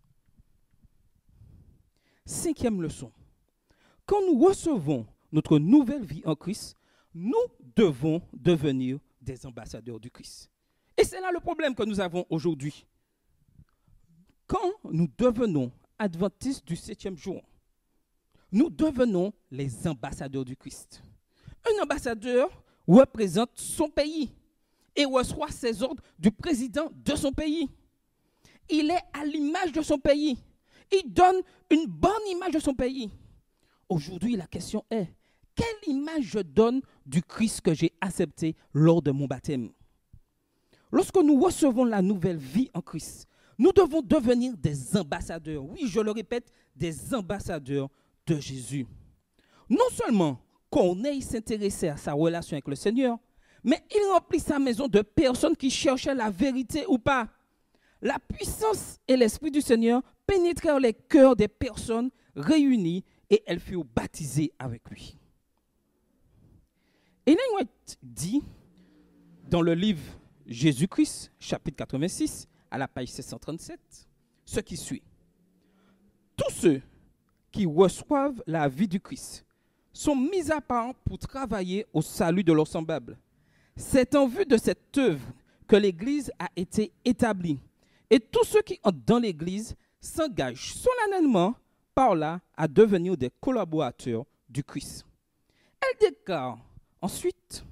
Cinquième leçon. Quand nous recevons notre nouvelle vie en Christ, nous devons devenir des ambassadeurs du Christ. Et c'est là le problème que nous avons aujourd'hui. Quand nous devenons adventistes du septième jour, nous devenons les ambassadeurs du Christ. Un ambassadeur représente son pays et reçoit ses ordres du président de son pays. Il est à l'image de son pays. Il donne une bonne image de son pays. Aujourd'hui, la question est, quelle image je donne du Christ que j'ai accepté lors de mon baptême? Lorsque nous recevons la nouvelle vie en Christ, nous devons devenir des ambassadeurs. Oui, je le répète, des ambassadeurs de Jésus. Non seulement Corneille s'intéressait à sa relation avec le Seigneur, mais il remplit sa maison de personnes qui cherchaient la vérité ou pas. La puissance et l'Esprit du Seigneur pénétrèrent les cœurs des personnes réunies et elles furent baptisées avec lui. Ellen White dit dans le livre Jésus-Christ, chapitre quatre-vingt-six, à la page sept cent trente-sept, ce qui suit. Tous ceux qui reçoivent la vie du Christ sont mis à part pour travailler au salut de leurs semblables. C'est en vue de cette œuvre que l'Église a été établie. Et tous ceux qui entrent dans l'Église s'engagent solennellement par là à devenir des collaborateurs du Christ. Elle déclare ensuite,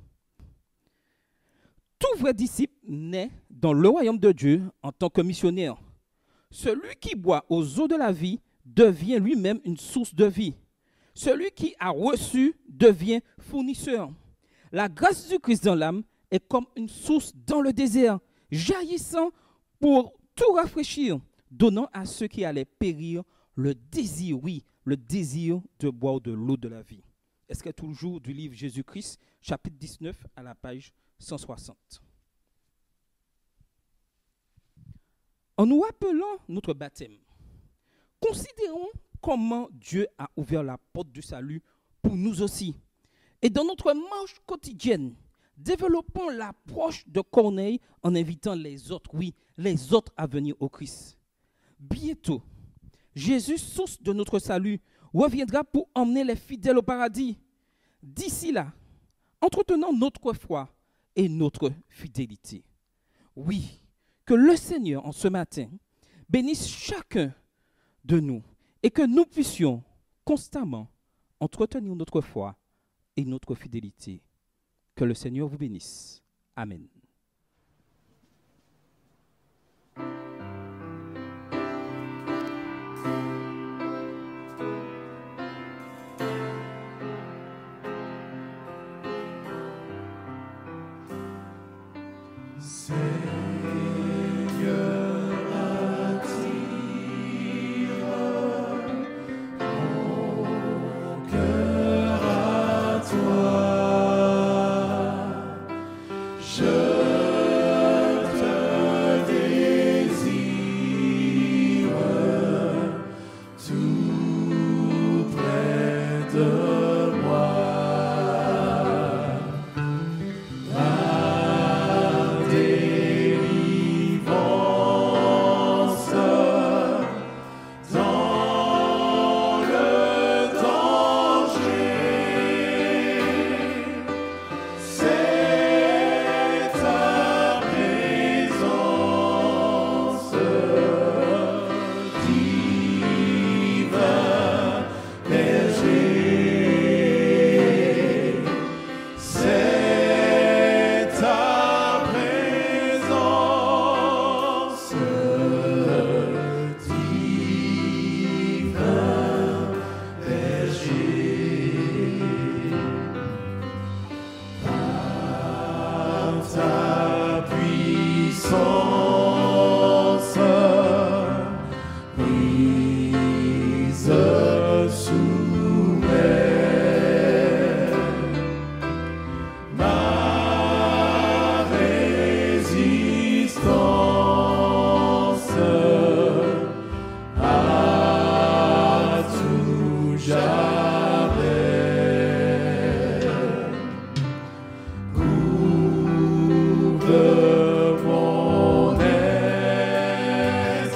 tout vrai disciple naît dans le royaume de Dieu en tant que missionnaire. Celui qui boit aux eaux de la vie devient lui-même une source de vie. Celui qui a reçu devient fournisseur. La grâce du Christ dans l'âme est comme une source dans le désert, jaillissant pour tout rafraîchir, donnant à ceux qui allaient périr le désir, oui, le désir de boire de l'eau de la vie. Est-ce que toujours du livre Jésus-Christ, chapitre dix-neuf, à la page cent soixante. En nous rappelant notre baptême, considérons comment Dieu a ouvert la porte du salut pour nous aussi. Et dans notre marche quotidienne, développons l'approche de Corneille en invitant les autres, oui, les autres à venir au Christ. Bientôt, Jésus, source de notre salut, reviendra pour emmener les fidèles au paradis. D'ici là, entretenons notre foi et notre fidélité. Oui, que le Seigneur, en ce matin, bénisse chacun de nous et que nous puissions constamment entretenir notre foi et notre fidélité. Que le Seigneur vous bénisse. Amen. Mon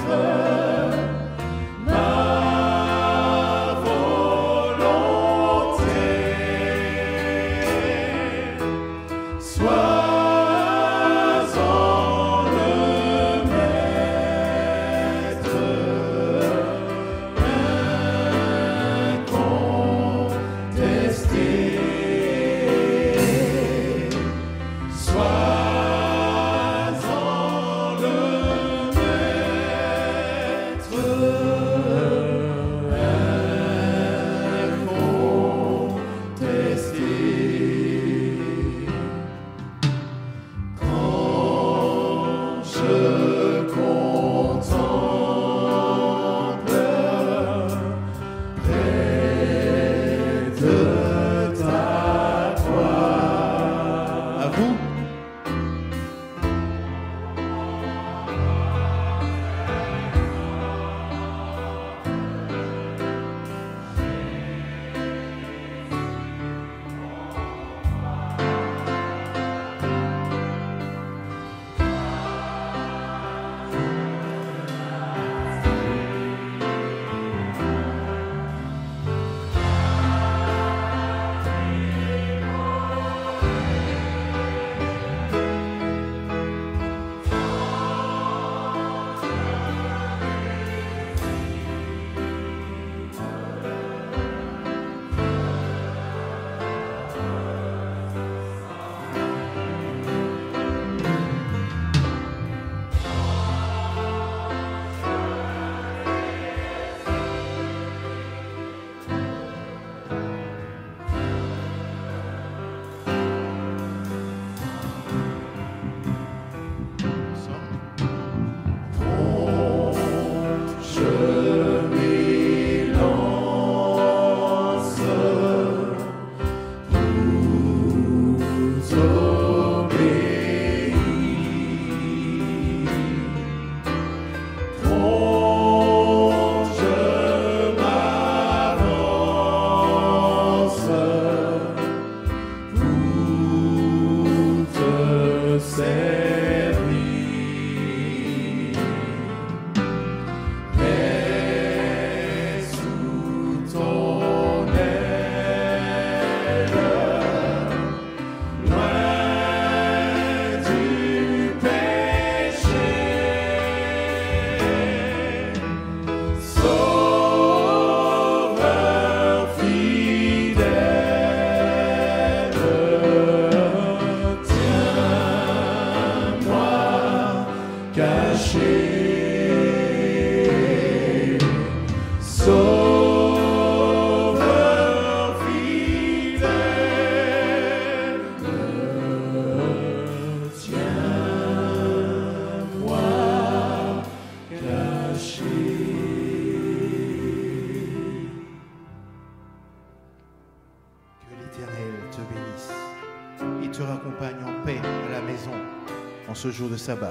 te raccompagne en paix à la maison en ce jour de sabbat.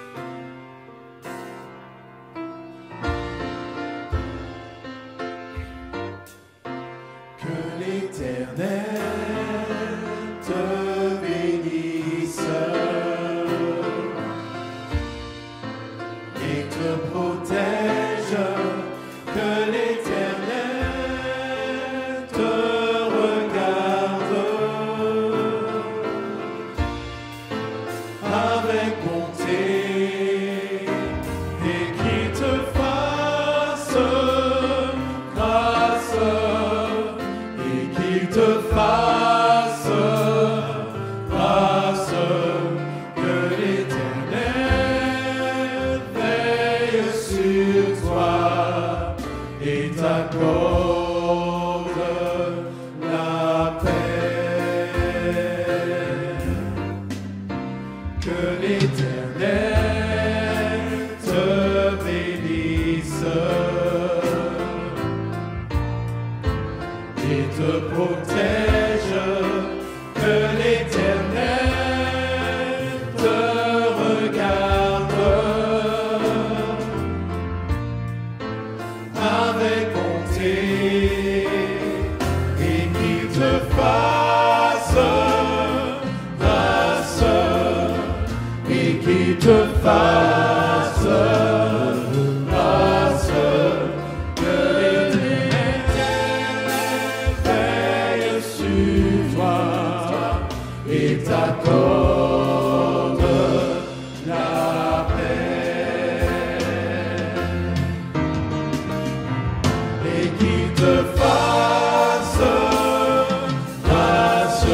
Que l'Éternel te bénisse et te protège. Que l'Éternel te regarde avec bonté et qu'il te fasse grâce. Qu'il te fasse grâce, que l'Éternel veille sur toi et t'accorde la paix. Que l'Éternel te bénisse et te protège, que l'Éternel te regarde avec bonté et qu'il te fasse grâce et qu'il te fasse grâce. Et t'accorde la paix et qu'il te fasse grâce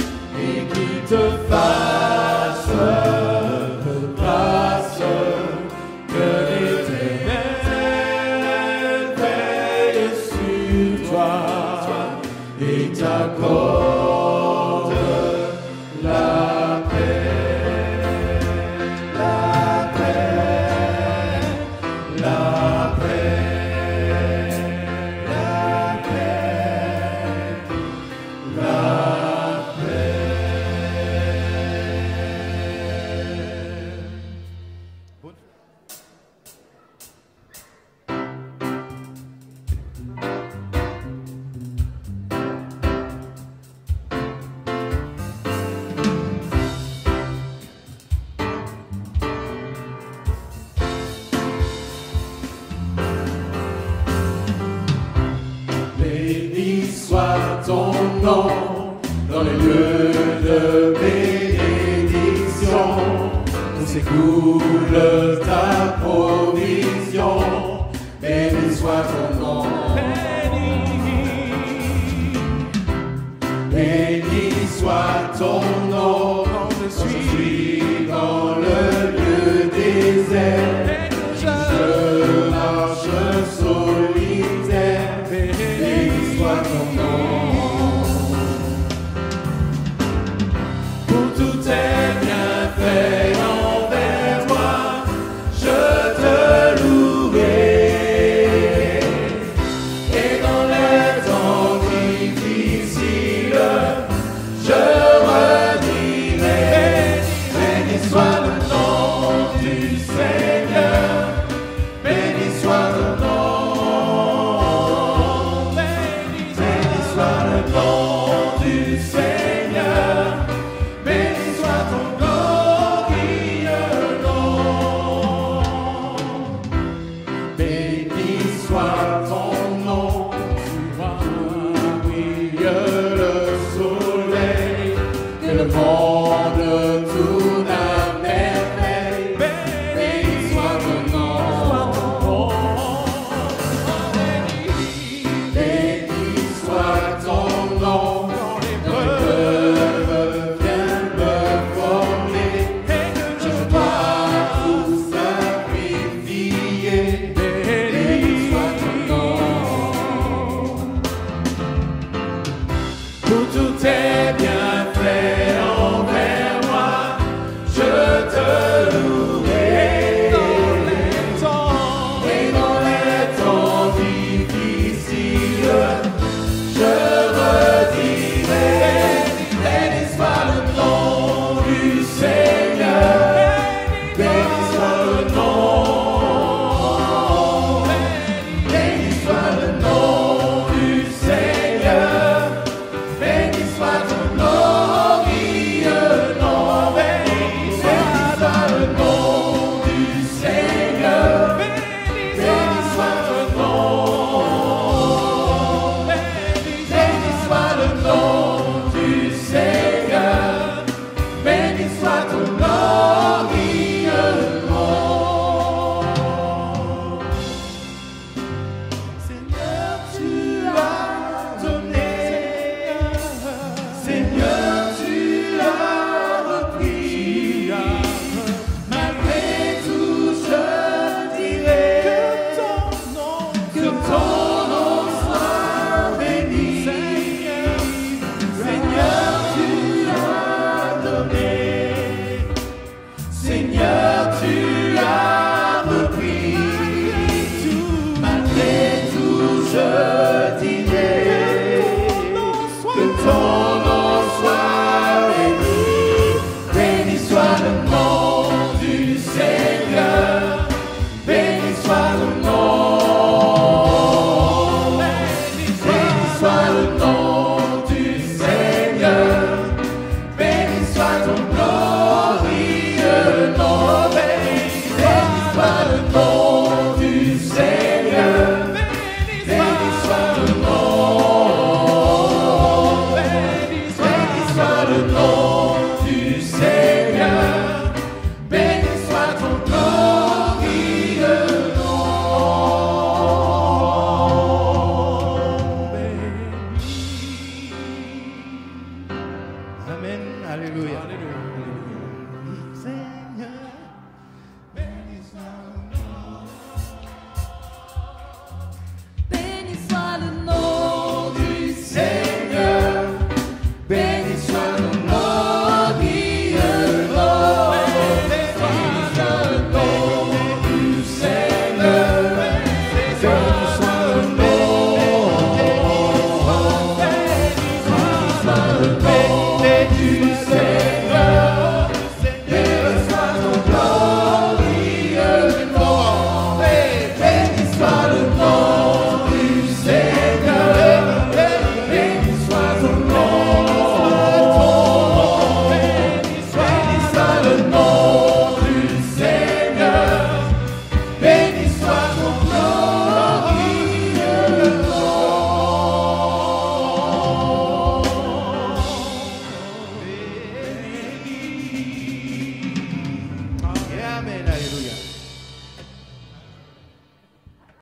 et qu'il te fasse grâce, nom dans les lieux de bénédiction. Où s'écoule ta provision. Béni soit ton nom. Béni soit ton nom. Je suis dans le lieu désert. Je marche solitaire. Béni soit ton nom. Pour tous tes bienfaits envers moi, je te louerai. Et dans les temps difficiles, je redirai. Béni soit le nom du Seigneur. Béni soit le nom. Béni soit le nom du Seigneur. Béni soit ton glorieux nom. Béni soit ton nom. Tu brille le soleil, que le monde tourne à merveille. Béni soit ton nom. Béni soit ton nom. Quand l'épreuve vient me former, je dois tout sacrifier. Béni soit ton nom. Pour tous tes bienfaits envers moi, je te louerai. Et dans les temps difficiles, je redirai. Béni soit le nom du Seigneur. Béni soit le nom. Béni soit le nom du Seigneur. Béni soit ton glorieux nom. Béni soit le nom du Seigneur. Béni soit le nom. Béni soit le nom du Seigneur. Béni soit ton glorieux